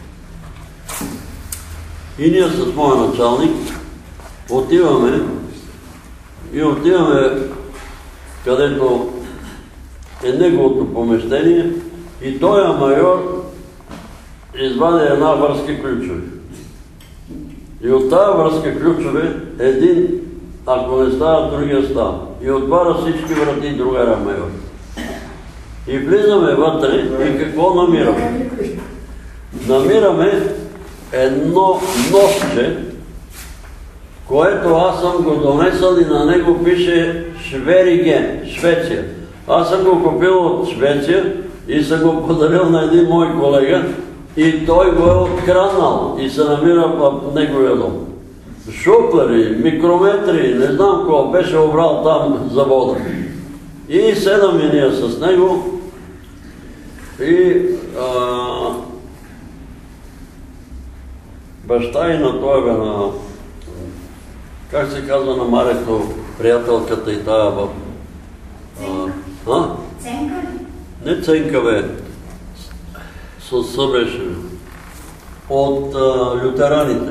И ние с моя началник отиваме и отиваме където е неговото помещение и той майор извади една връзка ключове. И от тази връзка ключове един, ако не става, другия става. И отваря всички врати и другия майор. И влизаме вътре и какво намираме? Намираме едно нощче, което аз съм го донесъл и на него пише Швериген, Швеция. Аз съм го купил от Швеция и съм го подарил на един мой колега и той го е откраднал и се намира в неговия дом. Шуплери, микрометри, не знам какво, беше обрал там завода. И седаме ние с него и а, баща и на той бе на, как се казва на Марето, приятелката и тая в... А? Ценка ли? Не Ценка бе, със Съ беше, от а, лютераните.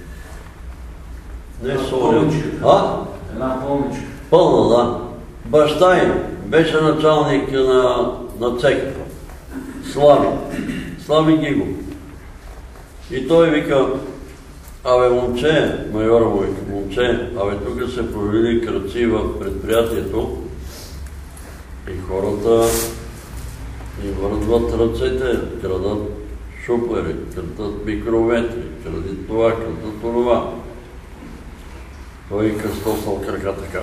Не Соня. А? Една пълничка. Пълна, да. Баща им беше началник на, на цех. Слави. Слави Гиго. И той вика, абе момче, майора му вика, момче, абе тук се появили кръци в предприятието и хората им вързват ръцете, крадат шуплери, крадат микрометри, крадат това, крадат това. Той и кръстосал крака така.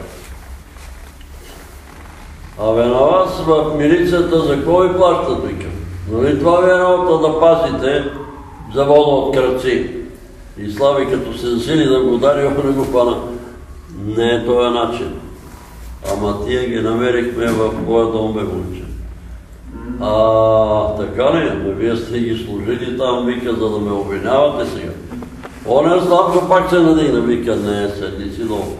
Абе на вас в милицията за какво ви плащат, вика? Нали това ви е работа да пазите завода от кръци? И Слави като се засили да го удари, не го пана. Не е този начин. Ама тия ги намерихме в моя дом, бе, момче. А, така ли? Но вие сте ги служили там, вика, за да ме обвинявате сега. Оня Славко пак се надигна, вика, не, седи си долу.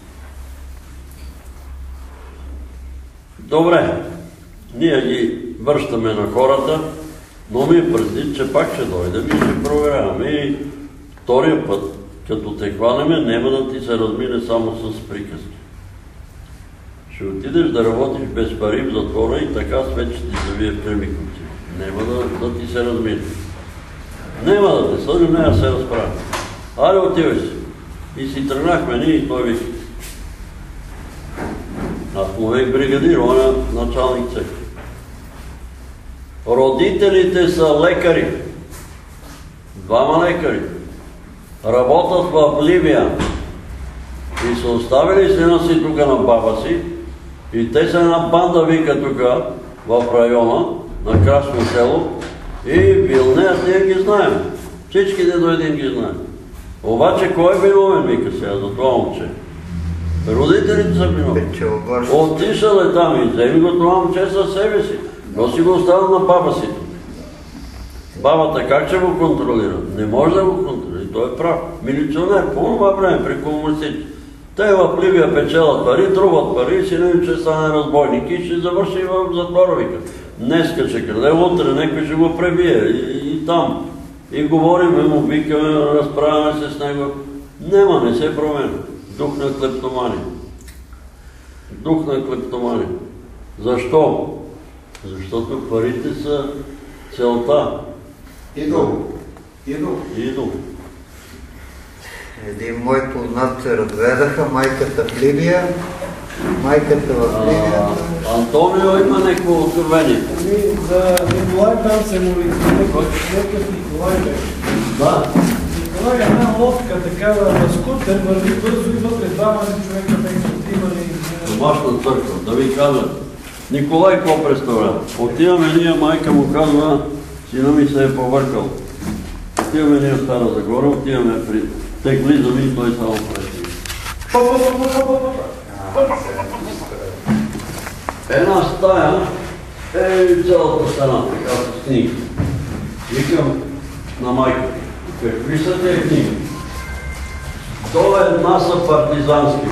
Добре, ние ги връщаме на хората, но ми преди, че пак ще дойдем и ще проверяваме. И втория път, като те хванеме, няма да ти се размине само с приказки. Ще отидеш да работиш без пари в затвора и така свет ще ти завие в кремикоти. Няма да, да ти се размине. Няма да те съдим, не да се разправя. Айде отивай си. И си тръгнахме ние и той вика. Аз му бех бригадир, он е началник цех. Родителите са лекари. Двама лекари. Работят в Ливия. И са оставили сина си тук на баба си. И те са една банда, вика тук, в района, на Красно село. И вилнеят ние ги знаем. Всичките до един ги знаем. Обаче кой е виновен, вика сега, за това момче? Родителите са виновни. Отишъл е там и вземи го това момче със себе си. Но си го оставил на баба си. Бабата как ще го контролира? Не може да го контролира. И той е прав. Милиционер, по това време, при комунистите. Те в Ливия печелят пари, труват пари и си не че стане разбойник и ще завърши в затвора, вика. Днеска ще краде, утре някой ще го пребие и, и там. И говорим, му викаме, разправяме се с него. Нема, не се променя. Дух на клептомания. Дух на клептомания. Защо? Защото парите са целта. Идол. Идол. Идол. Един мой познат се разведаха, майката в Ливия, майката в Ливия. Антонио има някакво откровение. За Николай там се моли, някакъв Николай бе. Да. Николай е една лодка, такава на скутер, върви бързо и вътре двама човека бяха отивали. Домашна църква, да ви кажа. Николай какво представлява? Отиваме ние, майка му казва, сина ми се е повъркал. Отиваме ние в Стара Загора, отиваме при... Те влизаме и той само преси. Една стая е цялата стена, така с книги. Викам на майка, какви са тези книги? То е една са партизански.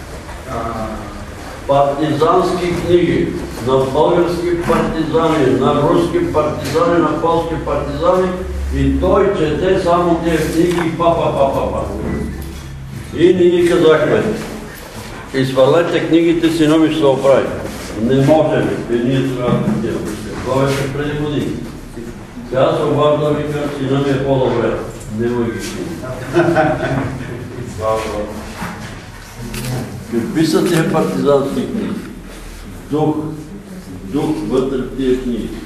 Партизански книги на български партизани, на руски партизани, на полски партизани и той чете само тези книги и па-па-па-па-па. И ни ги казахме, извалете книгите, сина ми ще се оправи. Не можем, и ние трябва да отиваме. Това беше преди години. Сега се обажда, вика, сина ми е по-добре. Нема ги книги. Какви са тия партизански книги? Дух, дух вътре в тия книги.